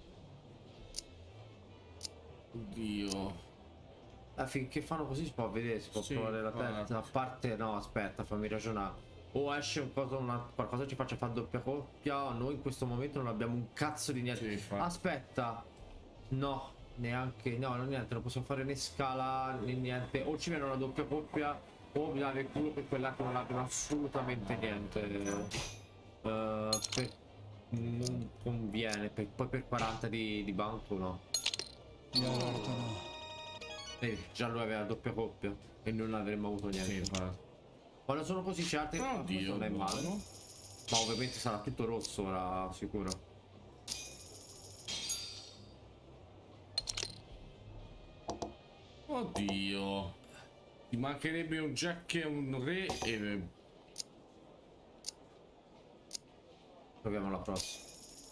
Oddio. Eh, finché fanno così si può vedere, si può Sì, provare la guarda. terza. A parte, no, aspetta, fammi ragionare. O esce un cosa, una, qualcosa ci faccia fare doppia coppia. Noi in questo momento non abbiamo un cazzo di niente. Sì, infatti. Aspetta. No, neanche. No, non niente, non possiamo fare né scala né niente. O ci viene una doppia coppia, o bisogna avere culo per quella che non abbiano assolutamente niente. Eh, per- non conviene. Per- poi per quaranta di, di banco no. Vedi, già lui aveva la doppia coppia e non avremmo avuto niente. Sì, quando sono così certe Oddio, non è male. buono. Ma ovviamente sarà tutto rosso ora, sicuro. Oddio. Ti mancherebbe un jack e un re e... Proviamo la prossima.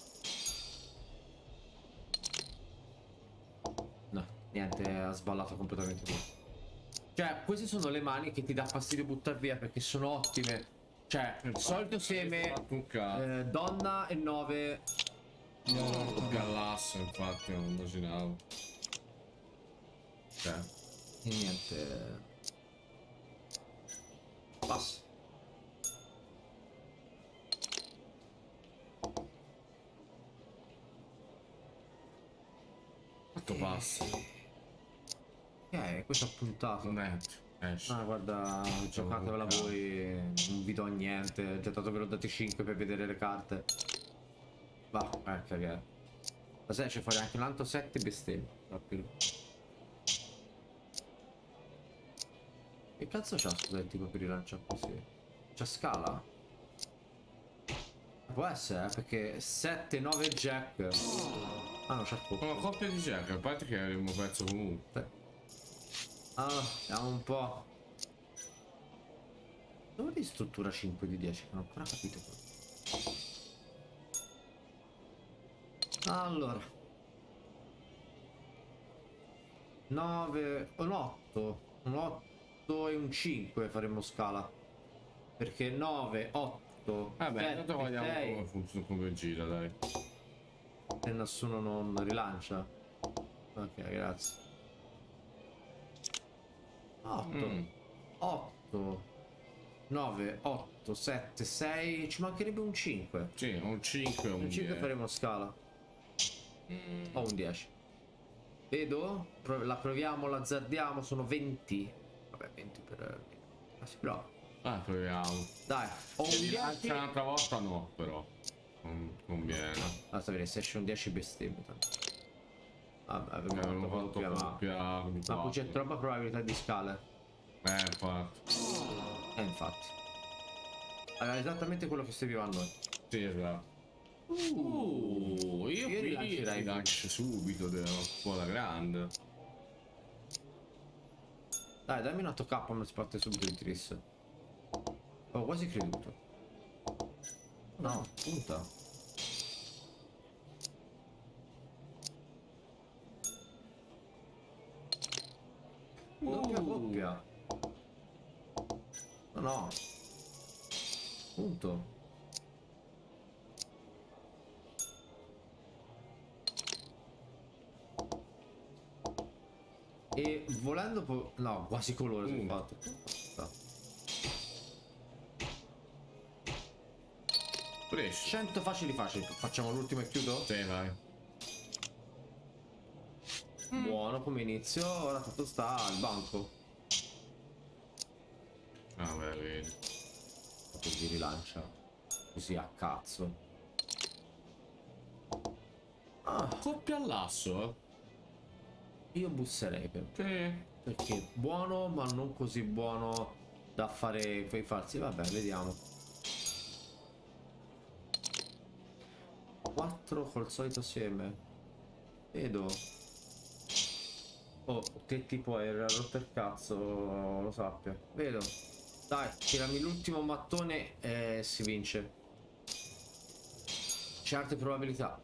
No, niente, ha sballato completamente tutto. Cioè, queste sono le mani che ti dà fastidio buttare via perché sono ottime. Cioè, il solito seme, eh, donna e nove. Doppia all'asso, infatti, non immaginavo. Cioè. E niente. Passa. Quanto passa? Eh, questo ha puntato. Net. Ah, guarda, giocatevela voi. Non vi do niente. Già dato ve l'ho dati cinque per vedere le carte. Va, eh, cagare. Ma se esce fuori anche un altro sette bestemmie. Più. Che cazzo c'ha, scusa, il tipo per rilanciare così? C'ha scala? Può essere, eh, perché sette nove jack. Ah no, c'ha coppia. Una coppia di jack, a parte che avremmo perso comunque. Ah, vediamo un po'. Dove di struttura cinque di dieci? Non ho ancora capito. Allora, nove, un otto, un otto e un cinque faremo scala. Perché nove, otto, Vabbè, sette, tanto vediamo sei. come funziona, come gira, dai. E nessuno non rilancia. Ok, grazie. otto, Mm. otto, nove, otto, sette, sei. Ci mancherebbe un cinque. Sì, un cinque e un Un cinque dieci. faremo scala. O un dieci. Vedo? Pro- la proviamo, l'azzardiamo. Sono venti. Vabbè, venti per. Ma si prova. Ah, proviamo. Dai, ho un Se dieci. rilancia un'altra volta no, però. Non conviene. Basta vedere se esce un dieci bestemmie. tanto. Vabbè, Abbiamo abbiamo fatto fatto coppia, ma. coppia di Ma qui c'è quattro. troppa probabilità di scale. Eh, infatti. Eh, infatti. Allora, esattamente quello che serviva a noi. Sì, esatto. Uh, io Io qui rilancerei. rilancio subito, un po' alla grande. Dai, dammi un otto K, ma si parte subito il tris. Ho quasi creduto. No, punta. Doppia coppia. No, no. Punto. E volendo po- no, quasi colore sono fatto. Sta. cento facili facili. Facciamo l'ultimo e chiudo? Sì, vai. Buono come inizio. Ora tutto sta al banco. Ah, beh, vedi. Così rilancia. Così a cazzo. Ah, coppia all'asso. Io busserei per Sì. perché buono, ma non così buono da fare quei falsi. Vabbè, vediamo. quattro col solito seme. Vedo. Oh, che tipo è? Era rotto il cazzo, lo sappia. Vedo. Dai, tirami l'ultimo mattone e si vince. C'è altre probabilità.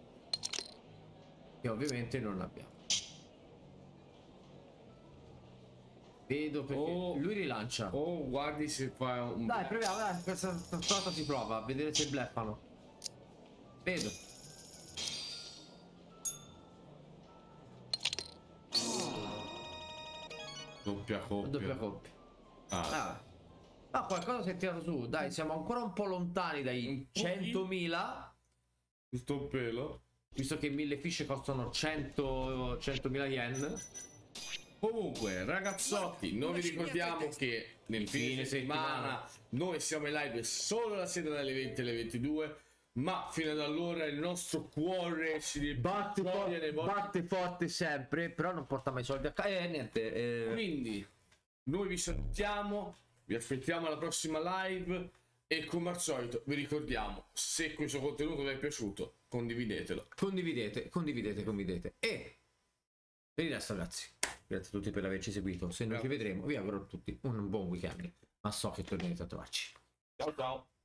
Che ovviamente non abbiamo. Vedo perché Oh. lui rilancia. Oh, guardi se fa un... Dai, proviamo, dai, questa volta si prova, a vedere se bluffano. Vedo. Doppia coppia. Doppia coppia. Ah. Ah. Ah, qualcosa si è tirato su. Dai, siamo ancora un po' lontani dai centomila. Giusto un pelo. Visto che mille fiche costano cento, centomila yen. Comunque, ragazzotti, noi vi ricordiamo che nel fine settimana noi siamo in live solo la sera dalle venti alle ventidue. Ma fino ad allora il nostro cuore si batte, batte, batte forte sempre, però non porta mai soldi a casa. Eh, niente. Eh. Quindi, noi vi salutiamo, vi aspettiamo alla prossima live e come al solito vi ricordiamo, se questo contenuto vi è piaciuto, condividetelo. Condividete, condividete, condividete. E per il resto, ragazzi, grazie a tutti per averci seguito. Se non ci vedremo, vi auguro a tutti un buon weekend. Ma so che tornerete a trovarci. Ciao ciao.